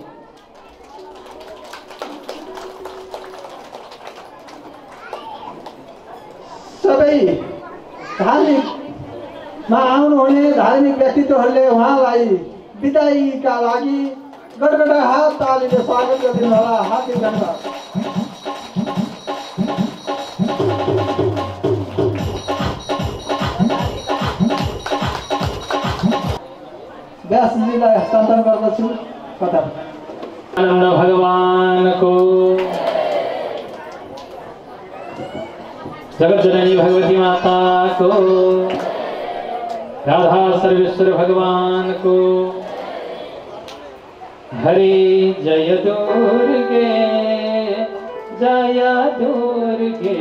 सबै धार्मिकमा आउनुहुने धार्मिक व्यक्तित्वहरूले उहाँलाई बिदाईका लागि गडगडा हात तालीले स्वागत गरिदिनु होला। हार्दिक धन्यवाद। व्यासजीलाई हस्तान्तरण गर्दछु। कथा आनन्द भगवानको, जगत जननी भगवती माता को, राधा सर्वेश्वर भगवान को। हरे जय दुर्गे जय दुर्गे,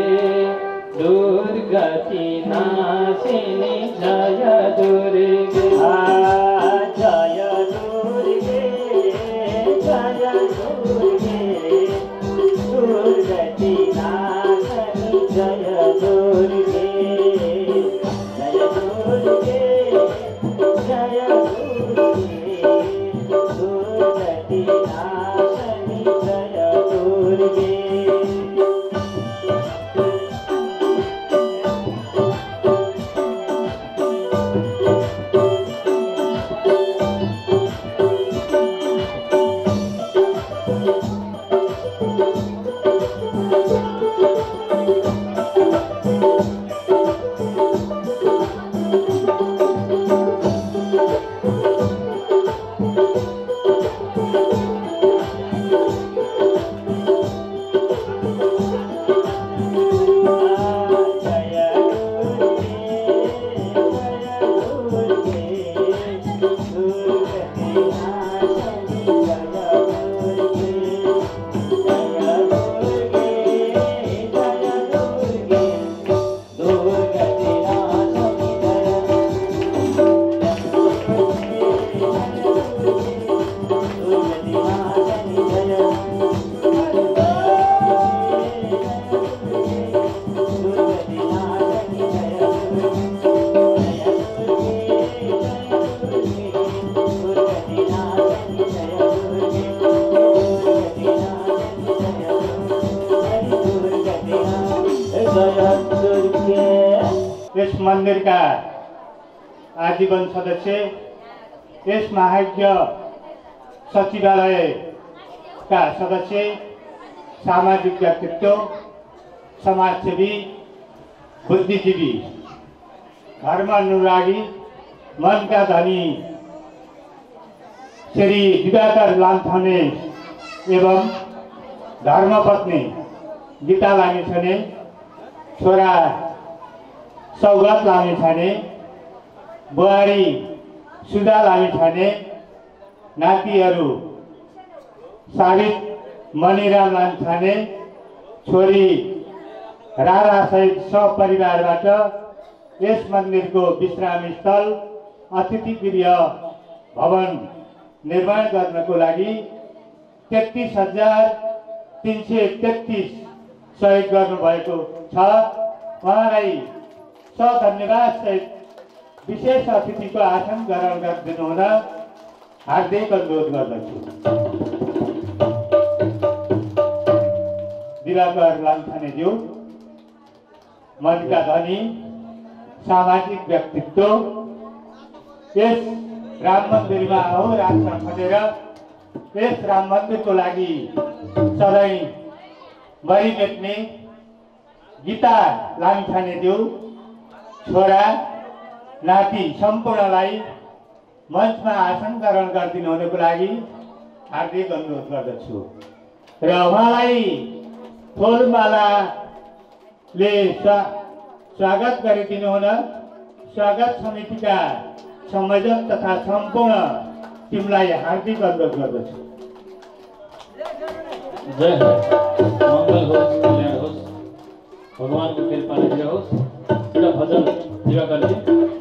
दुर्गति नाशिनी जय दुर्गे। जय दुर्गे जय दुर्गे, दुर्गति नाशिनी जय दुर्गे। जय दुर्गे जय दुर्गे, दुर्गति नाशिनी जय दुर्गे। मन्दिरका आजीवन सदस्य, यस महायज्ञ सचिवालयका सदस्य, सामाजिक व्यक्तित्व, समाजसेवी, बुद्धिजीवी, धर्म अनुरागी, मनका धनी श्री दिवाकर लामछाने एवं धर्मपत्नी गीता लामिछाने, छोरा सौगात लामिछाने, बुहारी सुधा लामिछाने, नातिहरू साबित मणिराम लामिछाने, छोरी रारा सहित सपरिवारबाट यस मन्दिरको विश्राम स्थल अतिथि गृह भवन निर्माण गर्नको लागि तेत्तीस हजार तीन सय तेत्तीस सहयोग गर्नुभएको छ। उहाँलाई सधन्यवाद सहित विशेष अतिथिको आसन ग्रहण गरिदिनु हुन हार्दिक अनुरोध गर्दछु। दिवाकर लामछानेज्यू मनका धनी, सामाजिक व्यक्तित्व, यस राम मन्दिरमा अहोरात्र खटेर यस राम मन्दिरको लागि सधैँ मरिमेट्ने गीता लामिछानेज्यू, छोरा नाति सम्पूर्णलाई मञ्चमा आसन ग्रहण गरिदिनु हुनको लागि हार्दिक अनुरोध गर्दछु र उहाँलाई फुलमालाले स्वागत गरिदिनु हुन स्वागत समितिका संयोजक तथा सम्पूर्ण टिमलाई हार्दिक अनुरोध गर्दछु। जय हो, मंगल होस्, कल्याण होस्, भगवानको कृपाले रहोस्। एउटा भजन दिवाकरजी।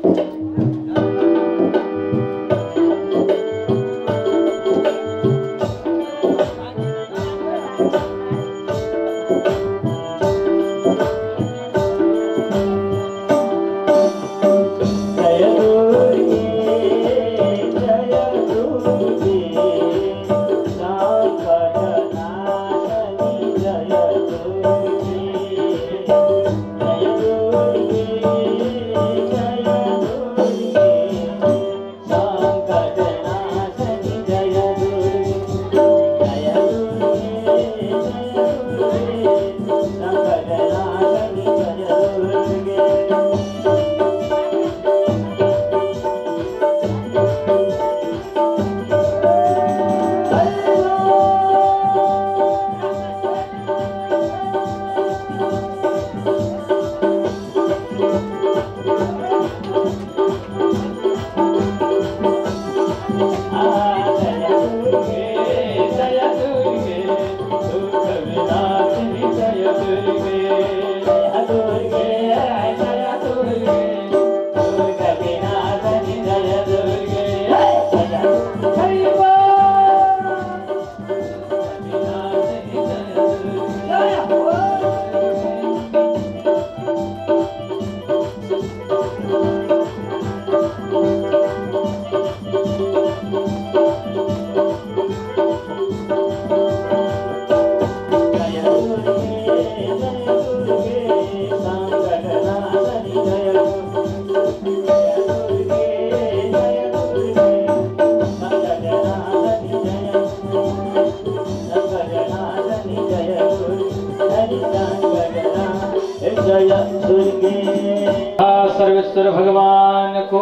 सर्वेश्वर भगवान को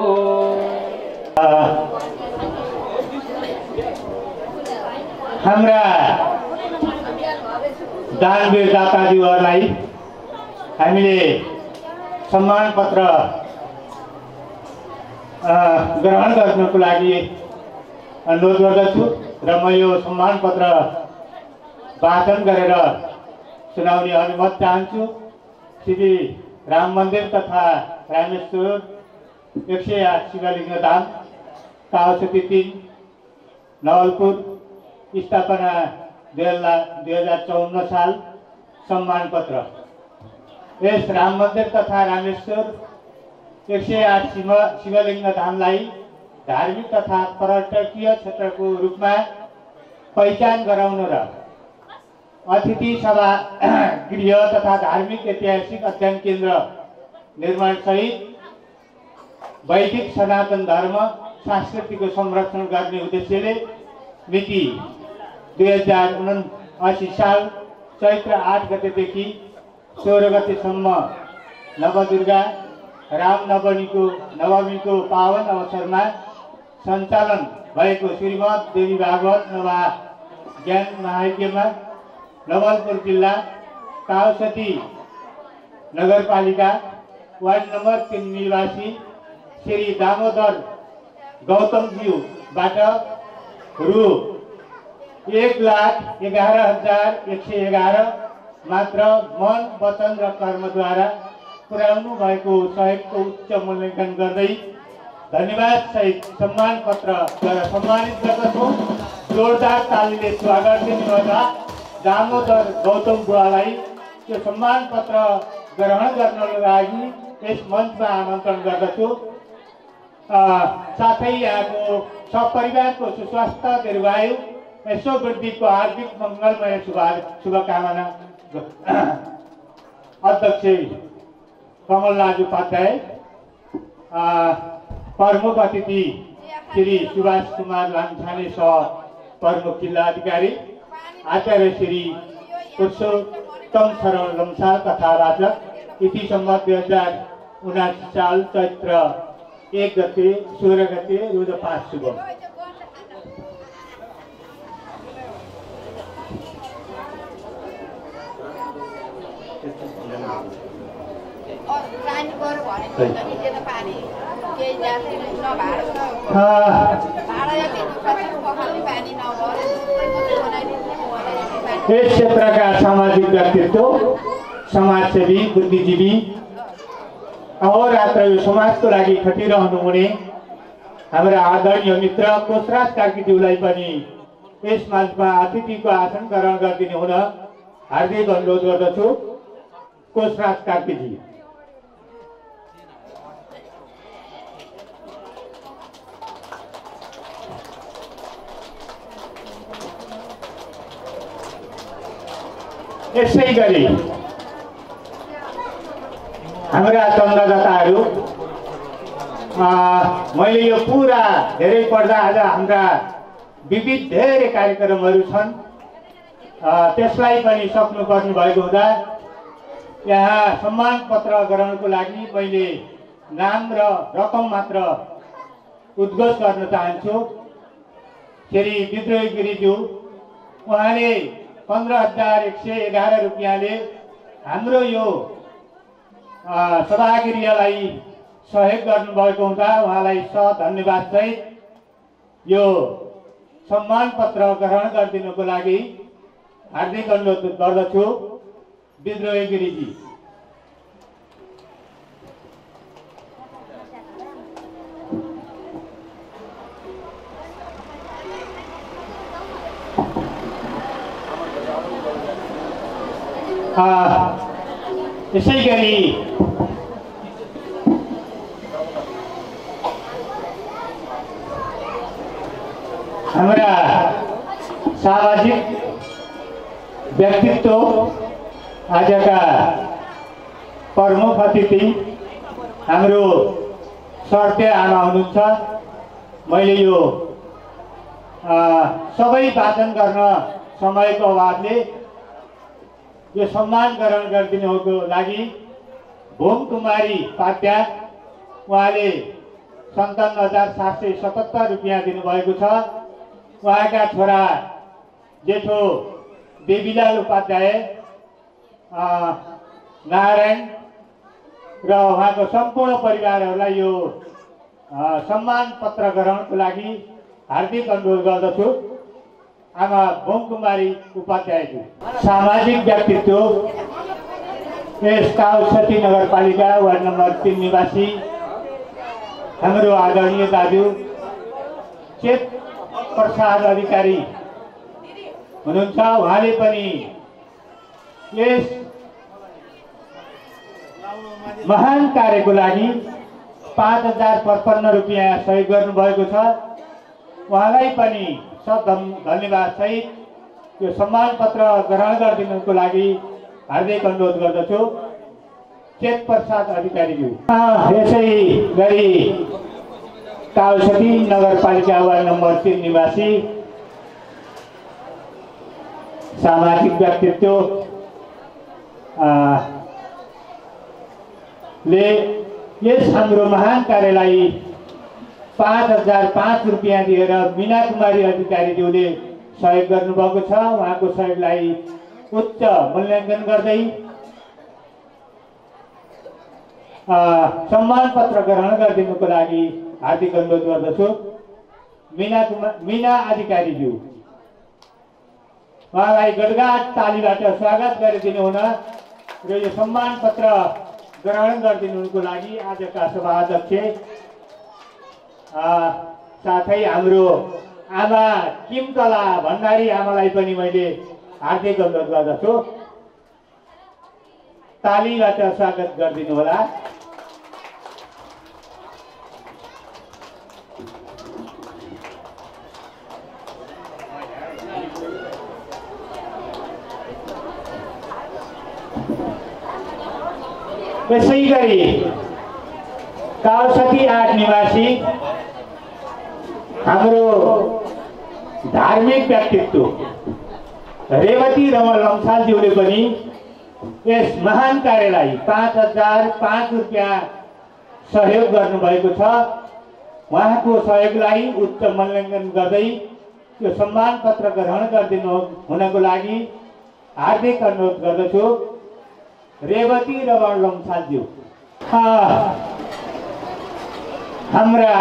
हाम्रा दानवीर दाताजीहरूलाई हामीले सम्मान पत्र ग्रहण गर्नको लागि अनुरोध गर्दछु र म यो सम्मान पत्र वाचन गरेर सुनाउने अनुमति चाहन्छु। श्री राम मन्दिर तथा रामेश्वर एक सय आठ शिवलिङ्ग धाम कावसती तीन नवलपुर स्थापना दुई हजार चौन्न साल सम्मान पत्र। यस राम मन्दिर तथा रामेश्वर एक सय आठ शिव शिवलिङ्ग धामलाई धार्मिक तथा पर्यटकीय क्षेत्रको रूपमा पहिचान गराउन र अतिथि सभा गृह तथा धार्मिक ऐतिहासिक अध्ययन केन्द्र निर्माण सहित वैदिक सनातन धर्म संस्कृतिको संरक्षण गर्ने उद्देश्यले मिति दुई हजार उनासी साल चैत्र आठ गतेदेखि सोह्र गतेसम्म नवदुर्गा रामनवमीको नवमीको पावन अवसरमा सञ्चालन भएको श्रीमद् देवी भागवत नवा ज्ञान महायज्ञमा नवलपुर जिल्ला काउसती नगरपालिका वार्ड नम्बर तीन निवासी श्री दामोदर गौतमज्यूबाट रु एक लाख एघार हजार एक सय एघार मात्र मन वचन र कर्मद्वारा पुर्याउनु भएको सहयोगको उच्च मूल्याङ्कन गर्दै धन्यवाद सहित सम्मान पत्र द्वारा सम्मानित गर्दछु। जोरदार तालीले स्वागत दिनुभएका दामोदर गौतम बुवालाई त्यो सम्मान पत्र ग्रहण गर्नको लागि यस मञ्चमा आमन्त्रण गर्दछु। साथै यहाँको सपरिवारको सुस्वास्थ्य दीर्घायु यशो वृद्धिको हार्दिक मङ्गलमय शुभकामना अध्यक्ष कमलराज उपाध्याय, प्रमुख अतिथि श्री सुभाष कुमार लामिछाने सह प्रमुख जिल्ला अधिकारी आचार्य श्री पुरुषोत्तम शरण लम्साल तथा राजक इति सम्मत दुई हजार उनासी साल चैत्र एक गते सोह्र गते रोज पाँच शुभ। यस क्षेत्रका सामाजिक व्यक्तित्व, समाजसेवी, बुद्धिजीवी अहोरात्र यो समाजको लागि खटिरहनु हुने हाम्रा आदरणीय मित्र कोशराज कार्कीज्यूलाई पनि यस मञ्चमा अतिथिको आसन ग्रहण गरिदिनु हुन हार्दिक अनुरोध गर्दछु। कोशराज कार्कीजी। यसै गरी हाम्रा चन्ददाताहरू, मैले यो पुरा धेरै पढ्दा आज हाम्रा विविध धेरै कार्यक्रमहरू छन्, त्यसलाई पनि सक्नुपर्ने भएको हुँदा यहाँ सम्मान पत्र ग्रहणको लागि मैले नाम र रकम मात्र उद्घोष गर्न चाहन्छु। श्री विद्रोही गिरिज्यू, उहाँले पन्ध्र हजार एक सय एघार रुपियाँले हाम्रो यो सभागृहलाई सहयोग गर्नुभएको हुँदा उहाँलाई स धन्यवाद सहित यो सम्मान पत्र ग्रहण गरिदिनुको लागि हार्दिक अनुरोध गर्दछु। विद्रोही गिरिजी। यसै गरी हाम्रा सामाजिक व्यक्तित्व आजका प्रमुख अतिथि हाम्रो सर्ते आमा हुनुहुन्छ। मैले यो सबै वाचन गर्न समयको अभावले यो सम्मान ग्रहण गरिदिनुको लागि भूम कुमारी पात्या, उहाँले सन्ताउन्न हजार सात सय सतहत्तर रुपियाँ दिनुभएको छ। उहाँका छोरा जेठो देवीलाल उपाध्याय, नारायण र उहाँको सम्पूर्ण परिवारहरूलाई यो सम्मान पत्र ग्रहणको लागि हार्दिक अनुरोध गर्दछु। आमा भूम कुमारी उपाध्यायजी। सामाजिक व्यक्तित्व, यस काउसती नगरपालिका वार्ड नम्बर तीन निवासी हाम्रो आदरणीय दाजु चेत प्रसाद अधिकारी हुनुहुन्छ। उहाँले पनि यस महान कार्यको लागि पाँच हजार पचपन्न रुपियाँ सहयोग गर्नुभएको छ। उहाँलाई पनि सब धन्यवाद सहित यो सम्मान पत्र ग्रहण गरिदिनुको लागि हार्दिक अनुरोध गर्दछु। चेत प्रसाद अधिकारीज्यू। यसै गरी कालसती नगरपालिका वार्ड नम्बर तीन निवासी सामाजिक व्यक्तित्व ले यस हाम्रो महान कार्यलाई पाँच हजार पाँच रुपियाँ दिएर मीना कुमारी अधिकारीज्यूले सहयोग गर्नुभएको छ। उहाँको सहयोगलाई उच्च मूल्याङ्कन गर्दै सम्मान पत्र ग्रहण गरिदिनुको लागि हार्दिक अनुरोध गर्दछु। मीना कुमार मीना अधिकारीज्यू, उहाँलाई गडगाड तालीबाट स्वागत गरिदिनु हुन र यो सम्मान पत्र ग्रहण गरिदिनुको लागि आजका सभाध्यक्ष साथै हाम्रो आमा किमकला भण्डारी आमालाई पनि मैले हार्दिक अनुरोध गर्दछु। तालीबाट स्वागत गरिदिनु होला। यसै गरी कालसती आठ निवासी हाम्रो धार्मिक व्यक्तित्व रेवती रमण लम्सालज्यूले पनि यस महान कार्यलाई पाँच हजार पाँच रुपियाँ सहयोग गर्नुभएको छ। उहाँको सहयोगलाई उच्च मूल्याङ्कन गर्दै यो सम्मान पत्र ग्रहण गरिदिनु हुनको लागि हार्दिक अनुरोध गर्दछु। रेवती रमण लम्सालज्यू, हाम्रा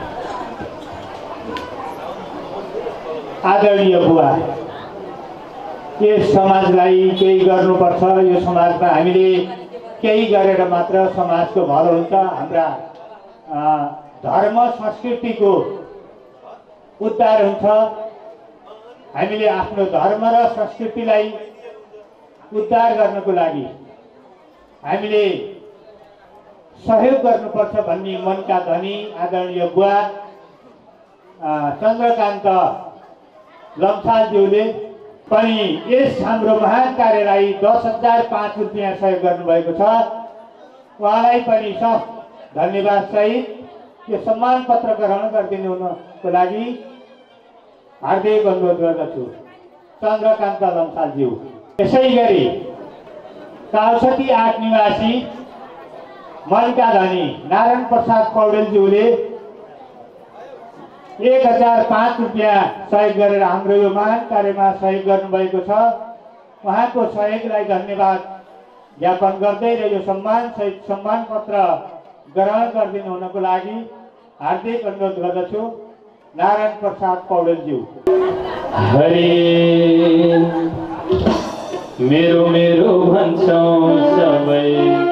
आदरणीय बुवा, यस समाजलाई केही गर्नुपर्छ, यो समाजमा हामीले केही गरेर मात्र समाजको भलो हुन्छ, हाम्रा धर्म संस्कृतिको उद्धार हुन्छ। हामीले आफ्नो धर्म र संस्कृतिलाई उद्धार गर्नको लागि हामीले सहयोग गर्नुपर्छ भन्ने मनका धनी आदरणीय बुवा चन्द्रकान्त लम्सालज्यूले पनि यस हाम्रो महान कार्यलाई दस हजार पाँच रुपियाँ सहयोग गर्नुभएको छ। उहाँलाई पनि सब धन्यवाद सहित यो सम्मान पत्र ग्रहण गरिदिनु हुनको लागि हार्दिक अनुरोध गर्दछु। चन्द्रकान्त लम्सालज्यू। यसै गरी कालसती आठ निवासी मनका धनी नारायण प्रसाद पौडेलज्यूले एक हजार पाँच रुपियाँ सहयोग गरेर हाम्रो यो महान कार्यमा सहयोग गर्नुभएको छ। उहाँको सहयोगलाई धन्यवाद ज्ञापन गर्दै र यो सम्मान सहित सम्मान पत्र ग्रहण गरिदिनु हुनको लागि हार्दिक अनुरोध गर्दछु। नारायण प्रसाद पौडेलज्यू। हरि मेरो मेरो भन्छौँ सबै,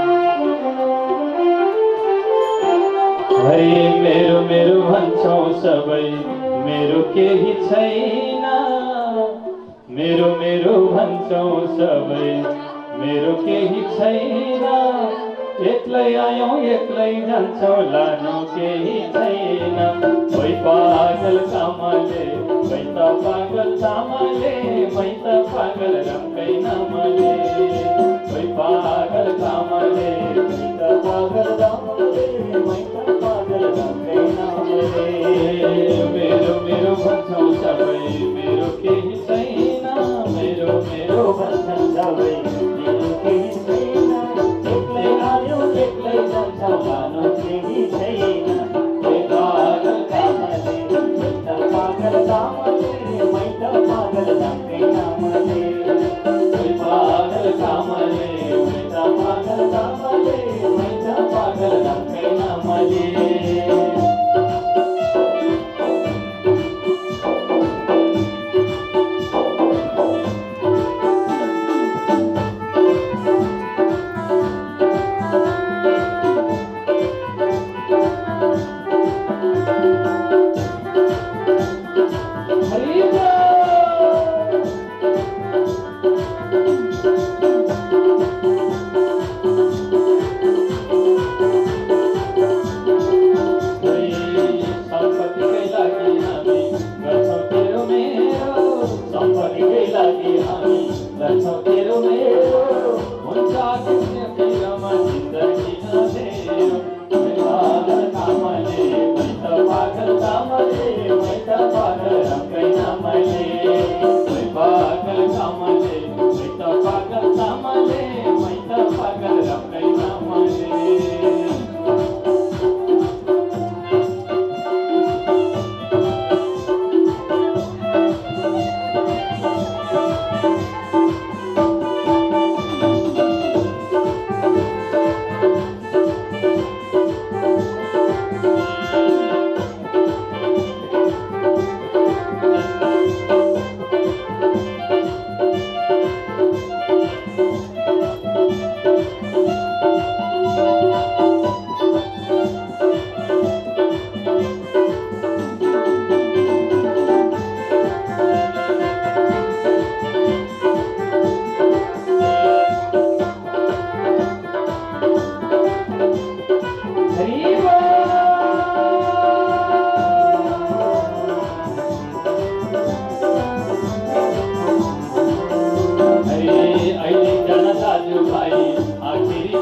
हरि मेरो मेरो भन्छौँ सबै, मेरो केही छैन। मेरो मेरो भन्छौँ सबै, मेरो केही छैन। एक्लै आयौँ एक्लै जान्छौँ, लानु केही छैन। वै पागल कामले, वै त पागल तामाले, वै त पागल रङ्गै नामले। वै पागल कामले, वै त पागल तामाले, वै त पागल रङ्गै नामले। मेरो मेरो भन्छौँ सबै, मेरो केही छैन। मेरो मेरो भन्छौँ सबै, मेरो केही छैन। एक्लै आयो एक्लै जान्छौँ, लानु केही छैन। वै पागल कामले, वै त पागल तामाले, वै त पागल रङ्गै नामले। वै पागल कामले, वै त पागल तामाले, वै त पागल रङ्गै नामले। That's how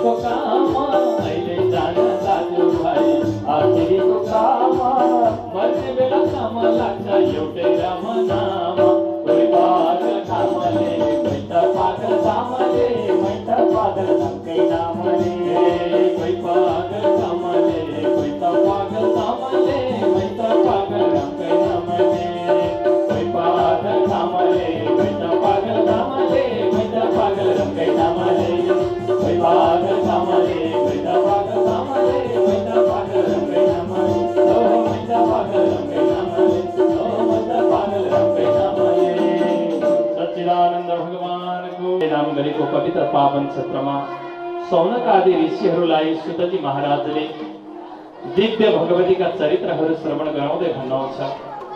को काम अहिले जान दाजुभाइ आखिरीको काम मर्ने बेला काम लाग्छ एउटै राम नाम कोही पागल कामले कोही त पागल कामले कोही त पागल धम्कै नामले कोही पागल कामले कोही त पागल कामले कोही त पागल धम्कै नामले कोही पागल कामले कोही त पागल कामले कोही त पागल धम्कै नामले कोही पागल कामले कोही त पागल कामले कोही त पागल धम्कै नामले ओ कोही त पागल धम्कै नामले ओ कोही त पागल धम्कै नामले सच्चिदानन्द भगवानको नाम गरेको पवित्र पावन क्षेत्रमा सौनक आदि ऋषिहरूलाई सुतजी महाराजले दिव्य भगवतीका चरित्रहरू श्रवण गराउँदै भन्नुहुन्छ।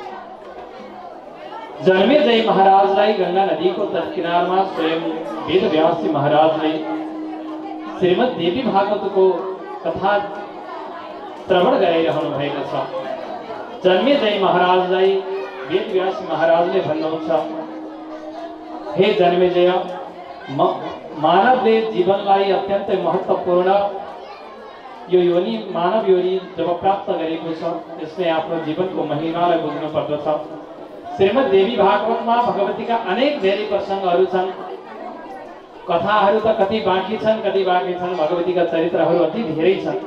जन्मेजय महाराजलाई गंगा नदीको तट किनारमा स्वयं वेदव्यासजी महाराजले श्रीमद् देवी भागवतको कथा श्रवण गराइरहनु भएको छ। जन्मेजय महाराजलाई वेदव्यास महाराजले भन्नुहुन्छ, हे जन्मेजय, मानवले जीवनलाई अत्यन्तै महत्त्वपूर्ण यो योनि मानव योनि जब प्राप्त गरेको छ त्यसले आफ्नो जीवनको महिमालाई बुझ्नु पर्दछ। श्रीमद् देवी भागवतमा भगवतीका अनेक धेरै प्रसङ्गहरू छन्। कथाहरू त कति बाँकी छन् कति बाँकी छन्, भगवतीका चरित्रहरू अति धेरै छन्।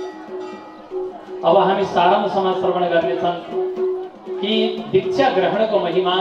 अब हामी सारांशमा श्रवण गर्नेछन् कि दीक्षा ग्रहणको महिमा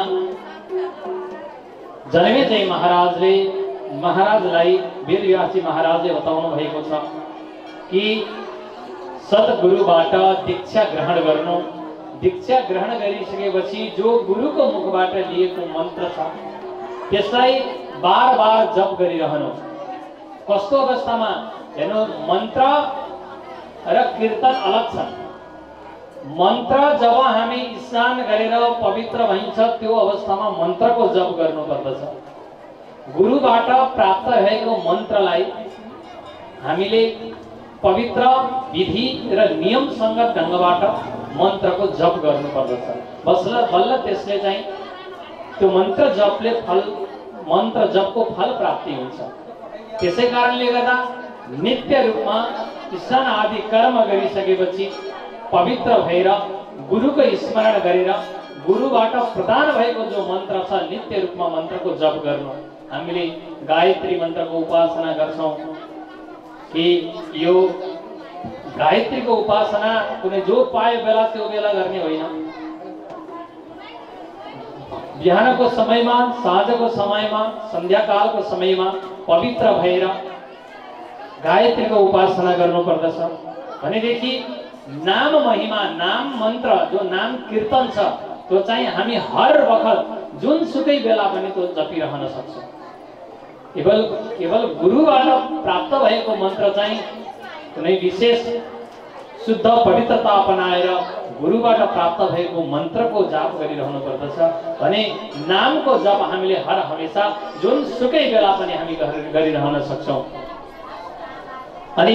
जन्मेजय महाराजले महाराजलाई वेदव्यासजी महाराजले बताउनु भएको छ कि सद्गुरुबाट दीक्षा ग्रहण गर्नु, दीक्षा ग्रहण गरिसकेपछि जो गुरुको मुखबाट लिएको मन्त्र छ त्यसलाई बार बार जप गरिरहनु। कस्तो अवस्थामा हेर्नु, मन्त्र र कीर्तन अलग छन्। मन्त्र जब हामी स्नान गरेर पवित्र भइन्छ त्यो अवस्थामा मन्त्रको जप गर्नु पर्दछ। गुरुबाट प्राप्त भएको मन्त्रलाई हामीले पवित्र विधि र नियमसँग ढङ्गबाट मन्त्रको जप गर्नु पर्दछ। बल्ल बल्ल त्यसले चाहिँ त्यो मन्त्र जपले फल मन्त्र जपको फल प्राप्ति हुन्छ। त्यसै कारणले गर्दा नित्य रूपमा स्नान आदि कर्म गरिसकेपछि पवित्र भएर गुरुको स्मरण गरेर गुरुबाट प्रदान भएको जो मन्त्र छ नित्य रूपमा मन्त्रको जप गर्नु। हामीले गायत्री मन्त्रको उपासना गर्छौं कि यो गायत्रीको उपासना कुनै जो पायो बेला त्यो बेला गर्ने होइन। बिहानको समयमा, साँझको समयमा, सन्ध्याकालको समयमा पवित्र भएर गायत्रीको उपासना गर्नु पर्दछ। भनेदेखि नाम महिमा, नाम मन्त्र, जो नाम कीर्तन छ त्यो चाहिँ हामी हर वखत जुनसुकै बेला पनि त्यो जपिरहन सक्छौँ। केवल केवल गुरुबाट प्राप्त भएको मन्त्र चाहिँ कुनै विशेष शुद्ध पवित्रता अपनाएर गुरुबाट प्राप्त भएको मन्त्रको जाप गरिरहनु पर्दछ भने नामको जप हामीले हर हमेशा जुनसुकै बेला पनि हामी गरिरहन सक्छौँ। अनि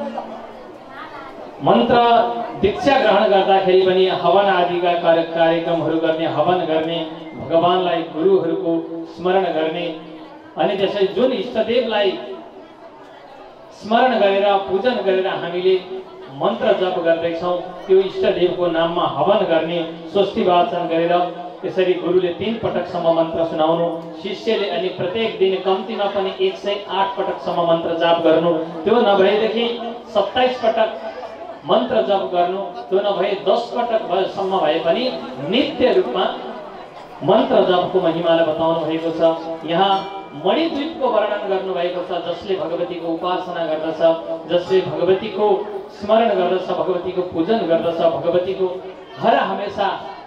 मन्त्र दीक्षा ग्रहण गर्दाखेरि पनि हवन आदिका कार्यक्रमहरू गर्ने, हवन गर्ने, भगवानलाई गुरुहरूको स्मरण गर्ने अनि त्यसै जुन इष्टदेवलाई स्मरण गरेर पूजन गरेर हामीले मन्त्र जप गर्दैछौँ त्यो इष्टदेवको नाममा हवन गर्ने, स्वस्ति वाचन गरेर यसरी गुरुले तीन पटकसम्म मन्त्र सुनाउनु, शिष्यले अनि प्रत्येक दिन कम्तीमा पनि एक सय आठ पटकसम्म मन्त्र जाप गर्नु, त्यो नभएदेखि सत्ताइस पटक मन्त्र जप गर्नु, त्यो नभए दस पटक सम्म भए पनि नित्य रूपमा मन्त्र जपको महिमालाई बताउनु भएको छ। यहाँ मणिद्वीपको वर्णन गर्नु भएको छ, जसले भगवतीको उपासना गर्दछ, जसले भगवतीको स्मरण गर्दछ, भगवतीको पूजन गर्दछ, भगवतीको हर हमेशा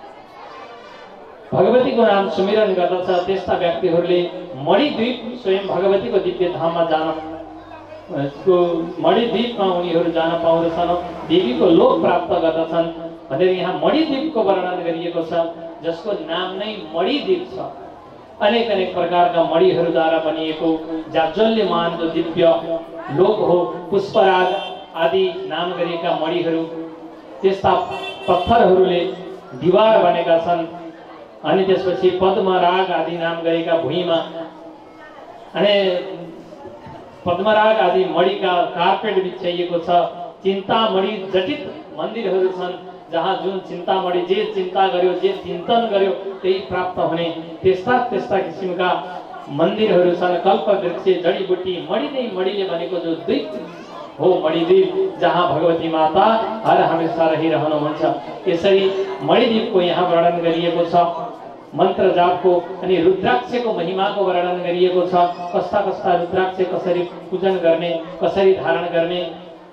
भगवतीको नाम सुमिरन गर्दछ, त्यस्ता व्यक्तिहरूले मणिद्वीप स्वयं भगवतीको दिव्य धाममा जान मणिद्वीपमा उनीहरू जान पाउँदछन्, देवीको लोक प्राप्त गर्दछन् भनेर यहाँ मणिद्वीपको वर्णन गरिएको छ, जसको नाम नै मणिद्वीप छ। अनेक अनेक प्रकारका मणिहरूद्वारा बनिएको जाज्वल्यमान जो दिव्य लोक हो, पुष्पराग आदि नाम गरेका मणिहरू, त्यस्ता पत्थरहरूले दीवार बनेका छन्। अनि त्यसपछि पद्मराग आदि नाम गरेका भुइँमा अनि पद्मराग आदि मणिका कार्पेट बिछाइएको छ। चिन्तामणि जटित मन्दिरहरू छन् जहाँ जुन चिन्तामणि जे चिन्ता गर्यो जे चिन्तन गर्यो त्यही प्राप्त हुने त्यस्ता त्यस्ता किसिमका मन्दिरहरू छन्। कल्पवृक्ष जडीबुटी मणि नै मणिले भनेको जो द्वीप हो मणिद्वीप जहाँ भगवती माता हर हमेशा रहिरहनुहुन्छ। यसरी मणिद्वीपको यहाँ वर्णन गरिएको छ। मन्त्र जापको अनि रुद्राक्षको महिमाको वर्णन गरिएको छ। कस्ता कस्ता रुद्राक्ष कसरी पूजन गर्ने कसरी धारण गर्ने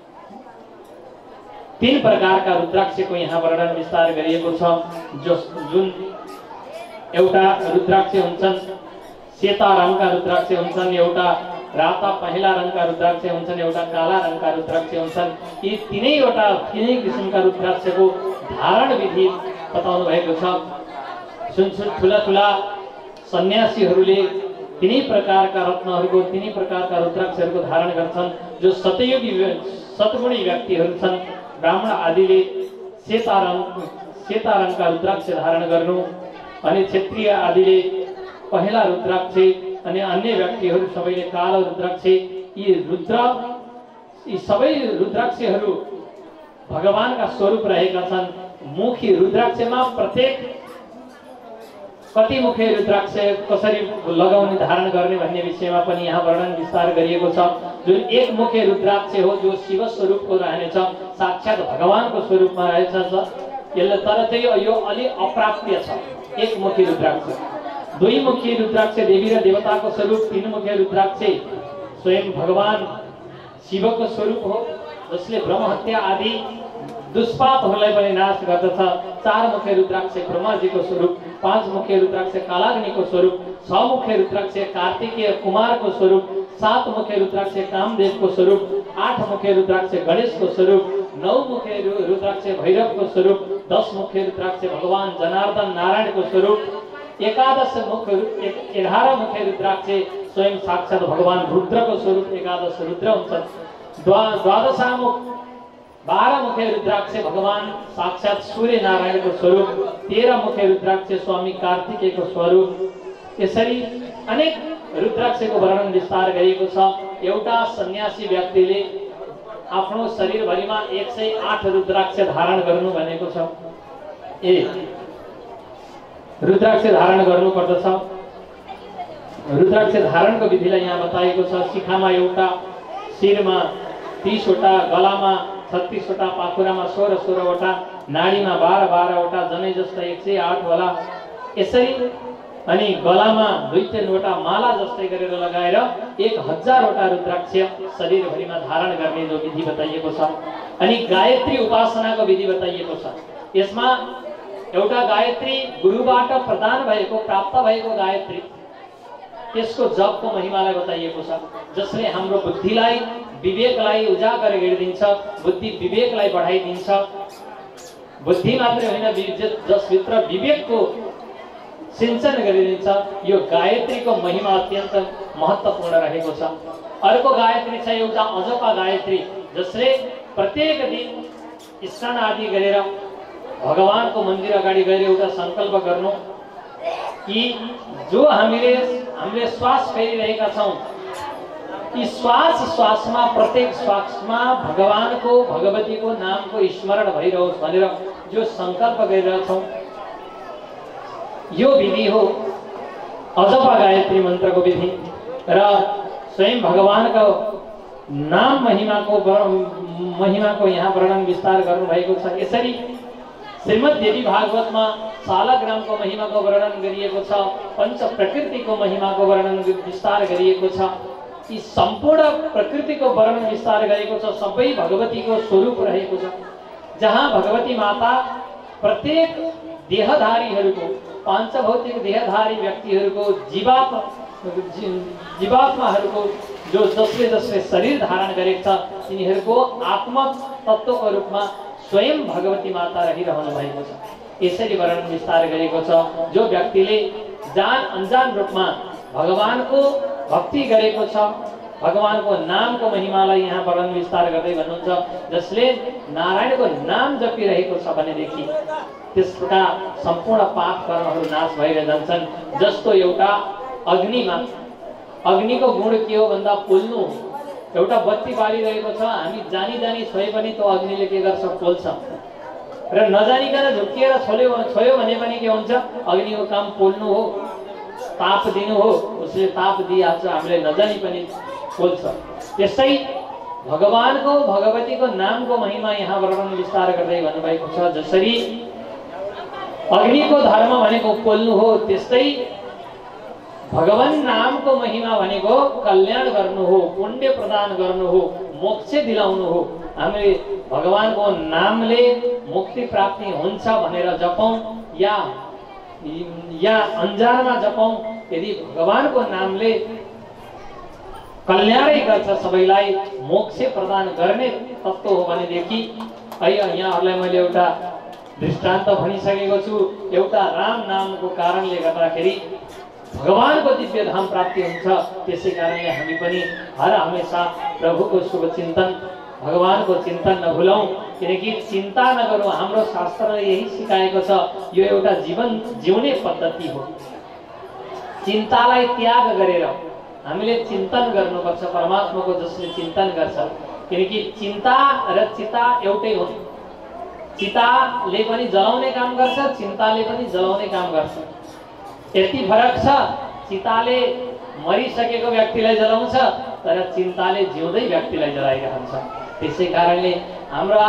तीन प्रकारका रुद्राक्षको यहाँ वर्णन विस्तार गरिएको छ। जो जुन एउटा रुद्राक्ष हुन्छन् सेता रङका रुद्राक्ष हुन्छन्, एउटा राता पहेँला रङका रुद्राक्ष हुन्छन्, एउटा काला रङका रुद्राक्ष हुन्छन्। यी तीनैवटा तीनै किसिमका रुद्राक्षको धारण विधि बताउनु भएको छ। सुन सुन ठुला ठुला सन्यासीहरूले तीनै प्रकारका रत्नहरूको तीनै प्रकारका रुद्राक्षहरूको धारण गर्छन्। जो सतयुगी सतगुणी व्यक्तिहरू छन् ब्राह्मण आदिले सेता रङ सेता रङका रुद्राक्ष धारण गर्नु अनि क्षत्रिय आदिले पहेँला रुद्राक्ष अनि अन्य व्यक्तिहरू सबैले कालो रुद्राक्ष। यी रुद्र यी सबै रुद्राक्षहरू भगवानका स्वरूप रहेका छन्। मुखी रुद्राक्षमा प्रत्येक कति मुखे रुद्राक्ष कसरी लगाउने धारण गर्ने भन्ने विषयमा पनि यहाँ वर्णन विस्तार गरिएको छ। जुन एक मुखे रुद्राक्ष हो जो शिव स्वरूपको रहनेछ, साक्षात भगवानको स्वरूपमा रहेछ। यसले तर चाहिँ यो अलि अप्राप्य छ एक मुखी रुद्राक्ष। दुई मुखी रुद्राक्ष देवी र देवताको स्वरूप, तीन मुखे रुद्राक्ष स्वयं भगवान शिवको स्वरूप हो जसले ब्रह्महत्या आदि दुष्पापहरूलाई पनि नाश गर्दछ। चार मुखे रुद्राक्ष ब्रह्माजीको स्वरूप, पाँच मुखे रुद्राक्ष कालाग्निको स्वरूप, छ मुखे रुद्राक्ष कार्तिकेय कुमारको स्वरूप, सात मुखे रुद्राक्ष कामदेवको स्वरूप, आठ मुखे रुद्राक्ष गणेशको स्वरूप, नौ मुखे रुद्राक्ष भैरवको स्वरूप, दस मुखे रुद्राक्ष भगवान जनार्दन नारायणको स्वरूप, एकादश मुख एघार मुखे रुद्राक्ष स्वयं साक्षात भगवान रुद्रको स्वरूप एकादश रुद्र हुन्छन्। द्वा द्वादशामुख बाह्र मुखे रुद्राक्ष भगवान साक्षात सूर्य नारायणको स्वरूप, तेह्र मुखे रुद्राक्ष स्वामी कार्तिकेयको स्वरूप। यसरी अनेक रुद्राक्षको वर्णन विस्तार गरिएको छ। एउटा सन्यासी व्यक्तिले आफ्नो शरीरभरिमा एक सय आठ रुद्राक्ष धारण गर्नु भनेको छ। ए रुद्राक्ष धारण गर्नु पर्दछ। रुद्राक्ष धारणको विधिलाई यहाँ बताएको छ। शिखामा एउटा, शिरमा तीसवटा, गलामा छत्तीसवटा, पाखुरामा सोह्र सोह्रवटा, नाडीमा बाह्र बाह्रवटा, जनै जस्तै एक सय आठ होला। यसरी अनि गलामा दुई तीनवटा माला जस्तै गरेर लगाएर एक हजारवटा रुद्राक्ष शरीरभरिमा धारण गर्ने जो विधि बताइएको छ। अनि गायत्री उपासनाको विधि बताइएको छ। यसमा एउटा गायत्री गुरुबाट प्रदान भएको प्राप्त भएको गायत्री त्यसको जपको महिमालाई बताइएको छ जसले हाम्रो बुद्धिलाई विवेकलाई उजागर गरिदिन्छ, बुद्धि विवेकलाई बढाइदिन्छ। बुद्धि मात्रै होइन जसभित्र विवेकको सिंचन गरिदिन्छ। यो गायत्रीको महिमा अत्यन्त महत्त्वपूर्ण रहेको छ। अर्को गायत्री छ एउटा अजपा गायत्री जसले प्रत्येक दिन स्नान आदि गरेर भगवानको मन्दिर अगाडि गएर एउटा संकल्प गर्नु कि जो हामीले हामीले श्वास फेरिरहेका छौँ यी श्वास श्वासमा प्रत्येक श्वासमा भगवानको भगवतीको नामको स्मरण भइरहोस् भनेर जो संकल्प गरिरहेछौँ यो विधि हो अजपा गायत्री मन्त्रको विधि। र स्वयं भगवानको नाम महिमाको महिमाको यहाँ वर्णन विस्तार गर्नुभएको छ। यसरी श्रीमद् देवी भागवतमा शालग्रामको महिमाको वर्णन गरिएको छ, पञ्च प्रकृतिको महिमाको वर्णन विस्तार गरिएको छ। यी सम्पूर्ण प्रकृतिको वर्णन विस्तार गरेको छ। सबै भगवतीको स्वरूप रहेको छ जहाँ भगवती माता प्रत्येक देहधारीहरूको पाञ्चभौतिक देहधारी व्यक्तिहरूको जीवात्मा जीवात्माहरूको जो जसले जसले शरीर धारण गरेको छ तिनीहरूको आत्मा तत्त्वको रूपमा स्वयं भगवती माता रहिरहनु भएको छ। यसरी वर्णन विस्तार गरेको छ। जो व्यक्तिले जान अनजान रूपमा भगवानको भक्ति गरेको छ, भगवानको नामको महिमालाई यहाँ वर्णन विस्तार गर्दै भन्नुहुन्छ जसले नारायणको नाम जपिरहेको छ भनेदेखि त्यसका सम्पूर्ण पाप कर्महरू नाश भएर जान्छन्। जस्तो एउटा अग्निमा अग्निको गुण के हो भन्दा पोल्नु, एउटा बत्ती बालिरहेको छ, हामी जानी जानी छोए पनि त्यो अग्निले के गर्छ, पोल्छ। र नजानिकन झुक्किएर छोल्यो छोयो भने पनि के हुन्छ, अग्निको काम पोल्नु हो, ताप दिनु हो, उसले ताप दिइहाल्छ, हामीले नजानी पनि पोल्छ। त्यस्तै भगवानको भगवतीको नामको महिमा यहाँ वर्णन विस्तार गर्दै भन्नुभएको छ। जसरी अग्निको धर्म भनेको पोल्नु हो, त्यस्तै भगवान नामको महिमा भनेको कल्याण गर्नु हो, पुण्य प्रदान गर्नु हो, मोक्ष दिलाउनु हो। हामीले भगवानको नामले मुक्ति प्राप्ति हुन्छ भनेर जपौं या या अन्जानमा जपौं, यदि भगवानको नामले कल्याणै गर्छ, सबैलाई मोक्ष प्रदान गर्ने तत्त्व हो भनेदेखि अहिले यहाँहरूलाई मैले एउटा दृष्टान्त भनिसकेको छु। एउटा राम नामको कारणले गर्दाखेरि भगवानको दिव्य धाम प्राप्ति हुन्छ। त्यसै कारणले हामी पनि हर हमेशा प्रभुको शुभ चिन्तन, भगवानको चिन्तन नभुलौं, किनकि चिन्ता नगरौँ। हाम्रो शास्त्रले यही सिकाएको छ, यो एउटा जीवन जिउने पद्धति हो। चिन्तालाई त्याग गरेर हामीले चिन्तन गर्नुपर्छ परमात्माको, जसले चिन्तन गर्छ। किनकि चिन्ता र चिता एउटै हो। चिताले पनि जलाउने काम गर्छ, चिन्ताले पनि जलाउने काम गर्छ। यति फरक छ, चिताले मरिसकेको व्यक्तिलाई जलाउँछ, तर चिन्ताले जिउँदै व्यक्तिलाई जलाइरहन्छ। त्यसै कारणले हाम्रा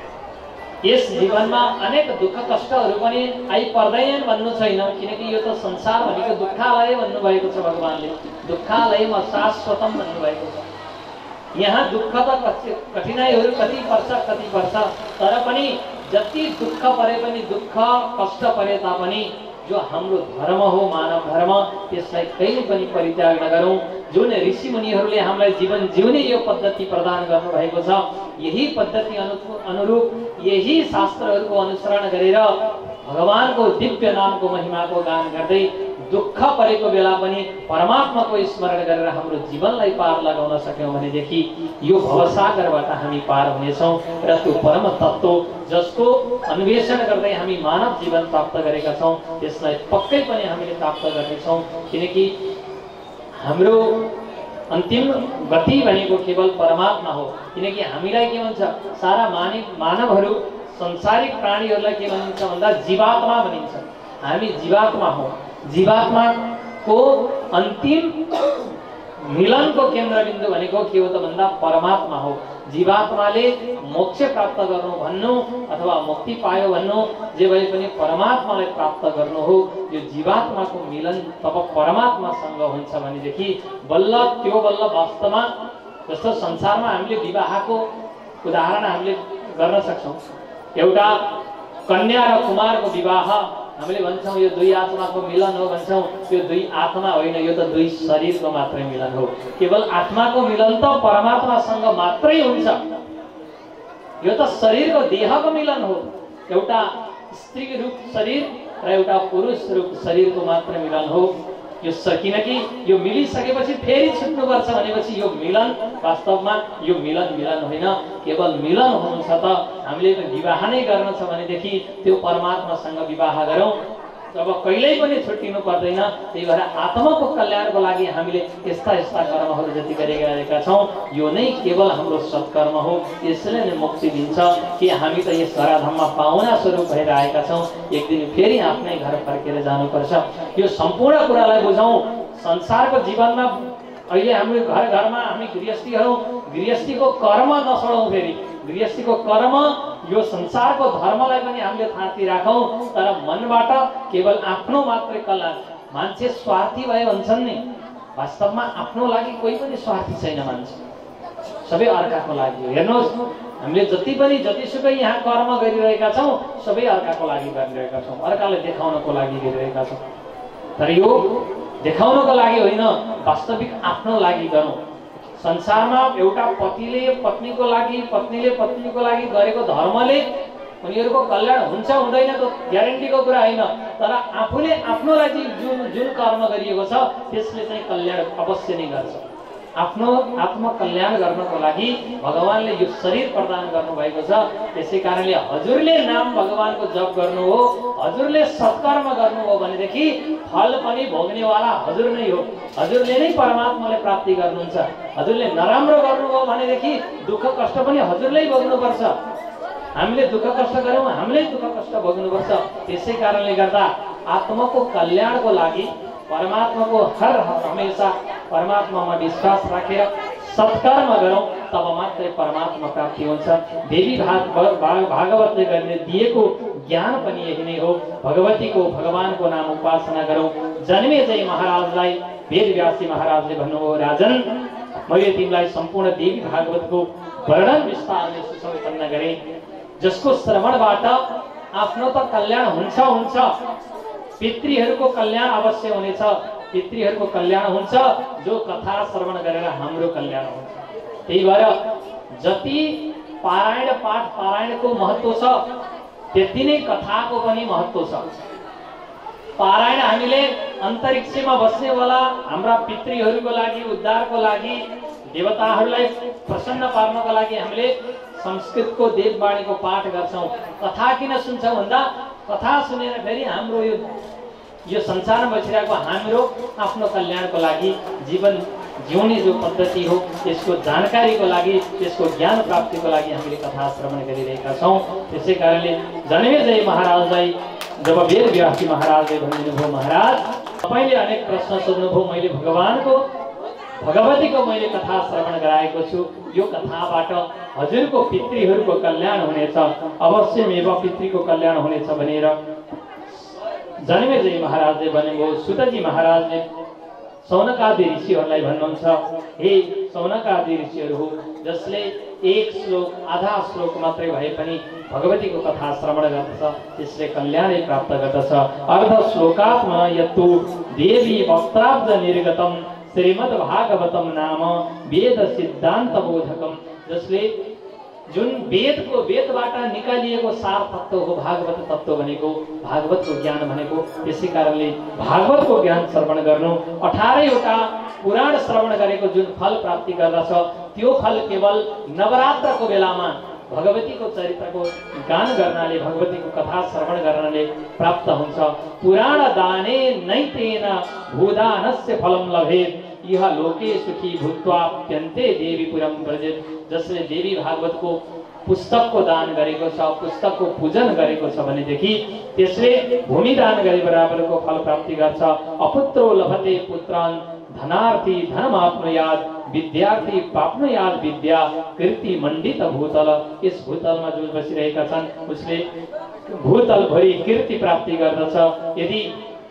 यस जीवनमा अनेक दुःख कष्टहरू पनि आइपर्दैन भन्नु छैन, किनकि यो त संसार भनेको दुःखालय भन्नुभएको छ भगवानले। दुःखालयमा शाश्वतम भन्नुभएको छ। यहाँ दुःख त कठिनाइहरू कति पर्छ कति पर्छ, तर पनि जति दुःख परे पनि, दुःख कष्ट परे तापनि जो हाम्रो धर्म हो, मानव धर्म, त्यसलाई कहिले पनि परित्याग नगरौँ। जुन ऋषि मुनिहरूले हामीलाई जीवन जिउने यो पद्धति प्रदान गर्नुभएको छ, यही पद्धति अनुरूप यही शास्त्रहरूको अनुसरण गरेर भगवानको दिव्य नामको महिमाको गान गर्दै दुःख परेको बेला पनि परमात्माको स्मरण गरेर हाम्रो जीवनलाई पार लगाउन सक्यौं भनेदेखि यो भवसागरबाट हामी पार हुनेछौँ र त्यो परम तत्त्व जसको अन्वेषण गर्दै हामी मानव जीवन प्राप्त गरेका छौँ, त्यसलाई पक्कै पनि हामीले प्राप्त गर्नेछौँ। किनकि हाम्रो अन्तिम गति भनेको केवल परमात्मा हो। किनकि हामीलाई के भन्छ, सारा मानव मानवहरू संसारिक प्राणीहरूलाई के भनिन्छ भन्दा जीवात्मा भनिन्छ। हामी जीवात्मा हो। जीवात्माको अन्तिम मिलनको केन्द्रबिन्दु भनेको के हो त भन्दा परमात्मा हो। जीवात्माले मोक्ष प्राप्त गर्नु भन्नु अथवा मुक्ति पायो भन्नु, जे भए पनि परमात्मालाई प्राप्त गर्नु हो। यो जीवात्माको मिलन तब परमात्मासँग हुन्छ भनेदेखि बल्ल त्यो बल्ल वास्तवमा, जस्तो संसारमा हामीले विवाहको उदाहरण हामीले गर्न सक्छौँ। एउटा कन्या र कुमारको विवाह हामीले भन्छौँ यो दुई आत्माको मिलन हो भन्छौँ। यो दुई आत्मा होइन, यो त दुई शरीरको मात्रै मिलन हो। केवल आत्माको मिलन त परमात्मासँग मात्रै हुन्छ। यो त शरीरको देहको मिलन हो। एउटा स्त्री रूप शरीर र एउटा पुरुष रूप शरीरको मात्र मिलन हो। यो किनकि यो मिलिसकेपछि फेरि छुट्नुपर्छ भनेपछि यो मिलन वास्तवमा यो मिलन मिलन होइन, केवल मिलन हुनु छ त हामीले विवाह नै गर्न छ भनेदेखि त्यो परमात्मासँग विवाह गरौँ, जब कहिल्यै पनि छुट्टिनु पर्दैन। त्यही भएर आत्माको कल्याणको लागि हामीले यस्ता यस्ता कर्महरू जति गरिरहेका छौँ, यो नै केवल हाम्रो सत्कर्म हो। यसले नै मुक्ति दिन्छ कि हामी त यस धराधाममा पाहुना स्वरूप भएर आएका छौँ, एक दिन फेरि आफ्नै घर फर्केर जानुपर्छ। यो सम्पूर्ण कुरालाई बुझौँ। संसारको जीवनमा अहिले हाम्रो घर घरमा हामी गृहस्थीहरू, गृहस्थीको कर्म नछोडौँ। फेरि गृहस्थीको कर्म यो संसारको धर्मलाई पनि हामीले थाती राखौँ, तर मनबाट केवल आफ्नो मात्रै कल्याण। मान्छे स्वार्थी भए भन्छन् नि, वास्तवमा आफ्नो लागि कोही पनि स्वार्थी छैन। मान्छे सबै अर्काको लागि हो। हेर्नुहोस्, हामीले जति पनि जतिसुकै यहाँ कर्म गरिरहेका छौँ, सबै अर्काको लागि गरिरहेका छौँ, अर्कालाई देखाउनको लागि गरिरहेका छौँ। तर यो देखाउनको लागि होइन, वास्तविक आफ्नो लागि गरौँ। संसारमा एउटा पतिले पत्नीको लागि, पत्नीले पत्नीको लागि गरेको धर्मले उनीहरूको कल्याण हुन्छ हुँदैन त ग्यारेन्टीको कुरा होइन, तर आफूले आफ्नो लागि जुन जुन कर्म गरिएको छ त्यसले चाहिँ कल्याण अवश्य नै गर्छ। आफ्नो आत्मकल्याण गर्नको लागि भगवानले यो शरीर प्रदान गर्नुभएको छ। त्यसै कारणले हजुरले नाम भगवानको जप गर्नु हो, हजुरले सत्कर्म गर्नु हो भनेदेखि फल पनि भोग्नेवाला हजुर नै हो। हजुरले नै परमात्मालाई प्राप्ति गर्नुहुन्छ। हजुरले नराम्रो गर्नु हो भनेदेखि दुःख कष्ट पनि हजुरले भोग्नुपर्छ। हामीले दुःख कष्ट गऱ्यौँ, हामीले दुःख कष्ट भोग्नुपर्छ। त्यसै कारणले गर्दा आत्माको कल्याणको लागि परमात्माको हर हमेशा परमात्मामा विश्वास राखेर सत्कर्म गरौँ, तब मात्रै परमात्मा प्राप्ति हुन्छ। देवी भागवतले गर्ने दिएको ज्ञान पनि यही नै हो। भगवतीको भगवानको नाम उपासना गरौँ। जन्मेजय महाराजलाई वेदव्यासी महाराजले भन्नुभयो, राजन मैले तिमीलाई सम्पूर्ण देवी भागवतको वर्णन विस्तारले सुसम्पन्न गरेँ, जसको श्रवणबाट आफ्नो त कल्याण हुन्छ हुन्छ, पितृहरूको कल्याण अवश्य हुनेछ। पितृहरूको कल्याण हुन्छ जो कथा श्रवण गरेर हाम्रो कल्याण हुन्छ। त्यही भएर जति पारायण पाठ पारायणको महत्त्व छ त्यति नै कथाको पनि महत्त्व छ। पारायण हामीले अन्तरिक्षमा बस्नेवाला हाम्रा पितृहरूको लागि, उद्धारको लागि, देवताहरूलाई प्रसन्न पार्नको लागि हामीले संस्कृतको देववाणीको पाठ गर्छौँ। कथा किन सुन्छौँ भन्दा कथा सुनेर फेरि हाम्रो यो यो संसारमा बसिरहेको हाम्रो आफ्नो कल्याणको लागि, जीवन जिउने जो पद्धति हो त्यसको जानकारीको लागि, त्यसको ज्ञान प्राप्तिको लागि हामीले कथा श्रवण गरिरहेका छौँ। त्यसै कारणले जन्मेजय महाराजलाई जब वेदव्यासी महाराजले भनिदिनुभयो, महाराज तपाईँले अनेक प्रश्न सोध्नुभयो, मैले भगवानको भगवतीको मैले कथा श्रवण गराएको छु, यो कथाबाट हजुरको पितृहरूको कल्याण हुनेछ, अवश्य मेवा पितृको कल्याण हुनेछ भनेर जन्मेजय महाराजले भन्नुभयो। सुतजी महाराजले सौनकादि ऋषिहरूलाई भन्नुहुन्छ, हे सौनकादि ऋषिहरू हो जसले एक श्लोक आधा श्लोक मात्रै भए पनि भगवतीको कथा श्रवण गर्दछ त्यसले कल्याणै प्राप्त गर्दछ। अर्ध श्लोकात्मा यत्तु देवी वक्त्राब्ज निर्गतम श्रीमद् भागवतम नाम वेद सिद्धान्त बोधकम, जसले जुन वेदको वेदबाट निकालिएको सार तत्व हो भागवत तत्व भनेको, भागवतको ज्ञान भनेको। त्यसै कारणले भागवतको ज्ञान श्रवण गर्नु, अठारैवटा पुराण श्रवण गरेको जुन फल प्राप्ति गर्दछ त्यो फल केवल नवरात्रको बेलामा भगवतीको चरित्रको गान गर्नाले, भगवतीको कथा श्रवण गर्नाले प्राप्त हुन्छ। पुराण दाने नैतेन भूदानस्य फलम लभेत् यह लोके सुखी भूत्वाप्यन्ते देवीपुरम व्रजेत्, जसले देवी भागवतको पुस्तकको दान गरेको छ, पुस्तकको पूजन गरेको छ भनेदेखि त्यसले भूमिदान गरे बराबरको फल प्राप्ति गर्छ। अपुत्रो लभते पुत्रान् धनार्थी धनमाप्नुयात् विद्यार्थी प्राप्नुयात् विद्या कीर्ति मण्डित भूतल, यस भूतलमा जो बसिरहेका छन् उसले भूतलभरि कीर्ति प्राप्ति गर्दछ। यदि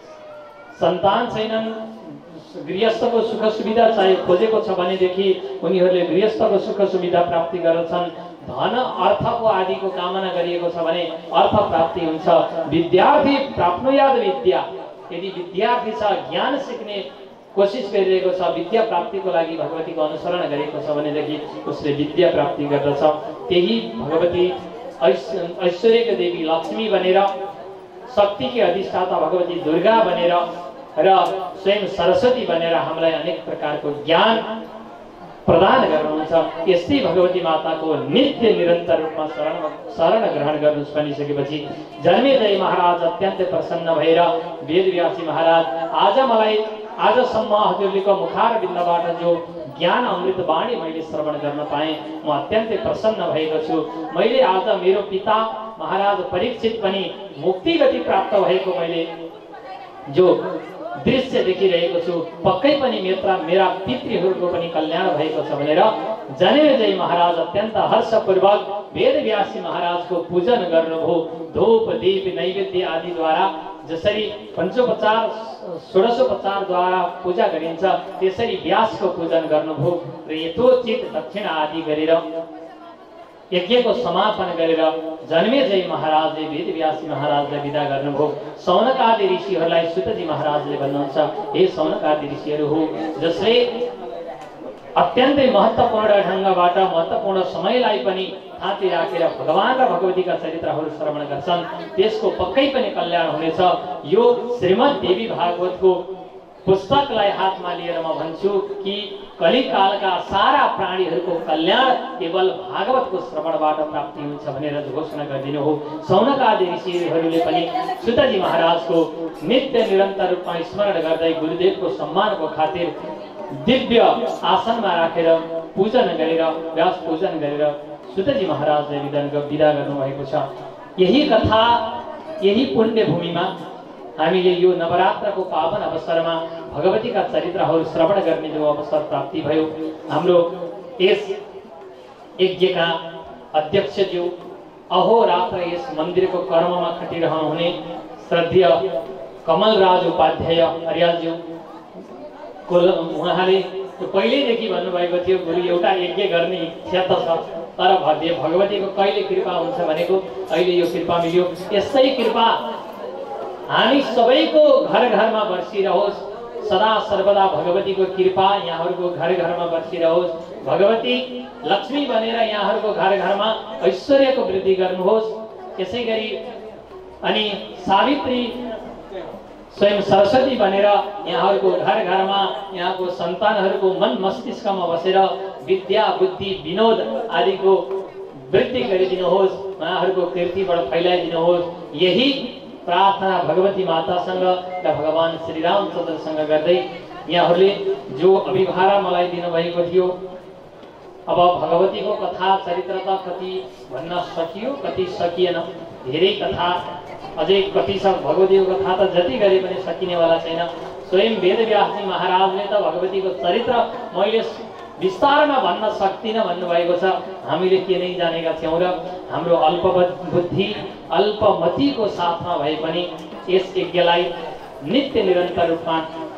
सन्तान छैनन्, गृहस्थको सुख सुविधा चाहिँ खोजेको छ भनेदेखि उनीहरूले गृहस्थको सुख सुविधा प्राप्ति गर्दछन्। धन अर्थको आदिको कामना गरिएको छ भने अर्थ प्राप्ति हुन्छ। विद्यार्थी प्राप्नुयाद विद्या, यदि विद्यार्थी छ ज्ञान सिक्ने कोसिस गरिरहेको छ, विद्या प्राप्तिको लागि भगवतीको अनुसरण गरेको छ भनेदेखि उसले विद्या प्राप्ति गर्दछ। त्यही भगवती ऐश्वर्यको देवी लक्ष्मी बनेर, शक्तिकी अधिष्ठाता भगवती दुर्गा बनेर र स्वयं सरस्वती बनेर हामीलाई अनेक प्रकारको ज्ञान प्रदान गर्नुहुन्छ। यस्तै भगवती माताको नित्य निरन्तर रूपमा शरण शरण ग्रहण गर्नुहोस् भनिसकेपछि जन्मेजय महाराज अत्यन्तै प्रसन्न भएर वेदव्यासी महाराज, आज मलाई आजसम्म हजुरको मुखार बिन्दबाट जो ज्ञान अमृत वाणी मैले श्रवण गर्न पाएँ म अत्यन्तै प्रसन्न भएको छु। मैले आज मेरो पिता महाराज परीक्षित पनि मुक्ति गति प्राप्त भएको मैले जो दृश्य देखिरहेको छु, पक्कै पनि मेरा मेरा पितृहरूको पनि कल्याण भएको छ भनेर जन्मेजय महाराज अत्यन्त हर्षपूर्वक वेदव्यासी महाराजको पूजन गर्नुभयो। धूप दीप नैवेद्य आदिद्वारा जसरी पञ्चोपचार षोडशोपचारद्वारा पूजा गरिन्छ त्यसरी व्यासको पूजन गर्नुभयो र यथोचित दक्षिणा आदि गरेर यज्ञको समापन गरेर जन्मेजय महाराजले वेदव्यासी महाराजलाई विदा गर्नुभयो। सौनकादि ऋषिहरूलाई सुतजी महाराजले भन्नुहुन्छ, हे सौनकादि ऋषिहरू हो जसले अत्यन्तै महत्त्वपूर्ण ढङ्गबाट महत्त्वपूर्ण समयलाई पनि थाती राखेर भगवान र भगवतीका चरित्रहरू श्रवण गर्छन् त्यसको पक्कै पनि कल्याण हुनेछ। यो श्रीमद् देवी भागवतको पुस्तकलाई हातमा लिएर म भन्छु कि कलिकालका सारा प्राणीहरूको कल्याण केवल भागवतको श्रवणबाट प्राप्ति हुन्छ भनेर घोषणा गरिदिनु हो। सौनकादि ऋषिहरूले पनि सुतजी महाराजको नित्य निरन्तर रूपमा स्मरण गर्दै गुरुदेवको सम्मानको खातिर दिव्य आसनमा राखेर पूजन गरेर व्यास पूजन गरेर सुतजी महाराजले विदा गर्नुभएको छ। यही कथा यही पुण्य भूमिमा हामीले यो नवरात्रको पावन अवसरमा भगवतीका चरित्रहरू श्रवण गर्ने जो अवसर प्राप्ति भयो, हाम्रो यस यज्ञका अध्यक्षज्यू अहोरात्र यस मन्दिरको कर्ममा खटिरहनुहुने श्रद्धेय कमलराज उपाध्याय अर्यालज्यू को उहाँले पहिल्यैदेखि भन्नुभएको थियो, गुरु एउटा यज्ञ गर्ने इच्छा त छ, तर भव्य भगवतीको कहिले कृपा हुन्छ भनेको अहिले यो कृपा मिल्यो। यसै कृपा हामी सबैको घर घरमा बर्सिरहोस्, सदा सर्वदा भगवतीको कृपा यहाँहरूको घर घरमा बर्सिरहोस्। भगवती लक्ष्मी बनेर यहाँहरूको घर घरमा ऐश्वर्यको वृद्धि गर्नुहोस्। त्यसै गरी अनि सावित्री स्वयं सरस्वती बनेर यहाँहरूको घर घरमा यहाँको सन्तानहरूको मन मस्तिष्कमा बसेर विद्या बुद्धि विनोद आदिको वृद्धि गरिदिनुहोस्, उहाँहरूको कीर्तिबाट फैलाइदिनुहोस्। यही प्रार्थना भगवती मातासँग र भगवान श्री रामचन्द्रसँग गर्दै यहाँहरूले जो अभिभारा मलाई दिनुभएको थियो, अब भगवतीको कथा चरित्र त कति भन्न सकियो कति सकिएन, धेरै कथा अझै कति छ। भगवतीको कथा त जति गरे पनि सकिनेवाला छैन। स्वयं वेदव्यासजी महाराजले त भगवतीको चरित्र मैले विस्तारमा भन्न सक्दिनँ भन्नुभएको छ। हामीले के नै जानेका थियौँ र हाम्रो अल्प बुद्धि अल्पमतिको साथमा भए पनि यस यज्ञलाई नित्य निरन्तर रूपमा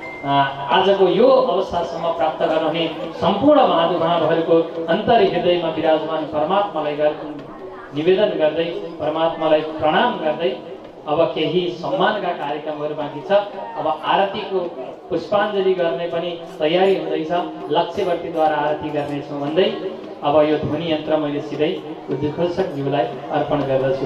आजको यो अवस्थासम्म प्राप्त गर्नुहुने सम्पूर्ण महानुभावहरूको अन्तर हृदयमा विराजमान परमात्मालाई निवेदन गर्दै परमात्मालाई प्रणाम गर्दै अब केही सम्मानका कार्यक्रमहरू बाँकी छ। अब आरतीको पुष्पाञ्जली गर्ने पनि तयारी हुँदैछ। लक्ष्यवर्तीद्वारा आरती गर्नेछौँ भन्दै अब यो ध्वनि यन्त्र मैले सिधै उद्घोषकज्यूलाई अर्पण गर्दछु।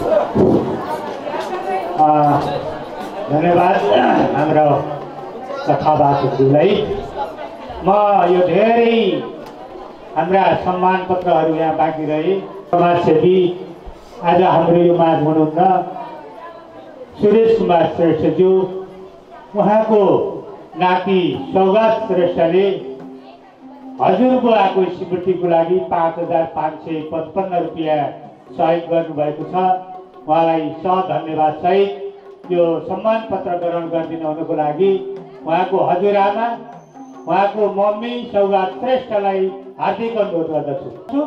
धन्यवाद हाम्रो कथावाचकज्यूलाई। म यो धेरै हाम्रा सम्मान पत्रहरू यहाँ बाँकी रहे। समाजसेवी आज हाम्रो यो माझ हुनुहुन्न सुरेश कुमार श्रेष्ठज्यू, उहाँको नाति सौगात श्रेष्ठले हजुरबुवाको स्मृतिको लागि पाँच हजार पाँच सय पचपन्न रुपियाँ सहयोग गर्नुभएको छ। उहाँलाई सधन्यवाद सहित यो सम्मान पत्र ग्रहण गरिदिनु हुनुको लागि उहाँको हजुरआमा उहाँको मम्मी सौगात श्रेष्ठलाई हार्दिक अनुरोध गर्दछु।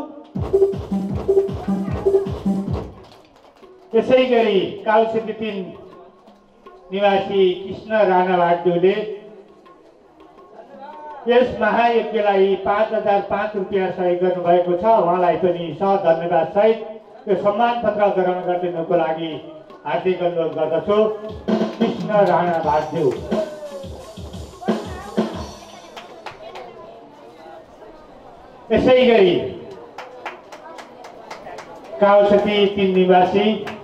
त्यसै गरी कालसेती तीन निवासी कृष्ण राणा भाटज्यूले यस महायज्ञलाई पाँच हजार पाँच रुपियाँ सहयोग गर्नुभएको छ। उहाँलाई पनि सधन्यवाद सहित यो सम्मान पत्र ग्रहण गरिदिनुको लागि हार्दिक अनुरोध गर्दछु। कृष्ण राणा भाटज्यू। यसै गरी कालसेती तीन निवासी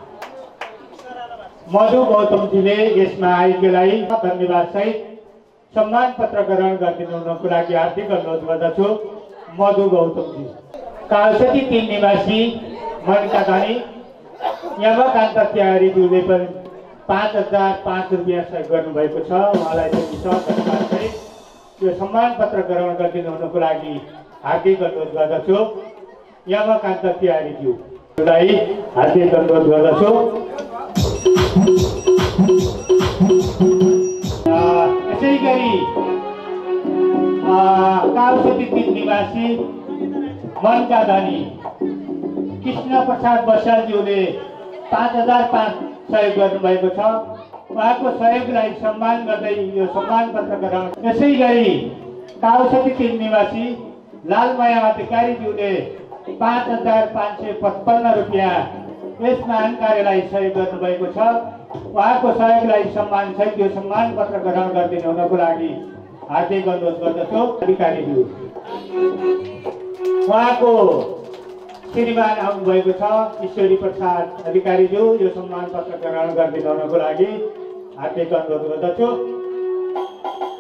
मधु गौतमजीले यसमा आइकेलाई धन्यवाद सहित सम्मान पत्र ग्रहण गरिदिनु हुनुको लागि हार्दिक अनुरोध गर्दछु। मधु गौतमजी। कालसेती तीन निवासी मनिका धनी यमकान्त त्यारीज्यूले पनि पाँच हजार पाँच रुपियाँ सहयोग गर्नुभएको छ। उहाँलाई पनि धन्यवाद सहित यो सम्मान पत्र ग्रहण गरिदिनु हुनुको लागि हार्दिक अनुरोध गर्दछु। यमकान्त त्यारीज्यूलाई हार्दिक अनुरोध गर्दछु। यसै गरी कालसेती तीन निवासी मनका धनी कृष्ण प्रसाद बसालज्यूले पाँच हजार पाँच सहयोग गर्नुभएको छ। उहाँको सहयोगलाई सम्मान गर्दै यो सम्मान पत्र ग्रहण। यसै गरी कालसेती तीन निवासी लालमाया अधिकारीज्यूले पाँच हजार पाँच सय पचपन्न रुपियाँ यस महान कार्यलाई सहयोग गर्नुभएको छ। उहाँको सहयोगलाई सम्मान सहित यो सम्मान पत्र ग्रहण गरिदिनु हुनको लागि हार्दिक अनुरोध गर्दछु। अधिकारीज्यू उहाँको श्रीमान आउनुभएको छ ईश्वरी प्रसाद अधिकारीज्यू, यो सम्मान पत्र ग्रहण गरिदिनु हुनको लागि हार्दिक अनुरोध गर्दछु।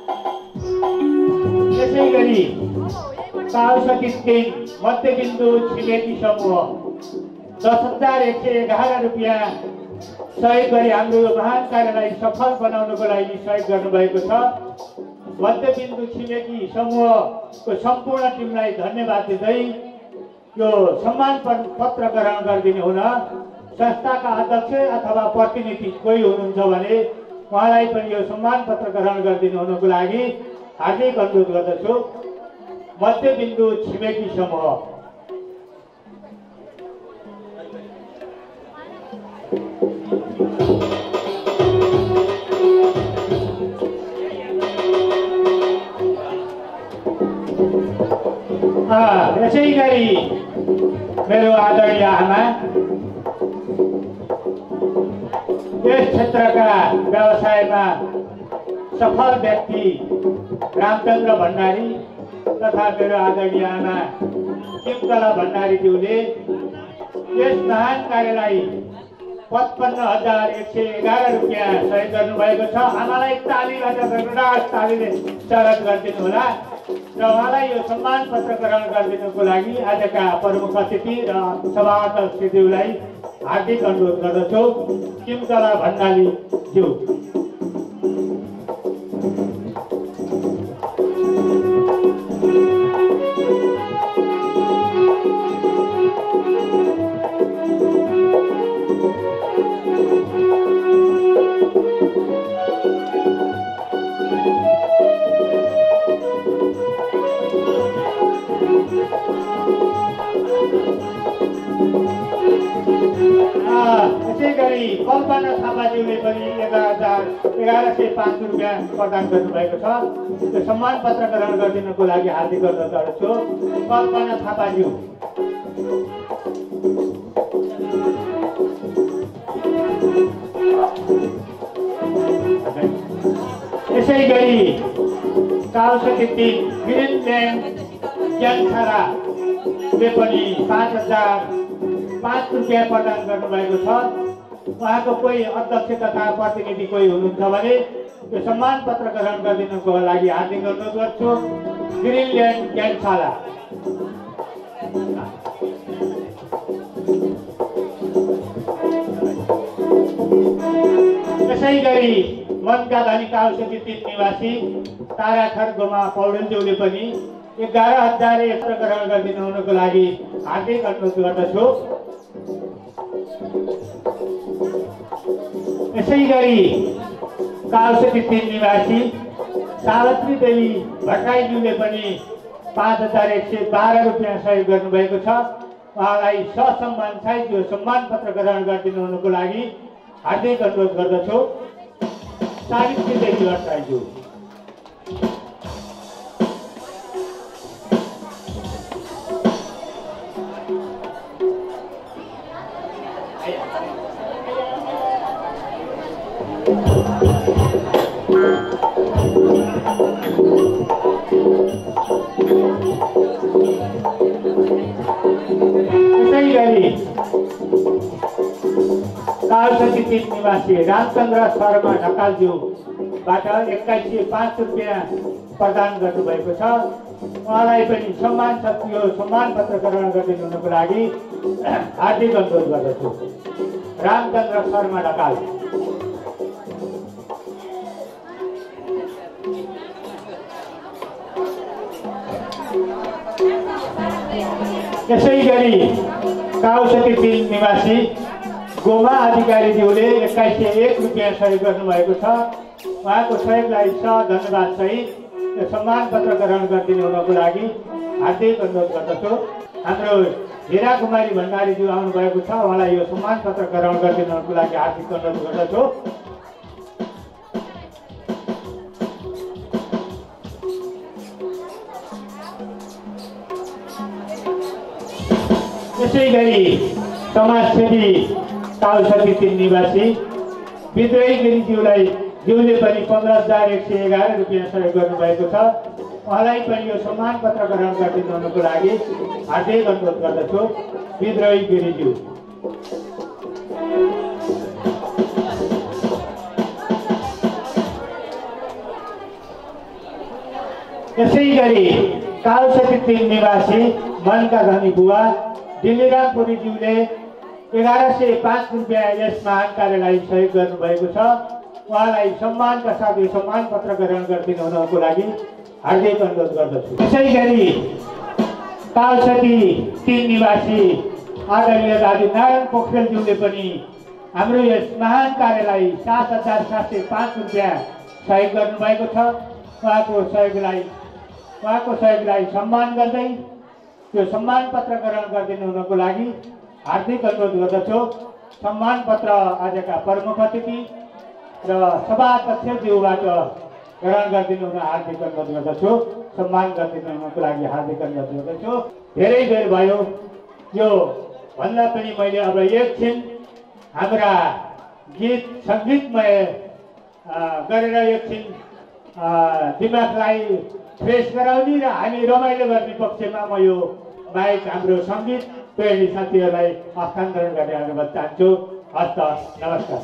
यसै गरी कालसती तीन मध्यबिन्दु छिमेकी समूह दस हजार एक सय एघार रुपियाँ सहयोग गरी हाम्रो यो महान कार्यलाई सफल बनाउनको लागि सहयोग गर्नुभएको छ। मध्यबिन्दु छिमेकी समूहको सम्पूर्ण टिमलाई धन्यवाद दिँदै यो सम्मान पत्र ग्रहण गरिदिने हुन संस्थाका अध्यक्ष अथवा प्रतिनिधि कोही हुनुहुन्छ भने उहाँलाई पनि यो सम्मान पत्र ग्रहण गरिदिनु हुनको लागि हार्दिक अनुरोध गर्दछु। मध्यबिन्दु छिमेकी समूह यसै गरी मेरो आदरणीय आमा यस क्षेत्रका व्यवसायमा सफल व्यक्ति रामचन्द्र भण्डारी तथा मेरो आदरणीय आमा किमकला भण्डारीज्यूले यस महान कार्यलाई पचपन्न हजार एक सय एघार रुपियाँ सहयोग गर्नुभएको छ। आमालाई ताली बजाएर तालीले स्वागत गरिदिनु होला र उहाँलाई यो सम्मान पत्र ग्रहण गरिदिनुको लागि आजका प्रमुख अतिथि र सभाध्यक्षज्यूलाई हार्दिक अनुरोध गर्दछु। किमकला भण्डारीज्यू कल्पना थापाज्यूले पनि एघार हजार एघार सय पाँच रुपियाँ प्रदान गर्नुभएको छ। त्यो सम्मान पत्र ग्रहण गरिदिनुको लागि हार्दिक अनुरोध गर्दछु। कल्पना थापाज्यू यसै गरी कालसती तीन वीरेन्द्र ज्ञानछाराले पनि पाँच हजार पाँच रुपियाँ प्रदान गर्नुभएको छ। उहाँको कोही अध्यक्ष तथा प्रतिनिधि कोही हुनुहुन्छ भने यो सम्मान पत्र ग्रहण गरिदिनुको लागि हार्दिक अनुरोध गर्छु। वीरेन्द्र ज्ञानछारा यसै गरी मनका धनी कालसती तीन निवासी ताराखर गोमा पौडेलज्यूले पनि एघार हजार एक ग्रहण गरिदिनु हुनुको लागि हार्दिक अनुरोध गर्दछु। यसै गरी कालसती तीन निवासी सावित्री देवी भट्टराईज्यूले पनि पाँच हजार एक सय बाह्र रुपियाँ सहयोग गर्नुभएको छ। उहाँलाई ससम्मान सहित यो सम्मान पत्र ग्रहण गरिदिनु हुनुको लागि हार्दिक अनुरोध गर्दछु। सावित्री देवी भट्टराईज्यू यसै गरी कालसती तीन निवासी रामचन्द्र शर्मा ढकालज्यूबाट एक्काइस सय पाँच रुपियाँ प्रदान गर्नुभएको छ। उहाँलाई पनि सम्मान यो सम्मान पत्र ग्रहण गरिदिनु हुनुको लागि हार्दिक अनुरोध गर्दछु। रामचन्द्र शर्मा ढकाल यसै गरी कालसती तीन निवासी गोमा अधिकारीज्यूले एक्काइस सय एक रुपियाँ सहयोग गर्नुभएको छ। उहाँको सहयोगलाई धन्यवाद सहित यो सम्मान पत्र ग्रहण गरिदिनु हुनको लागि हार्दिक अनुरोध गर्दछु। हाम्रो हीरा कुमारी भण्डारीज्यू आउनुभएको छ। उहाँलाई यो सम्मान पत्र ग्रहण गरिदिनुको लागि हार्दिक अनुरोध गर्दछु। यसै गरी समाजसेवी कालसती तीन निवासी विद्रोही गिरिज्यूलाई ज्यूले पनि पन्ध्र हजार एक सय एघार रुपियाँ सहयोग गर्नुभएको छ। उहाँलाई पनि यो सम्मान पत्र ग्रहण गरिदिनु हुनुको लागि हार्दिक अनुरोध गर्दछु। विद्रोही गिरिज्यू यसै गरी कालसती तीन निवासी मनका धनी बुवा दिल्लीराम पुरीज्यूले एघार सय पाँच रुपियाँ यस महान कार्यलाई सहयोग गर्नुभएको छ। उहाँलाई सम्मानका साथ यो सम्मान पत्र ग्रहण गरिदिनु हुनको लागि हार्दिक अनुरोध गर्दछु। यसै गरी कालसती तीन निवासी आदरणीय दाजु नारायण पोखरेलज्यूले पनि हाम्रो यस महान कार्यलाई सात हजार सात सय पाँच रुपियाँ सहयोग गर्नुभएको छ। उहाँको सहयोगलाई उहाँको सहयोगलाई सम्मान गर्दै यो सम्मान पत्र ग्रहण गरिदिनु हुनको लागि हार्दिक अनुरोध गर्दछु। सम्मान पत्र आजका प्रमुख अतिथि र सभाध्यक्षज्यूबाट ग्रहण गरिदिनु हुन हार्दिक अनुरोध गर्दछु। सम्मान गरिदिनु हुनको लागि हार्दिक अनुरोध गर्दछु। धेरै बेर भयो यो भन्दा पनि मैले अब एकछिन हाम्रा गीत सङ्गीतमय गरेर एकछिन दिमागलाई फ्रेस गराउने र हामी रमाइलो गर्ने पक्षमा म यो बाहेक हाम्रो सङ्गीत प्रेमी साथीहरूलाई हस्तान्तरण गर्ने अनुरोध चाहन्छु। हस्त नमस्कार।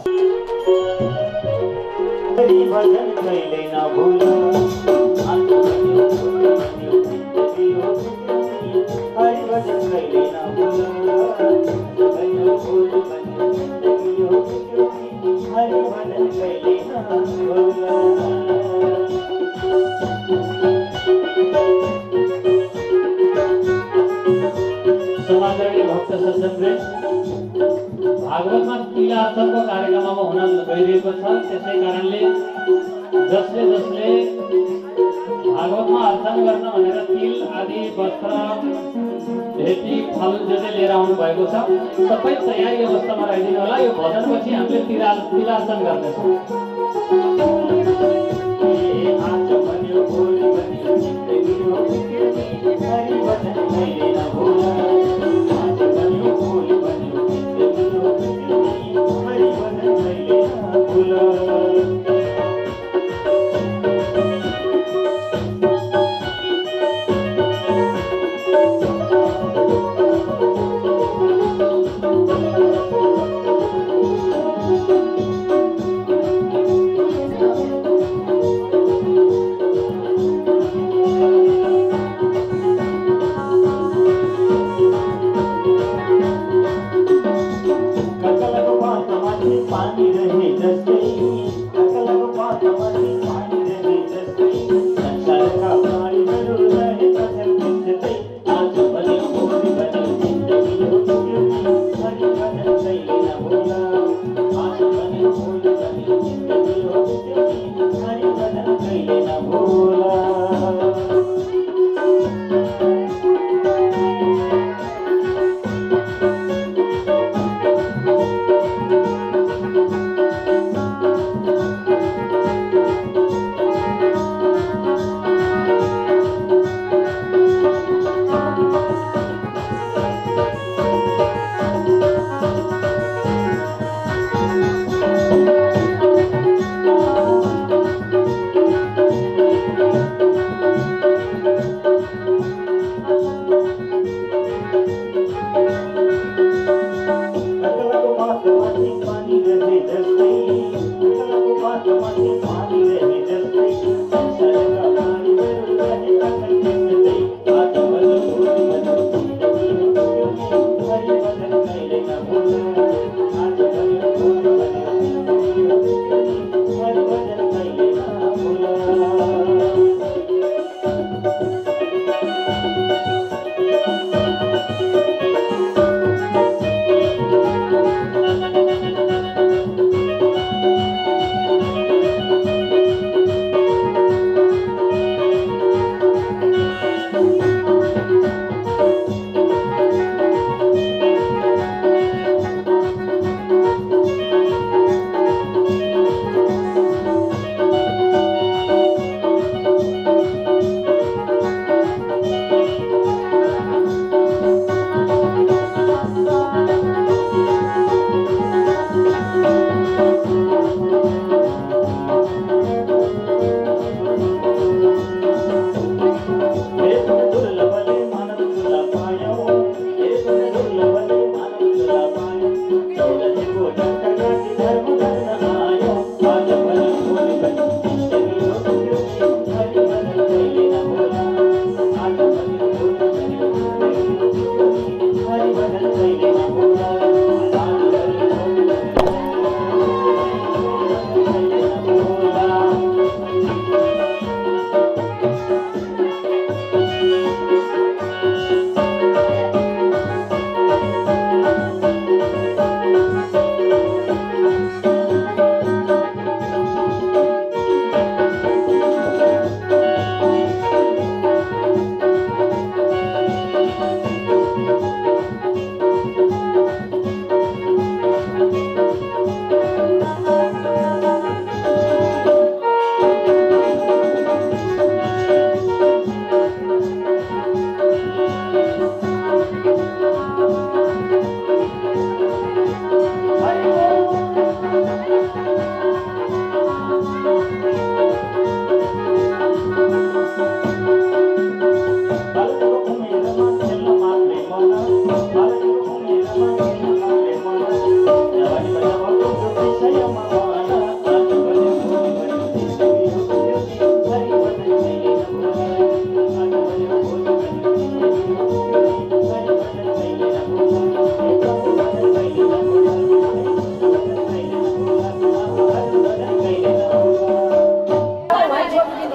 समाजसेवी भक्त सज्जनले भागवतमा तिलार्चनको कार्यक्रममा हुन गइरहेको छ। त्यसै कारणले जसले जसले भागवतमा अर्चन गर्न भनेर तिल आदि वस्त्र भेटी फल जे जे लिएर आउनु भएको छ सबै तयारी अवस्थामा राखिदिनु होला। यो भजनपछि हामीले तिला तिलार्चन गर्नेछौँ।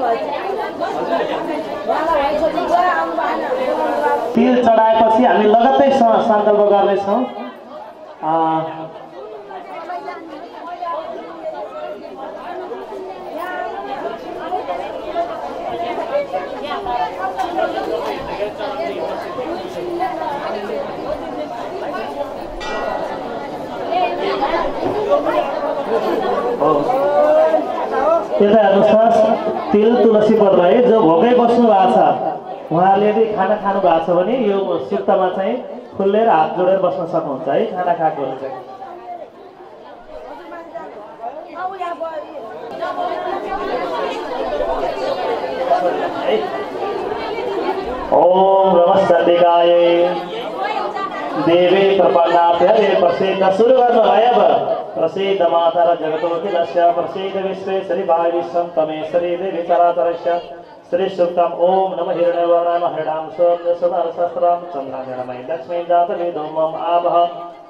तिल चढाएपछि हामी लगत्तै सङ्कल्प गर्नेछौँ। यता हेर्नुहोस्, तिल तुलसी पत्र है, जो भोकै बस्नु भएको छ उहाँले यदि खाना खानु भएको छ भने यो सुक्तमा चाहिँ खुल्लेर हात जोडेर बस्न सक्नुहुन्छ है, खाना खाएको हुन्छ। ओम नमस्ते देवी प्रपन्नाभ्यरे प्रसिद्ध सुरु गर्नु भयो। अब प्रसिद्ध माता र जगतोऽखिलस्य प्रसिद्ध विश्वेश्वरी भाविश्वं तमेश्वरी देवी चराचरस्य श्री सूक्तम ओम नमः हिरण्यवर्णाय हरिणां सोम सदासहस्रं चन्द्रामणि लक्ष्मी जातवेदो मम आवह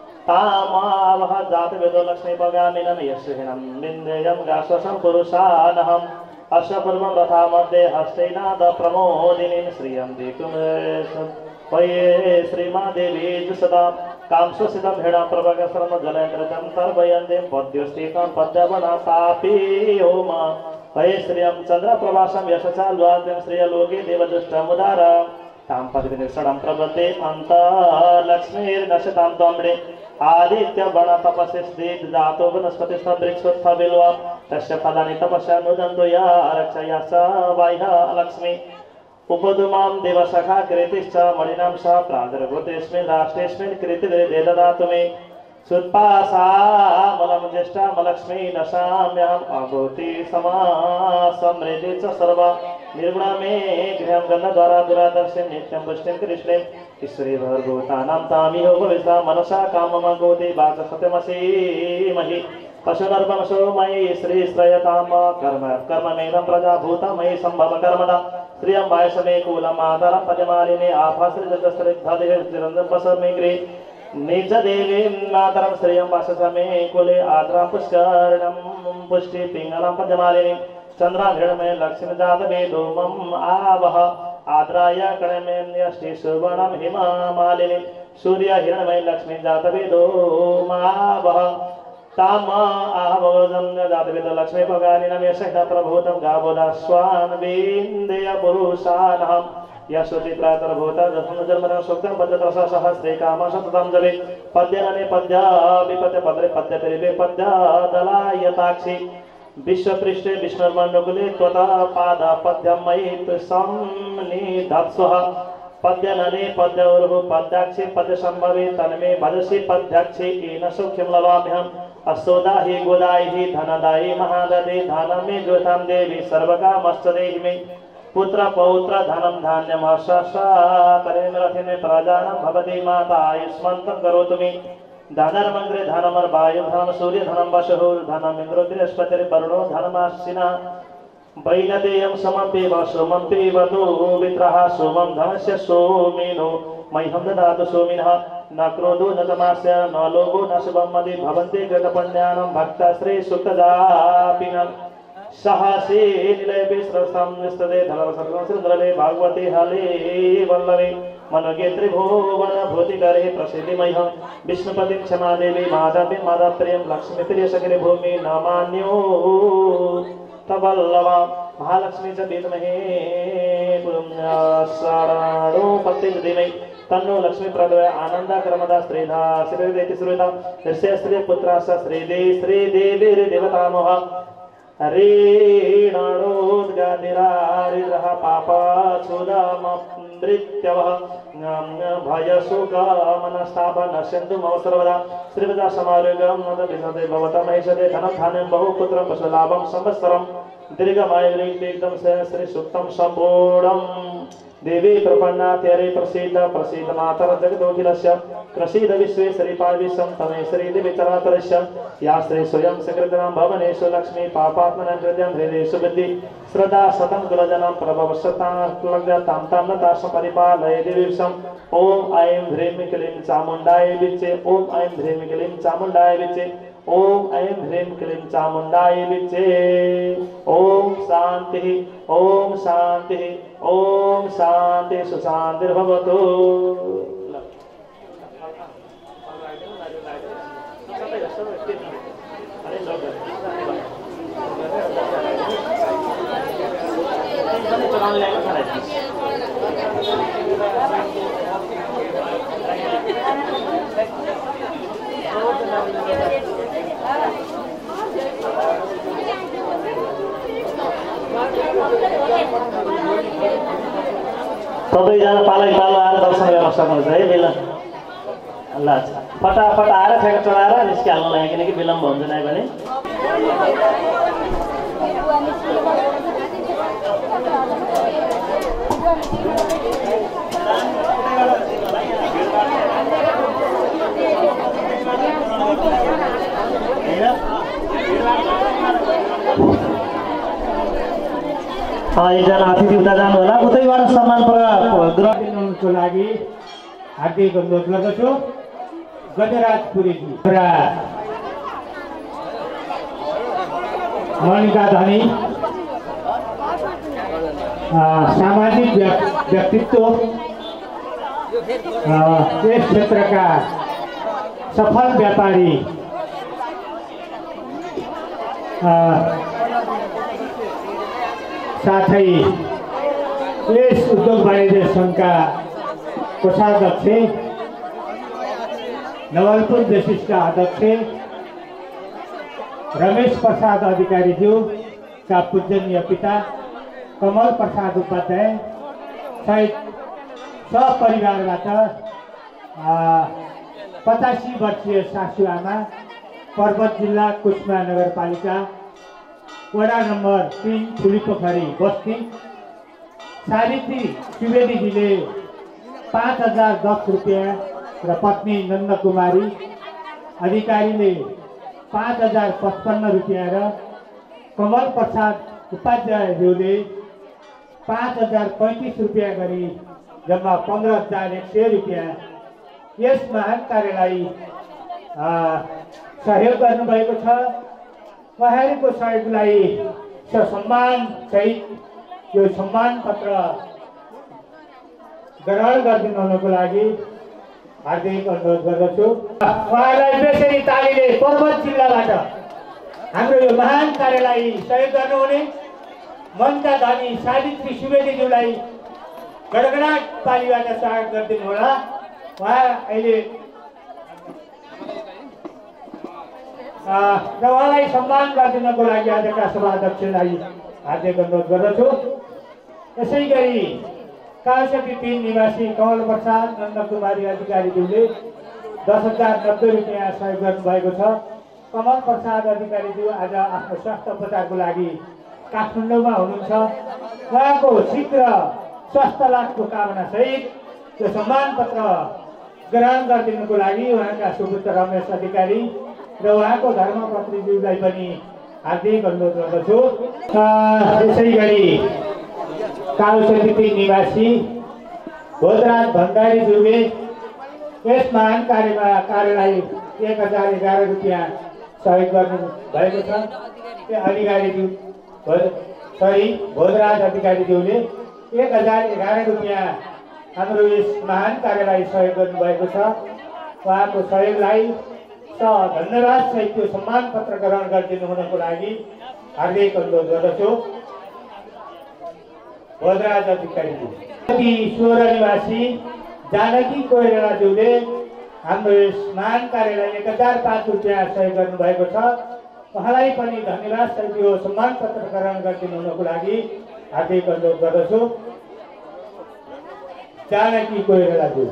तामावह जातवेदो लक्ष्मी पगामिनं यशहिनं विन्देयं गाश्वसं पुरुषानहम् अश्वपूर्वं रथा मध्ये हस्तेनाद प्रमोदिनीं श्रियं दिक्तुमेष पये श्रीमादेवी जुसदा कांसुसिदं हेडां प्रभगसरं जलेन्द्रजं तर्पयन्तीं पद्योस्तीकां पद्यवना तापी होम पये श्रियं चन्द्रप्रभासं यशचाल्वाद्यं श्रियलोके देवदुष्टमुदार तां पद्विनिषडं प्रबद्धे अन्तलक्ष्मीर्नशतां त्वम्बे आदित्य बण तपस्विद् जातो वनस्पतिस्थ वृक्षोत्थ बिल्वा तस्य फलानि तपस्या नुदन्तु या रक्षया स बाह्य लक्ष्मी उपदुमां देवसखा कृतिश्च मणिनां सह प्रादुर्भूतेऽस्मिन् राष्ट्रेऽस्मिन् कृतिर्दे ददातु मे सुत्पासामलं ज्येष्ठामलक्ष्मी नशाम्यहम् अभूति समा समृद्धि च सर्व निर्गुण मे गृहं गन्धद्वारा दुरादर्शं नित्यं पुष्टिं कृष्णें ईश्वरी भर्भूतानां तामिहो भविष्या मनसा कामम गोति वाच सत्यमसि महि पशुनर्पमशो मयि श्री श्रयतां कर्म कर्ममेनं प्रजाभूतमयि सम्भव कर्मदा श्रियं वायसमे कूलम् आधारं पद्यमालिनी आभासृजस्त्रिग्धदिरञ्जनं पशमे गृहे निज देवीं मातरं श्रियं वाससमे कुले आद्रां पुष्करणं पुष्टि पिङ्गलं पद्यमालिनी चन्द्राघृणमे लक्ष्मी जातवेदो मम आवह आद्राय कणमे न्यष्टि सुवर्णं हिमामालिनी सूर्य हिरण्मय लक्ष्मी जातवेदो मावह ताम आहवोजं जातवेदो लक्ष्मी पगानिनं यशः प्रभूतं गावोदाश्वान् विन्देय पुरुषानहम् यशोति प्रातर्भूता दशम जन्मना सूक्तं पद्यत्रसा सहस्रे काम शततं जपे पद्यनने पद्य विपत्य पद्रे पद्य परिवे पद्य दलायताक्षी विश्वपृष्ठे विष्णुर्मण्डकुले त्वतः पाद पद्यमयि संनिधत्स्वः पद्यनने पद्यौर्भु पद्याक्षी पद्यसम्भवे तन्मे भजसि पद्याक्षी येन सौख्यं लवाम्यहम् अस्तोदाहि गोदाहि धनदायि महाददे धनमे ज्योतां देवी सर्वकामश्च देहि मे पुत्र पौत्र धनम धान्यम हर्षाशरेन्द्रथिने प्रजानं भवति माता आयुष्मन्तं करोतु मे धनर्मग्रे धनमर्वायु धनम सूर्य धनम वसुः धनम इन्द्रो बृहस्पतिर्वरुणो धनमाश्विना वैनदेयं समं पिब सोमं पिबतु वित्रः सोमं धनस्य सोमिनो मह्यं ददातु सोमिनः न क्रोधो न तमास्य न लोभो न शुभं मदि भवन्ति गतपुण्यानं भक्तश्री सुखदापिनम् सहसे निलय विश्रसं निस्तदे धनवसर्गं सुंदरले भागवती हले वल्लवे मनोगे त्रिभुवन भूतिकरे प्रसिद्धिमयः विष्णुपतिं क्षमा देवी माधवी माधप्रियं लक्ष्मीप्रिय सगिरि भूमि नमान्यो तवल्लवा महालक्ष्मी च विद्महे पुण्यश्रवणो पत्तिं धीमहि तन्नो लक्ष्मी प्रदोय आनन्दक्रमदा स्त्रीधा श्रीदेति श्रीता ऋष्य स्त्री पुत्रा स श्रीदेवी श्रीदेवी देवतामोह ऋणाणोद्गादिरारिद्रः पापाच्छुदमृत्यवः भयशोकमनस्तापनश्यन्तु मम सर्वदा श्रीवदा समारोग्यं नदभिषदे भवता महेशदे धनं धान्यं बहुपुत्रं पशुलाभं संवत्सरं दीर्घमायुर्दीर्घं श्री सूक्तं सम्पूर्णम् देवी प्रपन्नात्यरे प्रसीद प्रसीद मातर जगदोखिलस्य प्रसीद विश्वेश्वरी पार्विश्वं तमेश्वरी देवी चराचरस्य या श्री स्वयं सकृतनां भवनेषु लक्ष्मी पापात्मनां हृदयं हृदयेषु बुद्धि श्रद्धा शतं कुलजनं प्रभवशतां तां नतां परिपालय देवीशम् ॐ ऐं ह्रीं क्लीं चामुण्डाय विच्चे ॐ ऐं ह्रीं क्लीं चामुण्डाय विच्चे ओम ऐं ह्रीं क्लीं चामुण्डायै विच्चे। ओम शान्तिः ओम शान्तिः ओम शान्तिः सुशान्तिर्भवतु। सबैजना पालै पालो आएर दर्शन गर्न सक्नुहुन्छ है। बेला ल फटाफट आएर ठेका चढाएर निस्किहाल्नु लाग्यो किनकि विलम्ब हुन्छ नै भने। एकजना अतिथि उता जानु होला, उतैबाट सम्मान ग्रहण दिनुको लागि हार्दिक अनुरोध गर्दछु। गजराज पुरीजी र मणिका धनी सामाजिक व्यक्तित्व, यस क्षेत्रका सफल व्यापारी, साथै यस उद्योग वाणिज्य सङ्घका कोषाध्यक्ष, नवलपुर विशिष्ट अध्यक्ष रमेश प्रसाद अधिकारीज्यूका पूजनीय पिता कमल प्रसाद उपाध्याय सहित सपरिवारबाट पचासी वर्षीय सासू आमा, पर्वत जिल्ला कुचमा नगरपालिका वडा नम्बर तीन ठुलीपोखरी बस्ती सावित्री सुवेदीजीले पाँच हजार दस रुपियाँ र पत्नी नन्दकुमारी अधिकारीले पाँच हजार पचपन्न रुपियाँ र कमल प्रसाद उपाध्यायज्यूले पाँच हजार पैँतिस रुपियाँ गरी जम्मा पन्ध्र हजार एक सय रुपियाँ यस महान कार्यलाई सहयोग गर्नुभएको छ। उहाँहरूको सहयोगलाई सम्मान सहित यो सम्मान पत्र ग्रहण गरिदिनु हुनको लागि हार्दिक अनुरोध गर्दछु। उहाँलाई बेसरी तालीले पर्वत जिल्लाबाट हाम्रो यो महान कार्यलाई सहयोग गर्नुहुने मनका धनी सावित्री सुवेदीज्यूलाई गडगडाट तालीबाट स्वागत गरिदिनु होला। उहाँ अहिले र उहाँलाई सम्मान गरिदिनको लागि आजका सभाध्यक्षलाई हार्दिक अनुरोध गर्दछु। यसै गरी कालसकी तीन निवासी कमल प्रसाद नन्दकुमारी अधिकारीज्यूले दस हजार नब्बे रुपियाँ सहयोग गर्नुभएको छ। कमल प्रसाद अधिकारीज्यू आज आफ्नो स्वास्थ्य उपचारको लागि काठमाडौँमा हुनुहुन्छ। उहाँको शीघ्र स्वास्थ्य लाभको कामना सहित यो सम्मान पत्र ग्रहण गरिदिनुको लागि उहाँका सुपुत्र रमेश अधिकारी र उहाँको धर्मपत्नीज्यूलाई पनि हार्दिक अनुरोध गर्दछु। यसै गरी कालसकी निवासी भोजराज भण्डारीज्यूले यस महान कार्यमा कार्यलाई एक हजार एघार रुपियाँ सहयोग गर्नु भएको छ। अधिकारीज्यू सरी भोजराज अधिकारीज्यूले एक हजार एघार रुपियाँ हाम्रो यस महान कार्यलाई सहयोग गर्नुभएको छ। उहाँको सहयोगलाई धन्यवाद सहित यो सम्मान पत्र ग्रहण गरिदिनु हुनको लागि हार्दिक अनुरोध गर्दछु। भोजराज अधिकारीज्यू सोह्र निवासी जानकी कोइरालाज्यूले हाम्रो यस महान कार्यलाई एक हजार पाँच रुपियाँ सहयोग गर्नुभएको छ। उहाँलाई पनि धन्यवाद सहित यो सम्मान पत्र ग्रहण गरिदिनु हुनको लागि हार्दिक अनुरोध गर्दछु। जानकी कोइरालाज्यू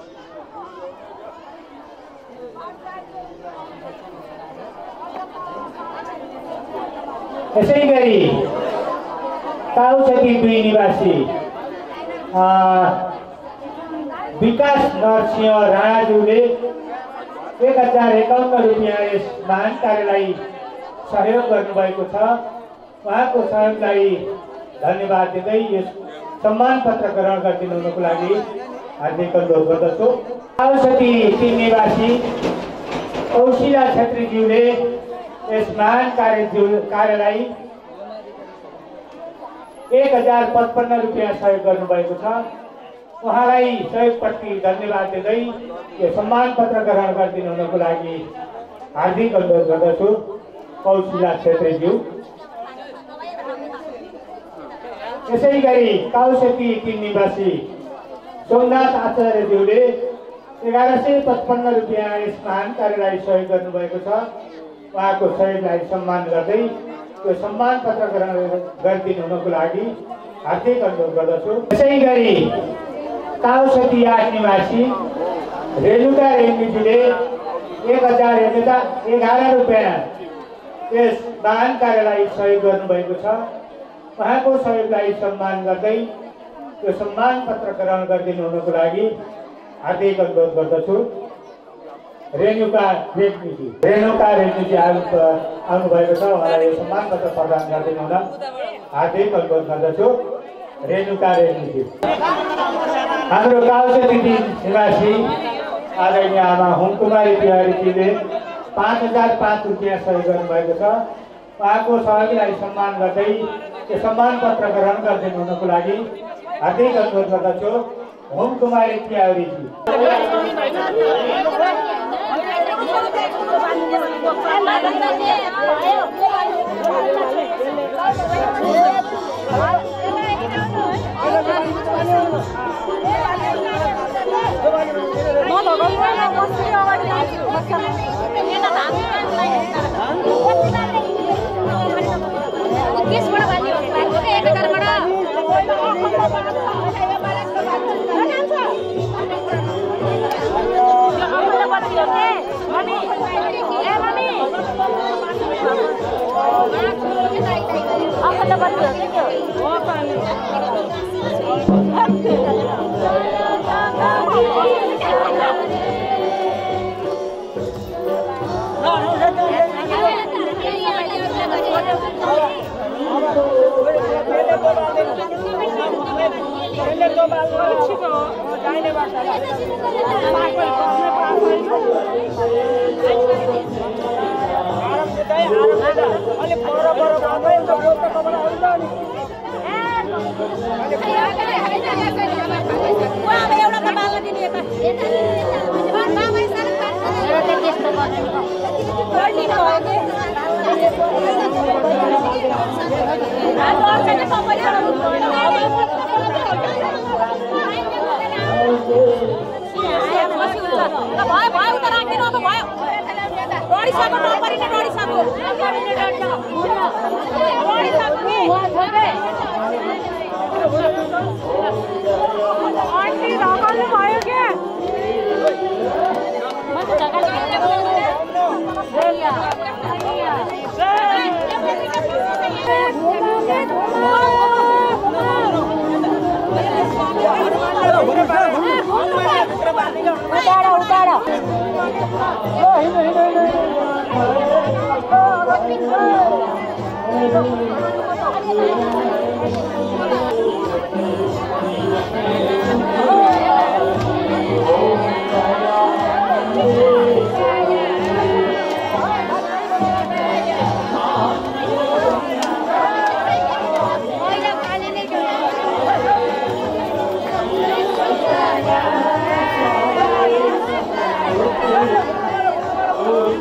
यसै गरी काउसकी दुई निवासी विकास नरसिंह राणाज्यूले एक हजार एकाउन्न रुपियाँ यस महान कार्यलाई सहयोग गर्नुभएको छ। उहाँको सहयोगलाई धन्यवाद दिँदै यस सम्मान पत्र ग्रहण गरिदिनु हुनको लागि हार्दिक अनुरोध गर्दछु। काउसकी तीन निवासी कौशिला छेत्रीज्यूले यस महान कार्य कार्यलाई एक हजार पचपन्न रुपियाँ सहयोग गर्नुभएको छ। उहाँलाई सहयोगप्रति धन्यवाद दिँदै यो सम्मान पत्र ग्रहण गरिदिनु हुनको लागि हार्दिक अनुरोध गर्दछु कौशिला छेत्रीज्यू। यसै गरी काउसेती तीन निवासी सोमनाथ आचार्यज्यूले एघार सय पचपन्न रुपियाँ यस महान कार्यलाई सहयोग गर्नुभएको छ। उहाँको सहयोगलाई सम्मान गर्दै यो सम्मान पत्र ग्रहण गरिदिनु हुनको लागि हार्दिक अनुरोध गर्दछु। यसै गरी काउसेती आठ निवासी रेणुका रेग्मीज्यूले एक हजार एघार रुपियाँ यस महान कार्यलाई सहयोग गर्नुभएको छ। उहाँको सहयोगलाई सम्मान गर्दै यो सम्मान पत्र ग्रहण गरिदिनु हुनको लागि हार्दिक अनुरोध गर्दछु। रेणुका रेग्मीजी रेणुका रेग्मीजी आउनु आउनुभएको छ। उहाँलाई यो सम्मान पत्र प्रदान गरिदिनु हुन हार्दिक अनुरोध गर्दछु। रेणुका रेग्मीजी। हाम्रो काउसेती निवासी आदरणीय आमा हुमकुमारी बिहारीजीले पाँच हजार पाँच रुपियाँ सहयोग गर्नुभएको छ। उहाँको सहयोगलाई सम्मान गर्दै यो सम्मान पत्र ग्रहण गरिदिनु हुनको लागि हार्दिक अनुरोध गर्दछु हुमकुमारी बिहारीजी।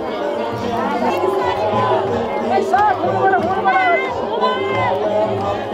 Hey, sir,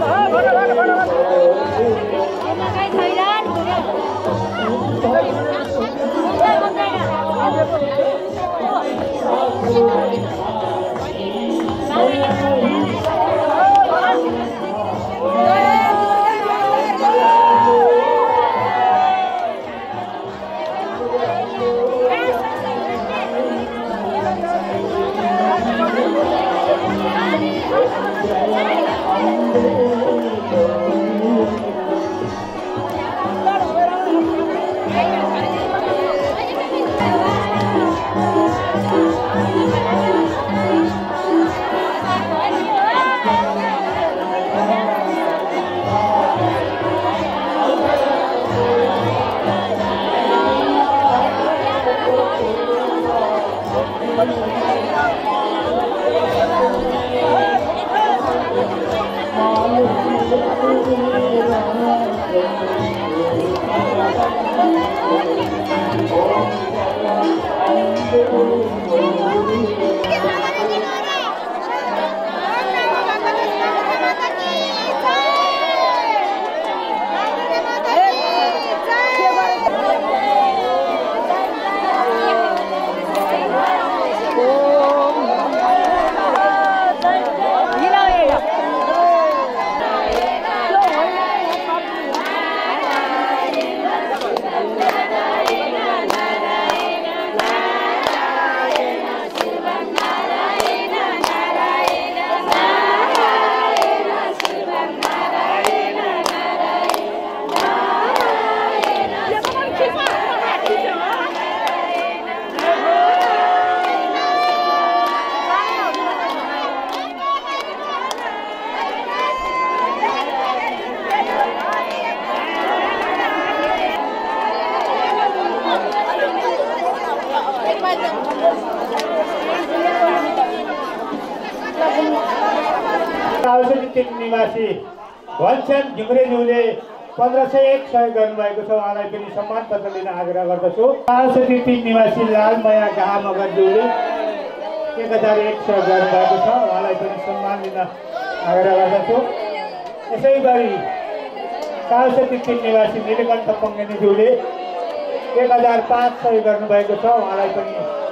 तिन निवासी घनश्याम घिम्रेज्यूले पन्ध्र सय एक सहयोग गर्नुभएको छ, उहाँलाई पनि सम्मान पत्र दिन आग्रह गर्दछु। कालसती तिन निवासी लालमाया गाहा मगरज्यूले एक हजार एक सहयोग गर्नुभएको छ, उहाँलाई पनि सम्मान दिन आग्रह गर्दछु। यसै गरी कालसती तिन निवासी नीलकण्ठ पङ्गेनीज्यूले एक हजार पाँच सहयोग गर्नुभएको छ, उहाँलाई पनि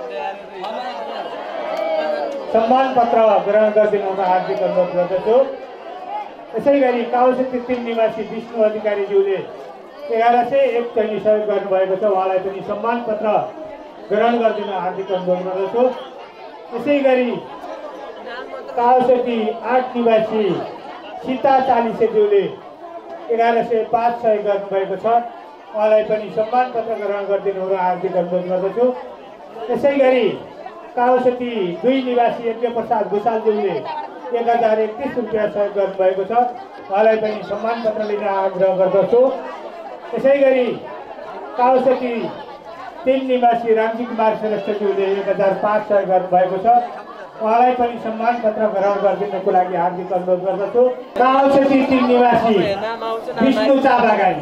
सम्मान पत्र ग्रहण गरिदिनु हुन हार्दिक अनुरोध गर्दछु। यसै गरी कालसती तिन निवासी विष्णु अधिकारीज्यूले एघार सय एक चैनी सहयोग गर्नुभएको छ, उहाँलाई पनि सम्मान पत्र ग्रहण गरिदिन हार्दिक अनुरोध गर्दछु। यसै गरी कालसती आठ निवासी सीता चालिसेज्यूले एघार सय पाँच सहयोग गर्नुभएको छ, उहाँलाई पनि सम्मान पत्र ग्रहण गरिदिनु हुन हार्दिक अनुरोध गर्दछु। यसै गरी कालसती दुई निवासी यज्ञ प्रसाद भूषालज्यूले एक हजार एकतिस रुपियाँ सहयोग गर्नुभएको छ, उहाँलाई पनि सम्मान पत्र लिन आग्रह गर्दछु। यसै गरी कालसती तीन निवासी रामजी कुमार श्रेष्ठज्यूले एक हजार पाँच सहयोग गर्नुभएको छ, उहाँलाई पनि सम्मान पत्र ग्रहण गरिदिनुको लागि हार्दिक अनुरोध गर्दछु। कालसती तीन निवासी विष्णु चाबागाई,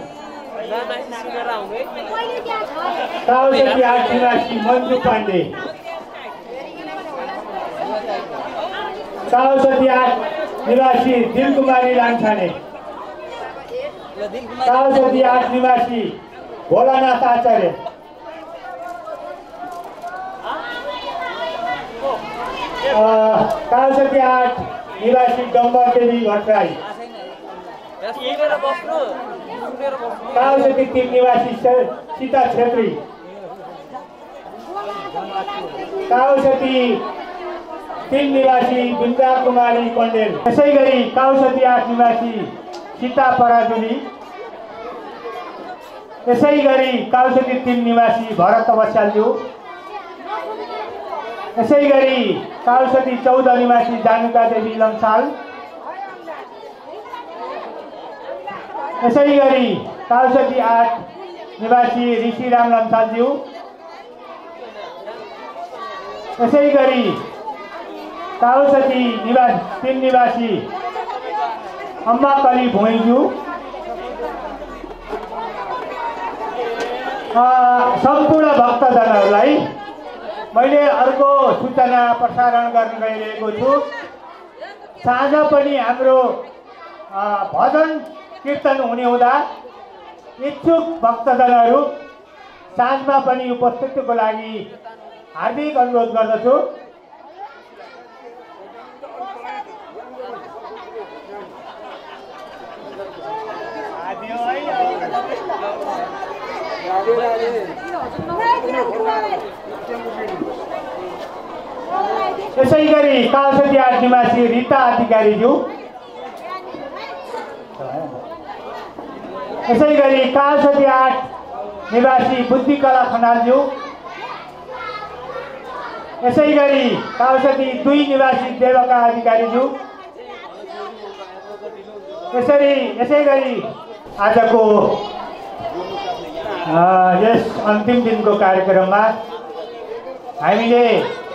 कालसती आठ निवासी मन्जु पाण्डे, कालसती आठ निवासी दिलकुमारी लान्छाने, कालसती आठ निवासी भोलानाथ आचार्य, कालसती आठ निवासी डम्बर देवी भट्टराई, कालसती तीन निवासी सीता छेत्री, कालसती तीन निवासी बिन्दा कुमारी पण्डेल। यसै गरी कालसती आठ निवासी सीता पराजुली, यसै गरी कालसती तीन निवासी भरत बस्यालज्यू, यसै गरी कालसती चौध निवासी जानुका देवी लम्साल, यसै गरी कालसती आठ निवासी ऋषिराम लम्सालज्यू, यसै गरी कालसती निवासी तीन निवासी अम्बाकली भुइँज्यू, सम्पूर्ण भक्तजनहरूलाई मैले अर्को सूचना प्रसारण गर्न गइरहेको छु। साँझ पनि हाम्रो भजन कीर्तन हुने हुँदा इच्छुक भक्तजनहरू साँझमा पनि उपस्थितिको लागि हार्दिक अनुरोध गर्दछु। यसै गरी कालसती आठ निवासी रीता अधिकारीज्यू, यसै गरी कालसती आठ निवासी बुद्धिकला खनालज्यू, यसै गरी कालसती दुई निवासी देवका अधिकारीज्यू, यसरी यसै गरी आजको यस अन्तिम दिनको कार्यक्रममा हामीले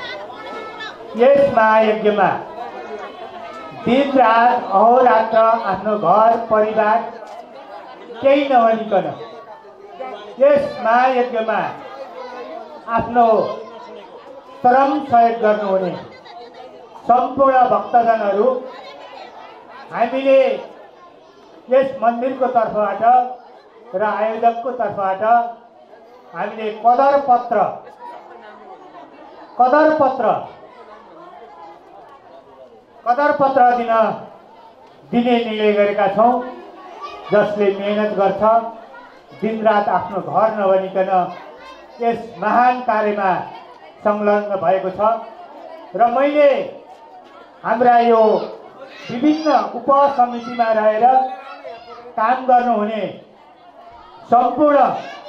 यस महायज्ञमा दिन रात अहोरात्र आफ्नो घर परिवार केही नभनिकन यस महायज्ञमा आफ्नो चरम सहयोग गर्नुहुने सम्पूर्ण भक्तजनहरू हामीले यस मन्दिरको तर्फबाट र आयोजकको तर्फबाट हामीले कदर पत्र कदर पत्र कदर पत्र दिन दिने निर्णय गरेका छौँ, जसले मेहनत गर्छ, दिनरात आफ्नो घर नभनिकन यस महान कार्यमा संलग्न भएको छ। र मैले हाम्रा यो विभिन्न उपसमितिमा रहेर काम गर्नुहुने सम्पूर्ण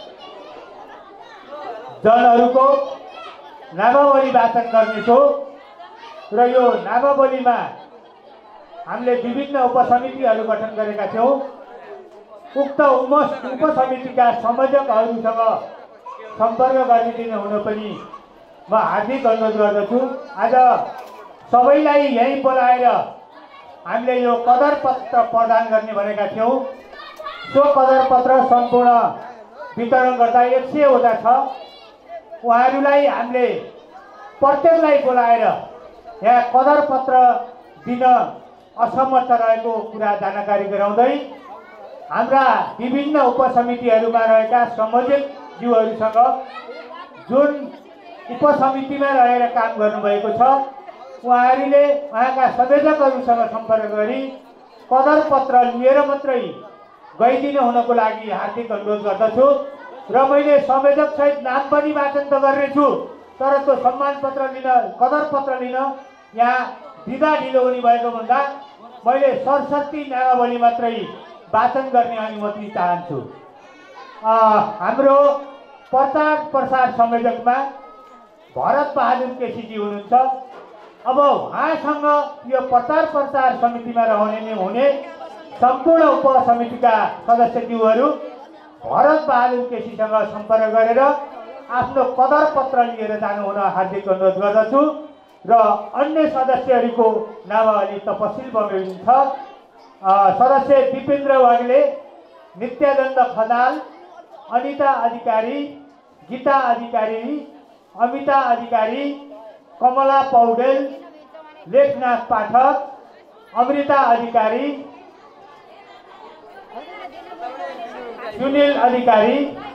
जनहरूको नामावली वाचन गर्नेछु र यो नामावलीमा हामीले विभिन्न उपसमितिहरू गठन गरेका थियौँ। उक्त उपसमितिका संयोजकहरूसँग सम्पर्क गरिदिनु हुन पनि म हार्दिक अनुरोध गर्दछु। आज सबैलाई यहीँ बोलाएर हामीले यो कदर पत्र प्रदान गर्ने भनेका थियौँ। सो कदर पत्र सम्पूर्ण वितरण गर्दा एक सयवटा छ। उहाँहरूलाई हामीले प्रत्येकलाई बोलाएर यहाँ कदर पत्र दिन असमर्थ रहेको कुरा जानकारी गराउँदै हाम्रा विभिन्न उपसमितिहरूमा रहेका संयोजकज्यूहरूसँग जुन उपसमितिमा रहेर काम गर्नुभएको छ उहाँहरूले उहाँका संयोजकहरूसँग सम्पर्क गरी कदर पत्र लिएर मात्रै गइदिनु हुनको लागि हार्दिक अनुरोध गर्दछु। र मैले संयोजक सहित नाम पनि वाचन त गर्नेछु, तर त्यो सम्मान पत्र लिन कदर पत्र लिन यहाँ दिँदा ढिलो हुने भएको भन्दा मैले सरस्वती नामावली मात्रै वाचन गर्ने अनुमति चाहन्छु। हाम्रो प्रचार प्रसार संयोजकमा भरत बहादुर केसीजी हुनुहुन्छ। अब उहाँसँग यो प्रचार प्रसार समितिमा रहने हुने सम्पूर्ण उपसमितिका सदस्यज्यूहरू भरत बहादुर केसीसँग सम्पर्क गरेर आफ्नो कदर पत्र लिएर जानु हुन हार्दिक अनुरोध गर्दछु। र अन्य सदस्यहरूको नामावली तपसिल बमोजिम छ। सदस्य दिपेन्द्र वाग्ले, नित्यानन्द खनाल, अनिता अधिकारी, गीता अधिकारी, अमिता अधिकारी, कमला पौडेल, लेखनाथ पाठक, अमृता अधिकारी, सुनिल अधिकारी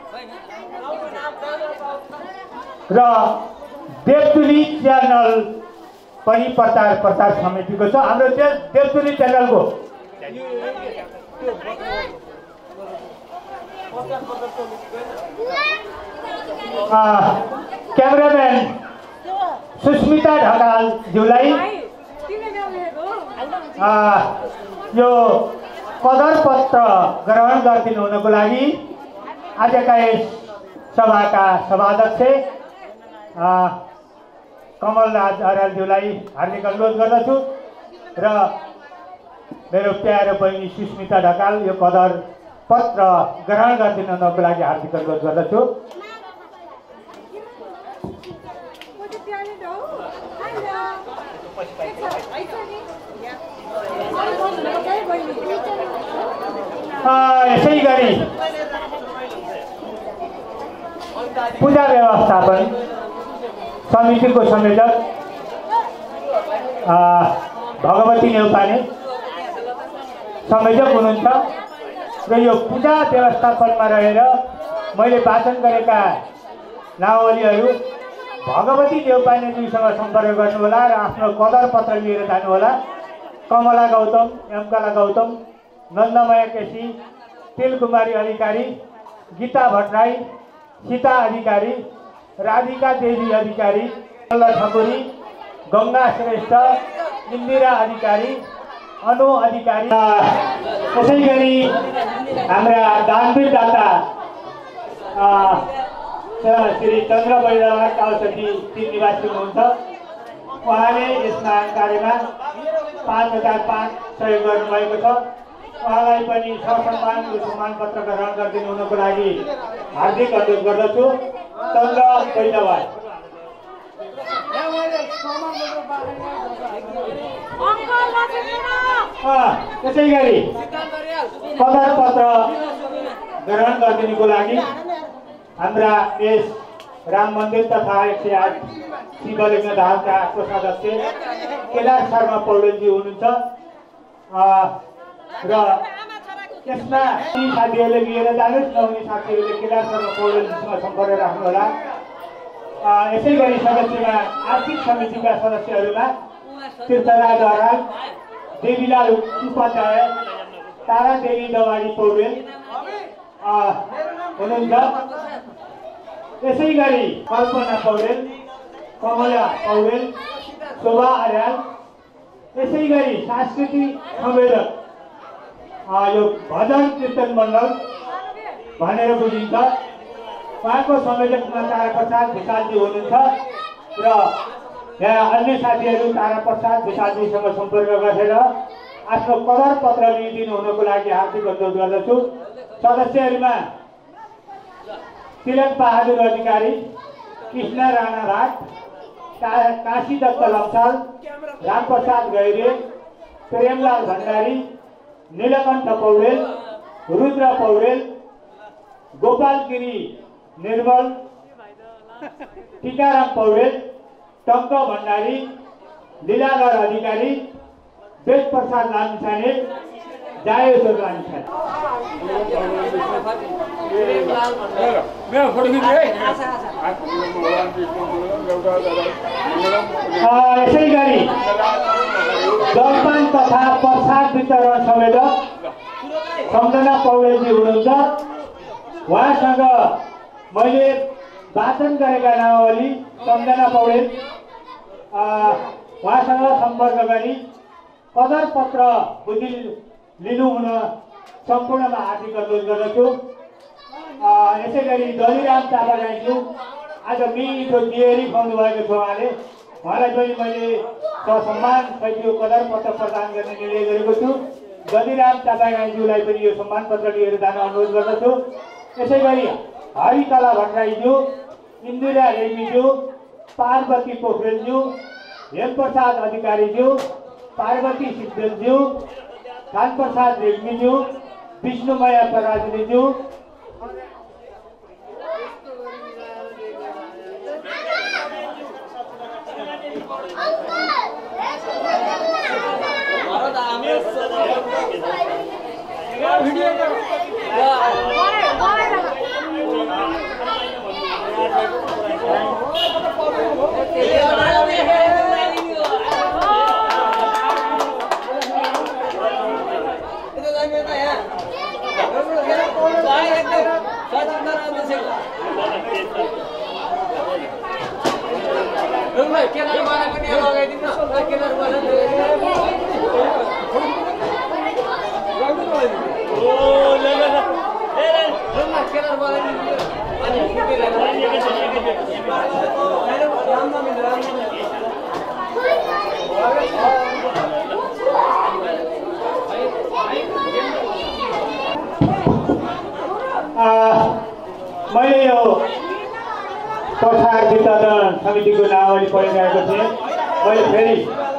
र देवतुली च्यानल पनि प्रचार प्रसार समितिको छ। हाम्रो देवतुली च्यानलको क्यामेराम्यान सुस्मिता ढकालज्यूलाई यो कदर पत्र ग्रहण गरिदिनु हुनको लागि आजका यस सभाका सभाध्यक्ष कमलराज अर्यालज्यूलाई हार्दिक अनुरोध गर्दछु र मेरो प्यारो बहिनी सुस्मिता ढकाल यो कदर पत्र ग्रहण गरिदिनु हुनको लागि हार्दिक अनुरोध गर्दछु। यसै गरी पूजा व्यवस्थापन समितिको संयोजक भगवती नेउपाने संयोजक हुनुहुन्छ र यो पूजा व्यवस्थापनमा रहेर मैले वाचन गरेका नावलीहरू भगवती नेउपानेजीसँग सम्पर्क गर्नुहोला र आफ्नो कदर पत्र लिएर जानुहोला। कमला गौतम, एमकला गौतम, नन्दमय केसी, तिलकुमारी अधिकारी, गीता भट्टराई, सीता अधिकारी, राधिका देवी अधिकारी, ठकुरी, गंगा श्रेष्ठ, इन्दिरा अधिकारी, अनु अधिकारी। त्यसै गरी हाम्रा दानवीर दाता श्री चन्द्र बैरवा कालसती तीन निवासी हुनुहुन्छ। उहाँले यस महान कार्यमा पाँच हजार पाँच सहयोग गर्नुभएको छ। उहाँलाई पनि ससम्मान सम्मान पत्र ग्रहण गरिदिनु हुनको लागि हार्दिक अनुरोध गर्दछु। चन्द्र बैरवा त्यसै गरी कदर पत्र ग्रहण गरिदिनुको लागि हाम्रा यस राम मन्दिर तथा एक सय आठ शिवलिङ्ग धामका कोषाध्यक्ष केदार शर्मा पौडेलजी हुनुहुन्छ र यसमा साथीहरूले लिएर जानुहोस्, नहुने साथीहरूले केदार शर्मा पौडेलजीसँग सम्पर्क राख्नुहोला। यसै गरी सदस्यमा आर्थिक समितिका सदस्यहरूमा तीर्थराज हराल, देवीलाल उपाध्याय, तारा देवी दवाडी पौडेल हुनुहुन्छ। यसै गरी कल्पना पौडेल, कमला पौडेल, शोभा अर्याल। यसै गरी सांस्कृतिक संयोजक यो भजन कीर्तन मण्डल भनेर बुझिन्छ, उहाँको संयोजकमा तारा प्रसाद भुषालजी हुनुहुन्छ र यहाँ अन्य साथीहरू तारा प्रसाद भुषालजीसँग सम्पर्क गरेर आफ्नो कदर पत्र लिइदिनु हुनको लागि हार्दिक अनुरोध गर्दछु। सदस्यहरूमा तिलक बहादुर अधिकारी, कृष्ण राणा भाट, काशी दत्त लम्साल, रामप्रसाद गैरे, प्रेमलाल भण्डारी, नीलकण्ठ पौडेल, रुद्र पौडेल, गोपाल गिरी निर्मल, टीकाराम पौडेल, टङ्क भण्डारी, लीलाधर अधिकारी, वेद प्रसाद लामिछाने, जायेश्वर लामिछाने। यसै गरी जलपान तथा प्रसाद वितरण संवेदक सम्झना पौडेलजी हुनुहुन्छ। उहाँसँग मैले वाचन गरेका नामावली सम्झना पौडेल, उहाँसँग सम्पर्क गरी कदर पत्र बुझि लिनु हुन सम्पूर्णमा हार्दिक अनुरोध गर्दछु। यसै गरी दलिराम चापागाईज्यू आज मिठो दिएरी खुवाउनु भएको छ। उहाँले उहाँलाई पनि मैले सम्मान सहित यो कदर पत्र प्रदान गर्ने निर्णय गरेको छु। दलिराम चापागाईज्यूलाई पनि यो सम्मान पत्र लिएर जान अनुरोध गर्दछु। यसै गरी हरिकला भट्टराईज्यू, इन्दिरा रेग्मीज्यू, पार्वती पोखरेलज्यू, हेमप्रसाद अधिकारीज्यू, पार्वती सिद्धेलज्यू, खानप्रसाद रेग्मीज्यू, विष्णुमया पराजुलीज्यू, मैले यो प्रसार वितरण समितिको नामावली पढिरहेको थिएँ। मैले फेरि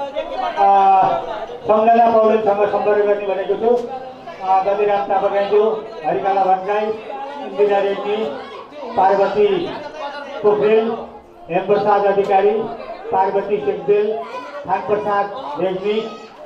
सम्झना पौडेलसँग सम्पर्क गर्ने भनेको छु। दलिराम चापागाईज्यू, हरिकला भट्टराई, इन्दिरा रेग्मी, पार्वती पोखरेल, हेमप्रसाद अधिकारी, पार्वती सिद्धेल, खानप्रसाद रेग्मी,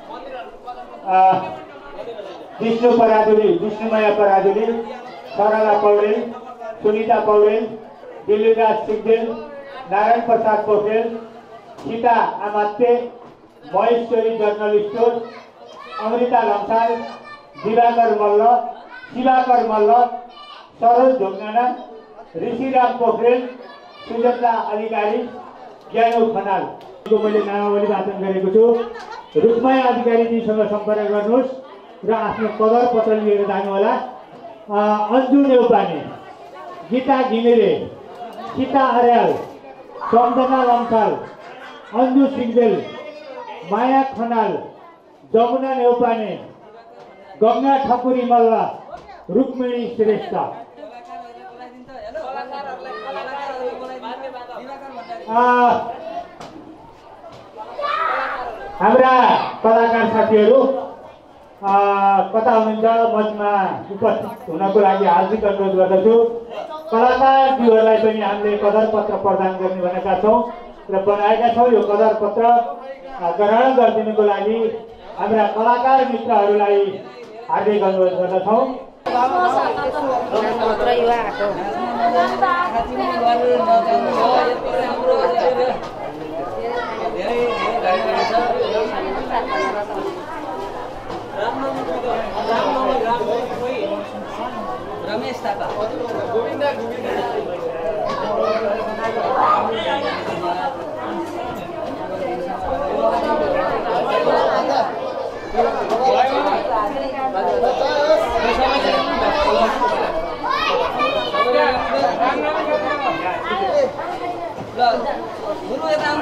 विष्णु पराजुली, विष्णुमया पराजुली, सरला पौडेल, सुनिता पौडेल, दिल्लीराज सिग्देल, नारायण प्रसाद पोखरेल, सीता आमात्य, महेश्वरी जर्नल स्टोर, अमृता लम्साल, दिवाकर मल्ल, शिवाकर मल्ल, सरोज ढोङ्गाना, ऋषिराम पोखरेल, सुजता अधिकारी, ज्ञानु खनाल को मैले नामावली वाचन गरेको छु। रुक्मया अधिकारीजीसँग सम्पर्क गर्नुहोस् र आफ्नो कदर पत्र लिएर जानुहोला। अन्जु नेउपाने, गीता घिमिरे, सीता अर्याल, सम्झना लम्साल, अन्जु सिग्देल, माया खनाल, जमुना नेउपाने, गंगा ठकुरी मल्ल, रुक्मिणी श्रेष्ठ। हाम्रा कलाकार साथीहरू कता हुनुहुन्छ मञ्चमा उपस्थित हुनको लागि हार्दिक अनुरोध गर्दछु। कलाकारज्यूहरूलाई पनि हामीले कदर पत्र प्रदान गर्ने भनेका छौँ र बनाएका छौँ। यो कदर पत्र ग्रहण गरिदिनुको लागि हाम्रा कलाकार मित्रहरूलाई हार्दिक अनुरोध गर्दछौँ। रमेश थापा, गोविन्द गुरु यता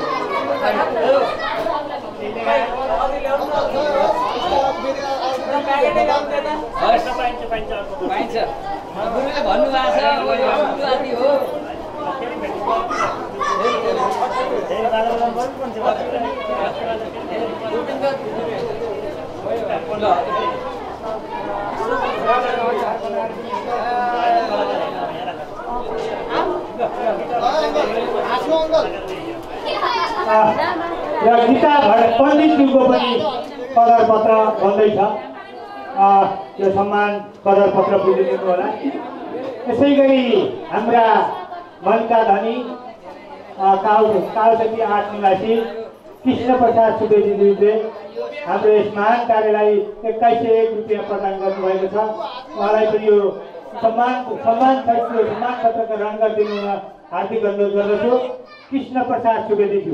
पाइन्छ गुरुले भन्नुभएको छ हो। र गीता पण्डितज्यूको पनि कदर पत्र बन्दैछ। यो सम्मान कदर पत्र बुझिदिनु होला। यसै गरी हाम्रा मनका धनी काउ काउसती आठ निवासी कृष्ण प्रसाद सुवेदीज्यूले हाम्रो यस महान कार्यलाई एक्काइस सय एक रुपियाँ प्रदान गर्नुभएको छ। उहाँलाई पनि यो सम्मान सम्मान सहित यो सम्मान पत्रको ग्रहण गरिदिनुमा हार्दिक अनुरोध गर्दछु। कृष्ण प्रसाद सुवेदीज्यू।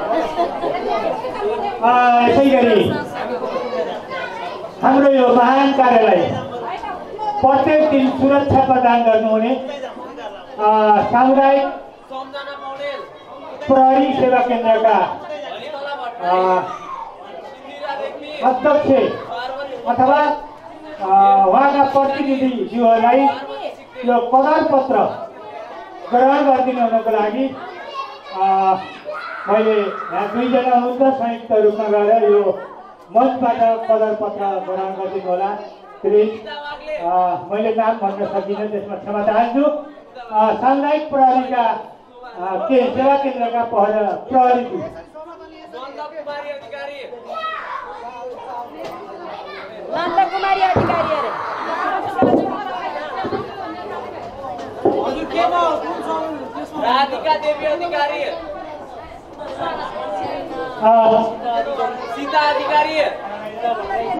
यसै गरी हाम्रो यो महान कार्यलाई प्रत्येक दिन सुरक्षा प्रदान गर्नुहुने सामुदायिक प्रहरी सेवा केन्द्रका अध्यक्ष अथवा उहाँका प्रतिनिधिज्यूहरूलाई यो कदर पत्र ग्रहण गरिदिनु हुनको लागि मैले यहाँ दुईजना हुनुहुन्छ, संयुक्त रूपमा गएर यो मञ्चबाट कदर पत्र ग्रहण गरिदिनु होला। प्लिज मैले नाम भन्न सकिनँ, त्यसमा क्षमा चाहन्छु। सामुदायिक प्रहरीका के सेवा केन्द्रका प्रहरी नन्दकुमारी अधिकारी अरे हजुर के भयो राधिका देवी अधिकारी सीता अधिकारी